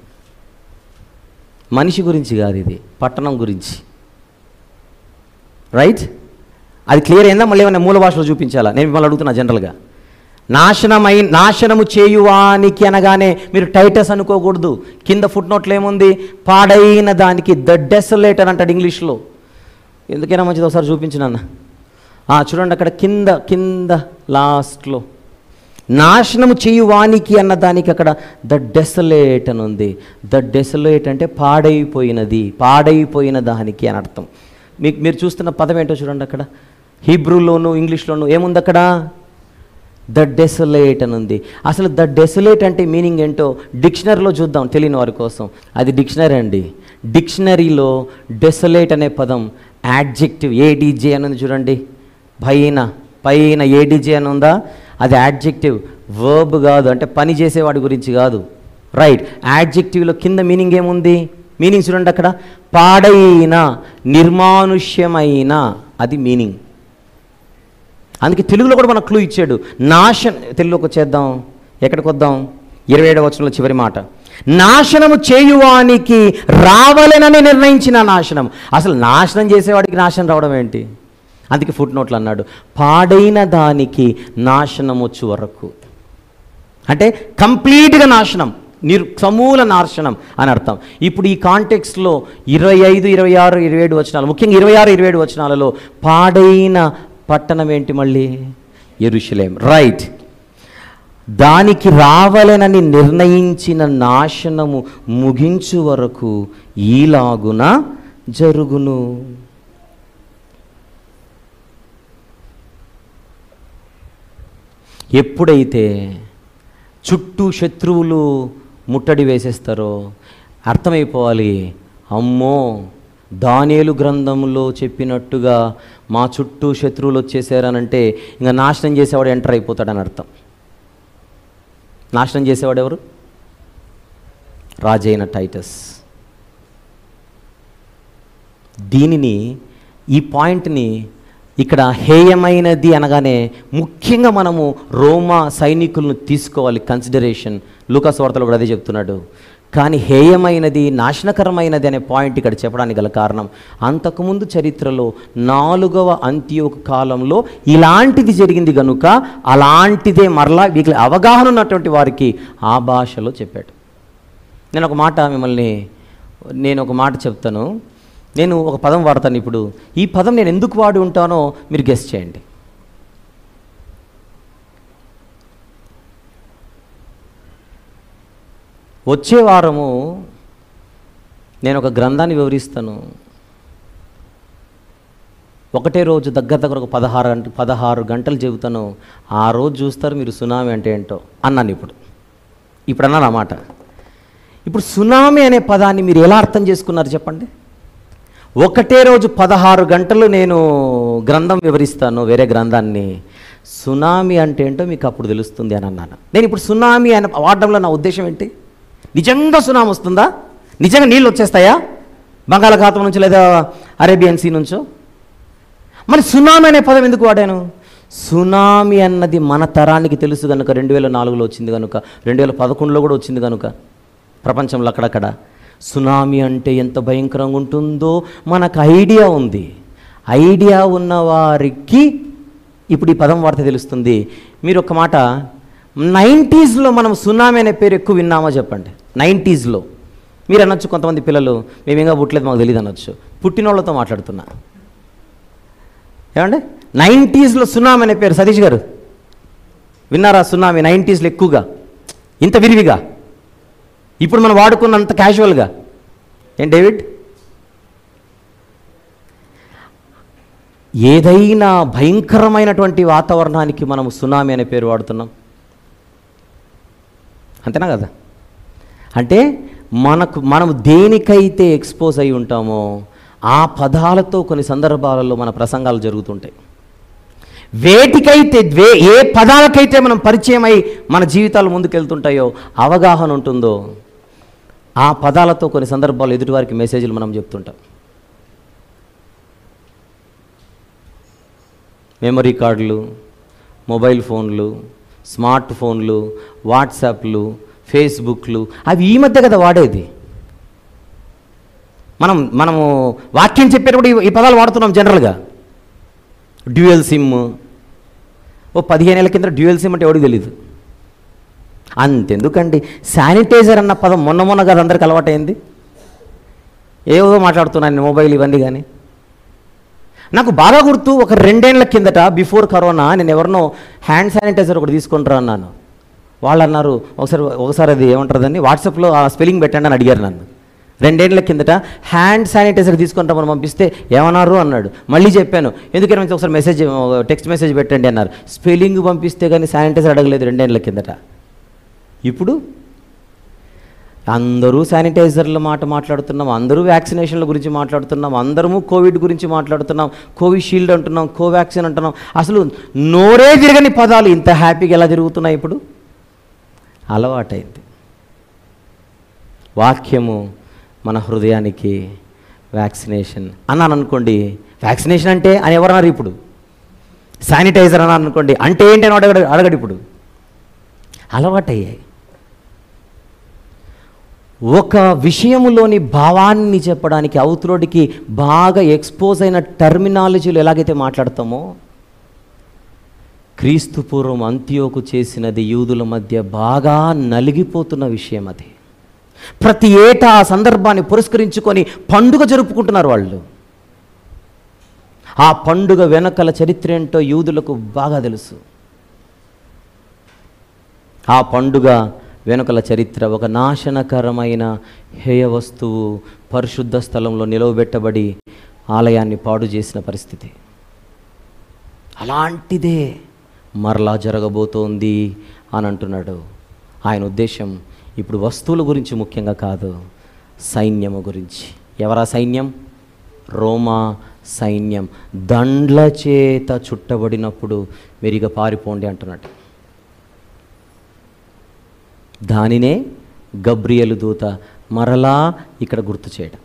మనిషి గురించి కాదు, ఇది పట్టణం గురించి. రైట్? అది క్లియర్ అయిందా? మళ్ళీ ఏమైనా మూల భాషలో చూపించాలా? నేను మిమ్మల్ని అడుగుతున్నా జనరల్గా. నాశనము చేయువానికి అనగానే మీరు టైటస్ అనుకోకూడదు. కింద ఫుట్ నోట్లు ఏముంది? పాడైన దానికి, ద డెసలేటర్ అంటాడు ఇంగ్లీష్లో. ఎందుకైనా మంచిది ఒకసారి చూపించినన్న. చూడండి అక్కడ కింద లాస్ట్లో నాశనము చేయువానికి అన్న దానికి అక్కడ ద డెసలేట్ అని ఉంది. ద డెసలేట్ అంటే పాడైపోయిన దానికి అని అర్థం. మీరు చూస్తున్న పదం ఏంటో చూడండి అక్కడ. హీబ్రూలోను ఇంగ్లీష్లోను ఏముంది అక్కడ? ద డెసలేట్ అని ఉంది. అసలు ద డెసలేట్ అంటే మీనింగ్ ఏంటో డిక్షనరీలో చూద్దాం తెలియని వారి కోసం. అది డిక్షనరీ అండి. డిక్షనరీలో డెసలేట్ అనే పదం యాడ్జెక్టివ్, ఏడీజే అని ఉంది చూడండి. పైన ఏడీజే అని ఉందా? అది యాడ్జెక్టివ్, వర్బ్ కాదు, అంటే పని చేసేవాడి గురించి కాదు. రైట్? యాడ్జెక్టివ్లో కింద మీనింగ్ ఏముంది? మీనింగ్ చూడండి అక్కడ. పాడైన, నిర్మానుష్యమైన, అది మీనింగ్. అందుకే తెలుగులో కూడా మనకు క్లూ ఇచ్చాడు. తెలుగులోకి వచ్చేద్దాం. ఎక్కడికి వద్దాం? 27వ వచనంలో చివరి మాట. నాశనము చేయువానికి రావాలనని నిర్ణయించిన నాశనం. అసలు నాశనం చేసేవాడికి నాశనం రావడం ఏంటి? అందుకే ఫుట్ నోట్లు అన్నాడు, పాడైన దానికి నాశనం వచ్చు వరకు. అంటే కంప్లీట్గా నాశనం, సమూల నాశనం అని అర్థం. ఇప్పుడు ఈ కాంటెక్స్ట్లో 25, 26, 27 వచనాలు, ముఖ్యంగా 26, 27 వచనాలలో పాడైన పట్టణం ఏంటి? మళ్ళీ యెరూషలేం. రైట్? దానికి రావాలనని నిర్ణయించిన నాశనము ముగించు వరకు ఈలాగున జరుగును. ఎప్పుడైతే చుట్టూ శత్రువులు ముట్టడి వేసేస్తారో అర్థమైపోవాలి, అమ్మో దానియేలు గ్రంథంలో చెప్పినట్టుగా మా చుట్టూ శత్రువులు వచ్చేసారనంటే ఇంకా నాశనం చేసేవాడు ఎంటర్ అయిపోతాడని అర్థం. నాశనం చేసేవాడు ఎవరు? రాజైన టైటస్. ఈ పాయింట్ని ఇక్కడ హేయమైనది అనగానే ముఖ్యంగా మనము రోమా సైనికులను తీసుకోవాలి కన్సిడరేషన్. లూకాసు వార్తలో కూడా అదే చెప్తున్నాడు. కానీ హేయమైనది, నాశనకరమైనది అనే పాయింట్ ఇక్కడ చెప్పడానికి గల కారణం, అంతకుముందు చరిత్రలో 4వ అంతియోకు కాలంలో ఇలాంటిది జరిగింది కనుక అలాంటిదే మరలా వీటికి అవగాహన ఉన్నటువంటి వారికి ఆ భాషలో చెప్పాడు. నేను ఒక మాట చెప్తాను. నేను ఒక పదం వాడతాను ఇప్పుడు. ఈ పదం నేను ఎందుకు వాడి ఉంటానో మీరు గెస్ చేయండి. వచ్చే వారము నేను ఒక గ్రంథాన్ని వివరిస్తాను. ఒకటే రోజు దగ్గర ఒక 16 గంటలు చెబుతాను. ఆ రోజు చూస్తారు మీరు సునామీ అంటే ఏంటో అన్నాను. ఇప్పుడు అన్నాను ఆ మాట. ఇప్పుడు సునామీ అనే పదాన్ని మీరు ఎలా అర్థం చేసుకున్నారు చెప్పండి? ఒకటే రోజు 16 గంటలు నేను గ్రంథం వివరిస్తాను, వేరే గ్రంథాన్ని. సునామీ అంటే ఏంటో మీకు అప్పుడు తెలుస్తుంది అని అన్నాను. నేను ఇప్పుడు సునామీ అని వాడడంలో నా ఉద్దేశం ఏంటి? నిజంగా సునామీ వస్తుందా? నిజంగా నీళ్ళు వచ్చేస్తాయా బంగాళాఖాతం నుంచి లేదా అరేబియన్ సీ నుంచో? మరి సునామీ అనే పదం ఎందుకు వాడాను? సునామీ అన్నది మన తరానికి తెలుసు కనుక, 2004లో వచ్చింది కనుక, 2011లో కూడా వచ్చింది కనుక, ప్రపంచంలో అక్కడక్కడ సునామీ అంటే ఎంత భయంకరంగా ఉంటుందో మనకు ఐడియా ఉంది. ఐడియా ఉన్నవారికి ఇప్పుడు ఈ పదం వాడితే తెలుస్తుంది. మీరు ఒక మాట, 90స్లో మనం సునామీ అనే పేరు ఎక్కువ విన్నామా చెప్పండి? 90స్లో మీరు అనొచ్చు, కొంతమంది పిల్లలు మేమేగా పుట్టలేదు మాకు తెలియదు అనొచ్చు. పుట్టినోళ్ళతో మాట్లాడుతున్నా. ఏమండి 90స్లో సునామీ అనే పేరు సతీష్ గారు విన్నారా? సునామీ 90స్లో ఎక్కువగా, ఇంత విరివిగా, ఇప్పుడు మనం వాడుకున్నంత క్యాజువల్గా. ఏం డేవిడ్? ఏదైనా భయంకరమైనటువంటి వాతావరణానికి మనం సునామీ అనే పేరు వాడుతున్నాం. అంతేనా కదా? అంటే మనం దేనికైతే ఎక్స్పోజ్ అయి ఉంటామో ఆ పదాలతో కొన్ని సందర్భాలలో మన ప్రసంగాలు జరుగుతుంటాయి. ఏ పదాలకైతే మనం పరిచయం అయి మన జీవితాలు ముందుకెళ్తుంటాయో, అవగాహన ఉంటుందో, ఆ పదాలతో కొన్ని సందర్భాలు ఎదుటివారికి మెసేజ్లు మనం చెప్తుంటాం. మెమరీ కార్డులు, మొబైల్ ఫోన్లు, స్మార్ట్ ఫోన్లు, వాట్సాప్లు, ఫేస్బుక్లు, అవి ఈ మధ్య కదా వాడేది. మనము వాక్యం చెప్పేటప్పుడు ఈ పదాలు వాడుతున్నాం జనరల్గా. డ్యూయల్ సిమ్, 15 ఏళ్ళ కింద డ్యూయల్ సిమ్ అంటే ఎవరికి తెలీదు. అంతెందుకండి, శానిటైజర్ అన్న పదం మొన్న కదా అందరికి అలవాటైంది. ఏవో మాట్లాడుతున్నాను నేను మొబైల్ ఇవన్నీ. కానీ నాకు బాగా గుర్తు, ఒక 2 ఏళ్ల కిందట బిఫోర్ కరోనా నేను ఎవరినో హ్యాండ్ శానిటైజర్ ఒకటి తీసుకుంటారా అన్నాను. వాళ్ళు అన్నారు, ఒకసారి అది ఏమంటారు దాన్ని వాట్సాప్లో ఆ స్పెల్లింగ్ పెట్టండి అని అడిగారు నన్ను. 2 ఏళ్ల కిందట హ్యాండ్ శానిటైజర్ తీసుకుంటామని పంపిస్తే ఏమన్నారు అన్నాడు. మళ్ళీ చెప్పాను, ఎందుకని ఒకసారి టెక్స్ట్ మెసేజ్ పెట్టండి అన్నారు. స్పెల్లింగ్ పంపిస్తే కానీ శానిటైజర్ అడగలేదు 2 ఏళ్ల కిందట. ఇప్పుడు అందరూ శానిటైజర్ల మాట మాట్లాడుతున్నాం, అందరూ వ్యాక్సినేషన్ల గురించి మాట్లాడుతున్నాం, అందరము కోవిడ్ గురించి మాట్లాడుతున్నాం, కోవిషీల్డ్ అంటున్నాం, కోవాక్సిన్ అంటున్నాం. అసలు నోరే తిరగని పదాలు ఇంత హ్యాపీగా ఎలా తిరుగుతున్నాయి ఇప్పుడు? అలవాటైంది. వాక్యము మన హృదయానికి వ్యాక్సినేషన్ అన్నాను అనుకోండి, వ్యాక్సినేషన్ అంటే అని ఎవరన్నారు ఇప్పుడు? శానిటైజర్ అన్నాను అనుకోండి, అంటే ఏంటి అని అడగడు ఇప్పుడు. అలవాటయ్యాయి. ఒక విషయములోని భావాన్ని చెప్పడానికి అవతలోడికి బాగా ఎక్స్పోజ్ అయిన టర్మినాలజీలు ఎలాగైతే మాట్లాడతామో, క్రీస్తు పూర్వం అంతియోకు చేసినది యూదుల మధ్య బాగా నలిగిపోతున్న విషయం. అది ప్రతి ఏటా ఆ సందర్భాన్ని పురస్కరించుకొని పండుగ జరుపుకుంటున్నారు వాళ్ళు. ఆ పండుగ వెనకల చరిత్ర ఏంటో యూదులకు బాగా తెలుసు. ఆ పండుగ వెనుకల చరిత్ర, ఒక నాశనకరమైన హేయ వస్తువు పరిశుద్ధ స్థలంలో నిలవబెట్టబడి ఆలయాన్ని పాడు చేసిన పరిస్థితి. అలాంటిదే మరలా జరగబోతోంది అని అంటున్నాడు. ఆయన ఉద్దేశం ఇప్పుడు వస్తువుల గురించి ముఖ్యంగా కాదు, సైన్యము గురించి. ఎవరా సైన్యం? రోమా సైన్యం. దండ్ల చేత చుట్టబడినప్పుడు మెరిగా పారిపోండి అంటున్నాడు. దానినే గబ్రియేలు దూత మరలా ఇక్కడ గుర్తు చేయడం.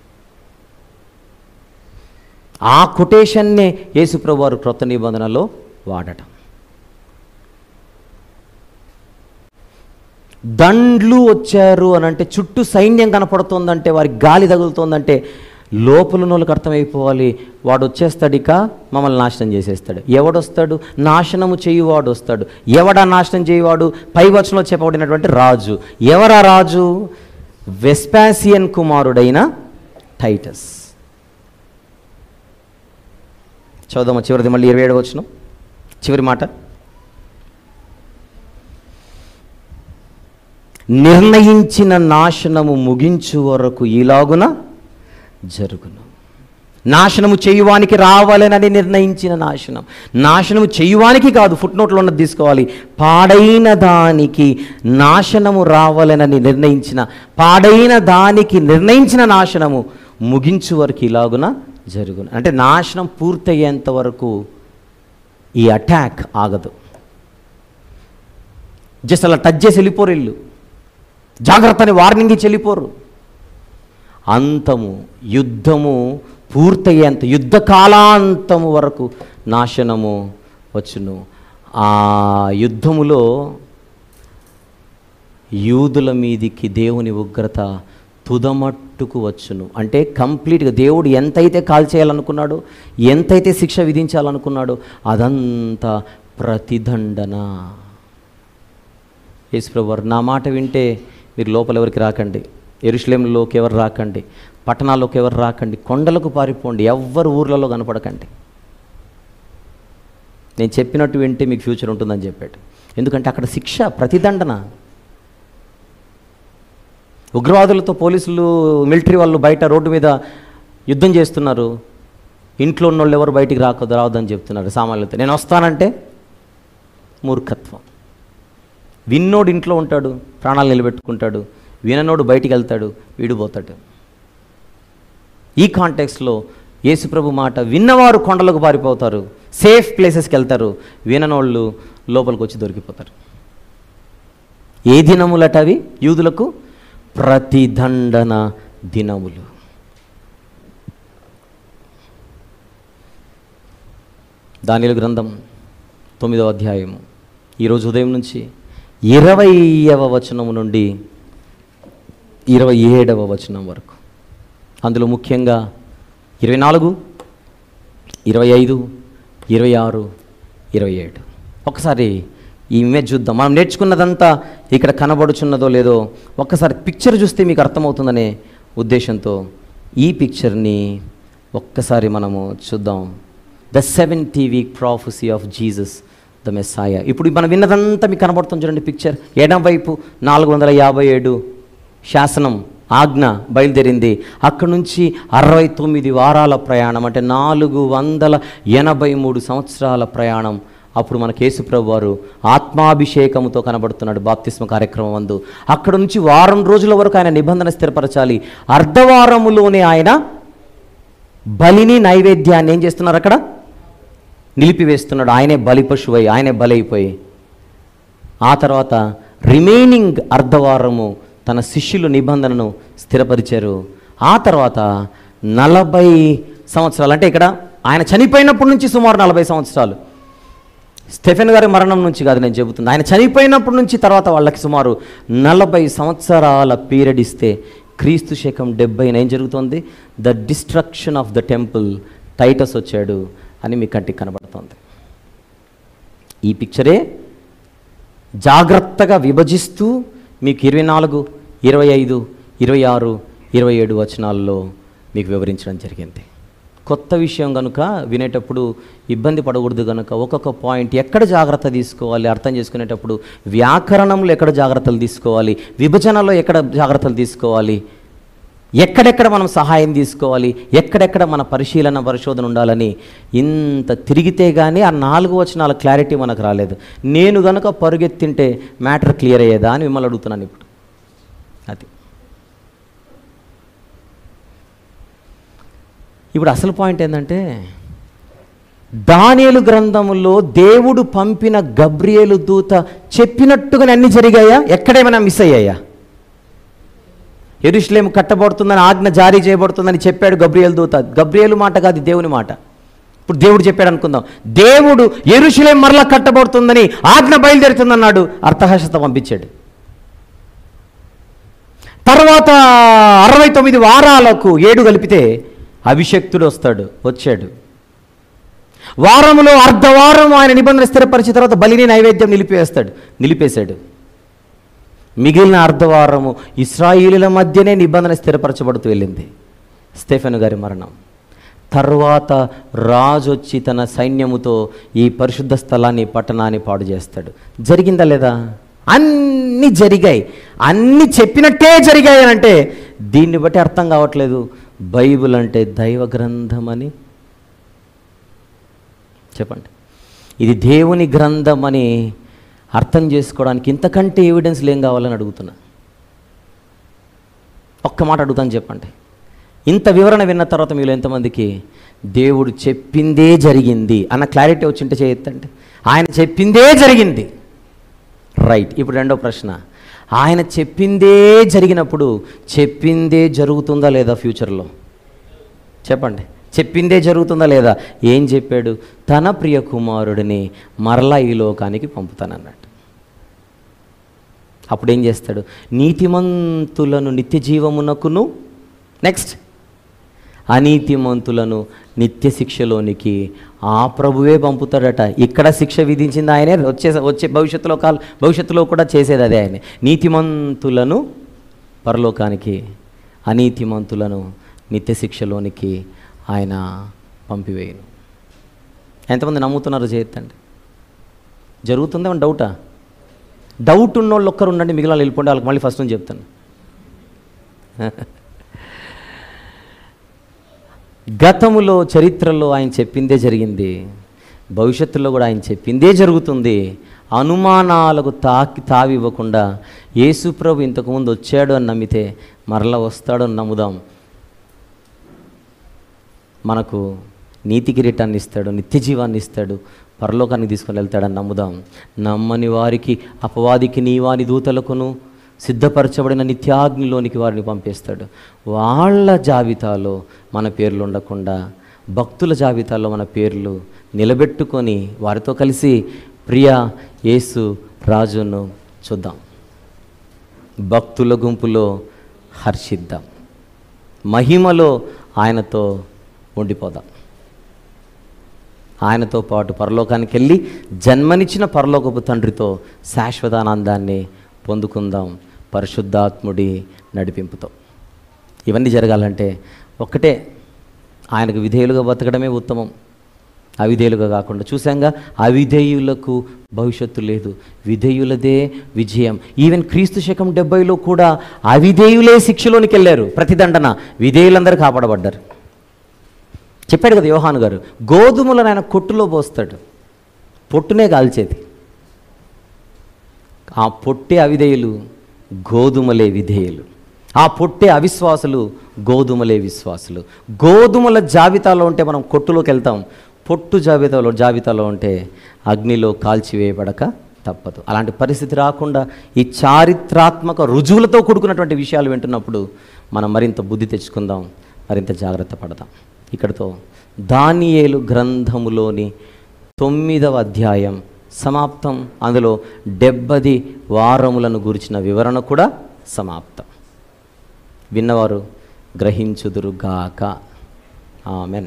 ఆ కొటేషన్నే యేసుప్రభు వారు క్రొత్త నిబంధనలో వాడటం. దండ్లు వచ్చారు అని అంటే, చుట్టూ సైన్యం కనపడుతోందంటే, వారికి గాలి తగులుతోందంటే, లోపల వాళ్ళకి అర్థమైపోవాలి, వాడు వచ్చేస్తాడు, ఇక మమ్మల్ని నాశనం చేసేస్తాడు. ఎవడొస్తాడు? నాశనము చేయువాడు వస్తాడు. ఎవడా నాశనం చేయువాడు? పై వచనంలో చెప్పబడినటువంటి రాజు. ఎవరా రాజు? వెస్పాసియన్ కుమారుడైన టైటస్. చదువుదామా చివరిది, మళ్ళీ 27వ వచనం చివరి మాట. నిర్ణయించిన నాశనము ముగించు వరకు ఇలాగున జరుగును. నాశనము చేయువానికి రావాలనని నిర్ణయించిన నాశనము చేయువానికి కాదు, ఫుట్ నోట్లో ఉన్నది తీసుకోవాలి. పాడైన దానికి నాశనము రావాలనని పాడైన దానికి నిర్ణయించిన నాశనము ముగించు వరకు ఇలాగున జరుగును. అంటే నాశనం పూర్తయ్యేంత వరకు ఈ అటాక్ ఆగదు. జస్ట్ అలా టచ్ చేసి వెళ్ళిపోరు, ఇల్లు జాగ్రత్త అని వార్నింగ్ ఇచ్చి వెళ్ళిపోరు. అంతము, యుద్ధము పూర్తయ్యేంత, యుద్ధ కాలాంతము వరకు నాశనము వచ్చును. ఆ యుద్ధములో యూదుల మీదికి దేవుని ఉగ్రత తుదమట్టుకు వచ్చును. అంటే కంప్లీట్గా దేవుడు ఎంతైతే కాల్చేయాలనుకున్నాడో, ఎంతైతే శిక్ష విధించాలనుకున్నాడో అదంతా ప్రతిదండన. యేసుప్రభు నా మాట వింటే మీరు లోపల ఎవరికి రాకండి, యెరూషలేములోకి ఎవరు రాకండి, పట్టణాల్లోకి ఎవరు రాకండి, కొండలకు పారిపోండి, ఎవ్వరు ఊర్లలో కనపడకండి, నేను చెప్పినట్టు వింటే మీకు ఫ్యూచర్ ఉంటుందని చెప్పాడు. ఎందుకంటే అక్కడ శిక్ష ప్రతిదండన. ఉగ్రవాదులతో పోలీసులు, మిలిటరీ వాళ్ళు బయట రోడ్డు మీద యుద్ధం చేస్తున్నారు. ఇంట్లో ఉన్న వాళ్ళు ఎవరు బయటికి రావద్దని చెప్తున్నారు సామాన్యులతో. నేను వస్తానంటే మూర్ఖత్వం. విన్నోడు ఇంట్లో ఉంటాడు, ప్రాణాలు నిలబెట్టుకుంటాడు. విననోడు బయటికి వెళ్తాడు, వీడిపోతాడు. ఈ కాంటెక్స్లో యేసుప్రభు మాట విన్నవారు కొండలకు పారిపోతారు, సేఫ్ ప్లేసెస్కి వెళ్తారు. విననోళ్ళు లోపలికి వచ్చి దొరికిపోతారు. ఏ దినములట అవి? యూదులకు ప్రతిదండన దినములు. దానియేలు గ్రంథం 9వ అధ్యాయము ఈరోజు ఉదయం నుంచి 20వ వచనము నుండి 27వ వచనం వరకు, అందులో ముఖ్యంగా 24, 25, 26, 27 ఒకసారి ఈ ఇమేజ్ చూద్దాం. మనం నేర్చుకున్నదంతా ఇక్కడ కనబడుచున్నదో లేదో ఒక్కసారి పిక్చర్ చూస్తే మీకు అర్థమవుతుందనే ఉద్దేశంతో ఈ పిక్చర్ని ఒక్కసారి మనము చూద్దాం. The 70 week prophecy of Jesus the Messiah. ఇప్పుడు మనం విన్నదంతా మీకు కనబడుతుంది చూడండి పిక్చర్. ఎడం వైపు 457 శాసనం, ఆజ్ఞ బయలుదేరింది. అక్కడి నుంచి 69 వారాల ప్రయాణం, అంటే 483 సంవత్సరాల ప్రయాణం. అప్పుడు మనకు యేసుప్రభు వారు ఆత్మాభిషేకముతో కనబడుతున్నాడు బాప్తిస్మ కార్యక్రమం అందు. అక్కడ నుంచి వారం రోజుల వరకు ఆయన నిబంధన స్థిరపరచాలి. అర్ధవారములోనే ఆయన బలిని, నైవేద్యాన్ని ఏం చేస్తున్నారు? అక్కడ నిలిపివేస్తున్నాడు. ఆయనే బలి పశువై, ఆయనే బలైపోయి. ఆ తర్వాత రిమైనింగ్ అర్ధవారము తన శిష్యులు నిబంధనను స్థిరపరిచారు. ఆ తర్వాత 40 సంవత్సరాలు, అంటే ఇక్కడ ఆయన చనిపోయినప్పటి నుంచి సుమారు 40 సంవత్సరాలు. స్టెఫెన్ గారి మరణం నుంచి కాదు నేను చెబుతుంది, ఆయన చనిపోయినప్పటి నుంచి తర్వాత వాళ్ళకి సుమారు 40 సంవత్సరాల పీరియడ్ ఇస్తే క్రీస్తు శకం 70 ఏం జరుగుతుంది? The destruction of the temple. Titus వచ్చాడు అని మీ కంటికి కనబడుతుంది. ఈ పిక్చరే జాగ్రత్తగా విభజిస్తూ మీకు 24, 25, 26, 27 వచనాల్లో మీకు వివరించడం జరిగింది. కొత్త విషయం కనుక వినేటప్పుడు ఇబ్బంది పడకూడదు కనుక ఒక్కొక్క పాయింట్ ఎక్కడ జాగ్రత్త తీసుకోవాలి అర్థం చేసుకునేటప్పుడు, వ్యాకరణంలో ఎక్కడ జాగ్రత్తలు తీసుకోవాలి, విభజనలో ఎక్కడ జాగ్రత్తలు తీసుకోవాలి, ఎక్కడెక్కడ మనం సహాయం తీసుకోవాలి, ఎక్కడెక్కడ మన పరిశోధన ఉండాలని ఇంత తిరిగితే కానీ ఆ 4 వచనాల క్లారిటీ మనకు రాలేదు. నేను గనుక పరుగెత్తింటే మ్యాటర్ క్లియర్ అయ్యేదా అని మిమ్మల్ని అడుగుతున్నాను ఇప్పుడు. అది ఇప్పుడు అసలు పాయింట్ ఏంటంటే, దానియేలు గ్రంథములో దేవుడు పంపిన గబ్రియేలు దూత చెప్పినట్టుగానే అన్నీ జరిగాయా? ఎక్కడేమైనా మిస్ అయ్యాయా? యెరూషలేము కట్టబడుతుందని, ఆజ్ఞ జారీ చేయబడుతుందని చెప్పాడు గబ్రియేలు దూత. గబ్రియేలు మాట కాదు, దేవుని మాట. ఇప్పుడు దేవుడు చెప్పాడు అనుకుందాం. దేవుడు యెరూషలేము మరలా కట్టబడుతుందని, ఆజ్ఞ బయలుదేరుతుందన్నాడు, అర్థహర్షత పంపించాడు. తర్వాత 69 వారాలకు 7 కలిపితే అభిషక్తుడు వచ్చాడు. వారములో అర్ధవారం ఆయన నిబంధన స్థిరపరిచిన తర్వాత బలిని, నైవేద్యం నిలిపేశాడు. మిగిలిన అర్ధవారము ఇశ్రాయేలీయుల మధ్యనే నిబంధన స్థిరపరచబడుతూ వెళ్ళింది. స్టెఫెను గారి మరణం తర్వాత రాజు వచ్చి తన సైన్యముతో ఈ పరిశుద్ధ స్థలాన్ని, పట్టణాన్ని పాడు చేస్తాడు. జరిగిందా లేదా? అన్నీ జరిగాయి, అన్నీ చెప్పినట్టే జరిగాయి అని అంటే దీన్ని బట్టి అర్థం కావట్లేదు బైబిల్ అంటే దైవ గ్రంథం అని. చెప్పండి, ఇది దేవుని గ్రంథం అని అర్థం చేసుకోవడానికి ఇంతకంటే ఎవిడెన్స్లు ఏం కావాలని అడుగుతున్నా. ఒక్క మాట అడుగుతాను, చెప్పండి. ఇంత వివరణ విన్న తర్వాత మీలో ఎంతమందికి దేవుడు చెప్పిందే జరిగింది అన్న క్లారిటీ వచ్చింటే చేయొద్దండి. ఆయన చెప్పిందే జరిగింది, రైట్. ఇప్పుడు రెండో ప్రశ్న, ఆయన చెప్పిందే జరిగినప్పుడు చెప్పిందే జరుగుతుందా లేదా ఫ్యూచర్లో? చెప్పండి, చెప్పిందే జరుగుతుందా లేదా? ఏం చెప్పాడు? తన ప్రియ కుమారుడిని మరలా ఈ లోకానికి పంపుతానన్నాడు. అప్పుడు ఏం చేస్తాడు? నీతిమంతులను నిత్య జీవమునకును, నెక్స్ట్ అనీతిమంతులను నిత్య శిక్షలోనికి ఆ ప్రభువే పంపుతాడట. ఇక్కడ శిక్ష విధించింది ఆయనే, వచ్చే భవిష్యత్తులో కూడా చేసేది అదే ఆయనే. నీతిమంతులను పరలోకానికి, అనీతిమంతులను నిత్య శిక్షలోనికి ఆయన పంపివేయను. ఎంతమంది నమ్ముతున్నారు? చేయొద్దండి. జరుగుతుందేమో డౌటా? డౌట్ ఉన్నోళ్ళు ఒక్కరు ఉండండి, మిగిలిన వెళ్ళిపోండి. వాళ్ళకి మళ్ళీ ఫస్ట్ నుంచి చెప్తాను. గతములో చరిత్రలో ఆయన చెప్పిందే జరిగింది, భవిష్యత్తులో కూడా ఆయన చెప్పిందే జరుగుతుంది. అనుమానాలకు తావి ఇవ్వకుండా యేసు ప్రభు ఇంతకుముందు వచ్చాడు అని నమ్మితే మరలా వస్తాడు అని నమ్ముదాం. మనకు నీతి కిరీటాన్ని ఇస్తాడు, నిత్య జీవాన్ని ఇస్తాడు, పరలోకానికి తీసుకొని వెళ్తాడని నమ్ముదాం. నమ్మని వారికి, అపవాదికి, నీవాని దూతలకును సిద్ధపరచబడిన నిత్యాగ్నిలోనికి వారిని పంపిస్తాడు. వాళ్ళ జాబితాలో మన పేర్లు ఉండకుండా భక్తుల జాబితాలో మన పేర్లు నిలబెట్టుకొని వారితో కలిసి ప్రియ యేసు రాజును చూద్దాం. భక్తుల గుంపులో హర్షిద్దాం, మహిమలో ఆయనతో ఉండిపోదాం. ఆయనతో పాటు పరలోకానికి వెళ్ళి జన్మనిచ్చిన పరలోకపు తండ్రితో శాశ్వతానందాన్ని పొందుకుందాం పరిశుద్ధాత్ముడి నడిపింపుతో. ఇవన్నీ జరగాలంటే ఒక్కటే, ఆయనకు విధేయులుగా బతకడమే ఉత్తమం, అవిధేయులుగా కాకుండా. చూసాంగా, అవిధేయులకు భవిష్యత్తు లేదు, విధేయులదే విజయం. ఈవెన్ క్రీస్తు శకం 70లో కూడా అవిధేయులే శిక్షలోనికి వెళ్ళారు, ప్రతిదండన. విధేయులందరూ కాపాడబడ్డారు. చెప్పాడు కదా యోహాను గారు, గోధుమలను ఆయన కొట్టులో పోస్తాడు, పొట్టునే కాల్చేది. ఆ పొట్టే అవిధేయులు, గోధుమలే విధేయులు. ఆ పొట్టే అవిశ్వాసులు, గోధుమలే విశ్వాసులు. గోధుమల జాబితాలో ఉంటే మనం కొట్టులోకి వెళ్తాం, పొట్టు జాబితాలో ఉంటే అగ్నిలో కాల్చివేయబడక తప్పదు. అలాంటి పరిస్థితి రాకుండా ఈ చారిత్రాత్మక రుజువులతో కూడుకున్నటువంటి విషయాలు వింటున్నప్పుడు మనం మరింత బుద్ధి తెచ్చుకుందాం, మరింత జాగ్రత్త పడదాం. ఇక్కడితో దానియేలు గ్రంథములోని 9వ అధ్యాయం సమాప్తం. అందులో 70 వారములను గురించిన వివరణ కూడా సమాప్తం. విన్నవారు గ్రహించుదురుగాక. ఆమెన్.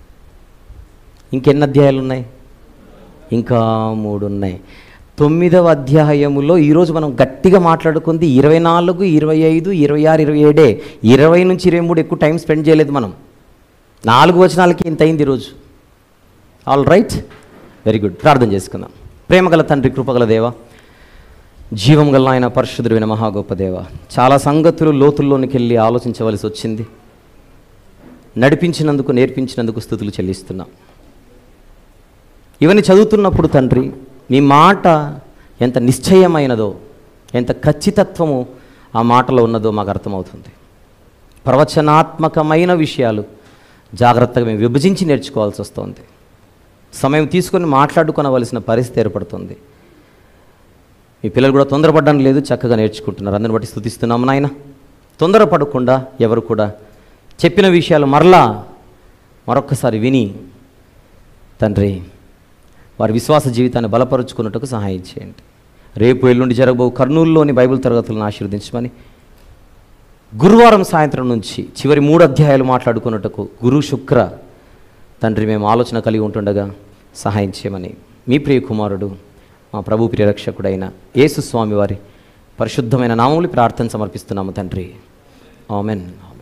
ఇంకెన్ని అధ్యాయాలు ఉన్నాయి? ఇంకా 3 ఉన్నాయి. 9వ అధ్యాయములో ఈరోజు మనం గట్టిగా మాట్లాడుకుంది 24, 25, 26, 27. 20 నుంచి 23 ఎక్కువ టైం స్పెండ్ చేయలేదు మనం. 4 వచనాలకి ఇంత అయింది ఈరోజు. All right, very good. ప్రార్థన చేసుకుందాం. ప్రేమగల తండ్రి, కృపగల దేవ, జీవం గల ఆయన, పరిశుద్ధుడైన మహా గొప్ప దేవ, చాలా సంగతులు లోతుల్లోనికి వెళ్ళి ఆలోచించవలసి వచ్చింది. నడిపించినందుకు, నేర్పించినందుకు స్తుతులు చెల్లిస్తున్నాం. ఇవన్నీ చదువుతున్నప్పుడు తండ్రి, నీ మాట ఎంత నిశ్చయమైనదో, ఎంత ఖచ్చితత్వము ఆ మాటలో ఉన్నదో మాకు అర్థమవుతుంది. ప్రవచనాత్మకమైన విషయాలు జాగ్రత్తగా మేము విభజించి నేర్చుకోవాల్సి వస్తుంది. సమయం తీసుకొని మాట్లాడుకోవలసిన పరిస్థితి ఏర్పడుతుంది. మీ పిల్లలు కూడా తొందరపడడం లేదు, చక్కగా నేర్చుకుంటున్నారు. అందరిని బట్టి స్తుతిస్తున్నాము నాయన. తొందరపడకుండా ఎవరు కూడా చెప్పిన విషయాలు మరొక్కసారి విని తండ్రి వారి విశ్వాస జీవితాన్ని బలపరుచుకున్నట్టుకు సహాయం చేయండి. రేపు ఎల్లుండి జరగబో కర్నూలులోని బైబిల్ తరగతులను ఆశీర్వదించమని, గురువారం సాయంత్రం నుంచి చివరి 3 అధ్యాయాలు మాట్లాడుకున్నట్టుకు గురు శుక్ర తండ్రి మేము ఆలోచన కలిగి ఉంటుండగా సహాయం చేయమని మీ ప్రియ కుమారుడు, మా ప్రభు ప్రియరక్షకుడైన యేసు స్వామి వారి పరిశుద్ధమైన నామములు ప్రార్థన సమర్పిస్తున్నాము తండ్రి. ఆమెన్.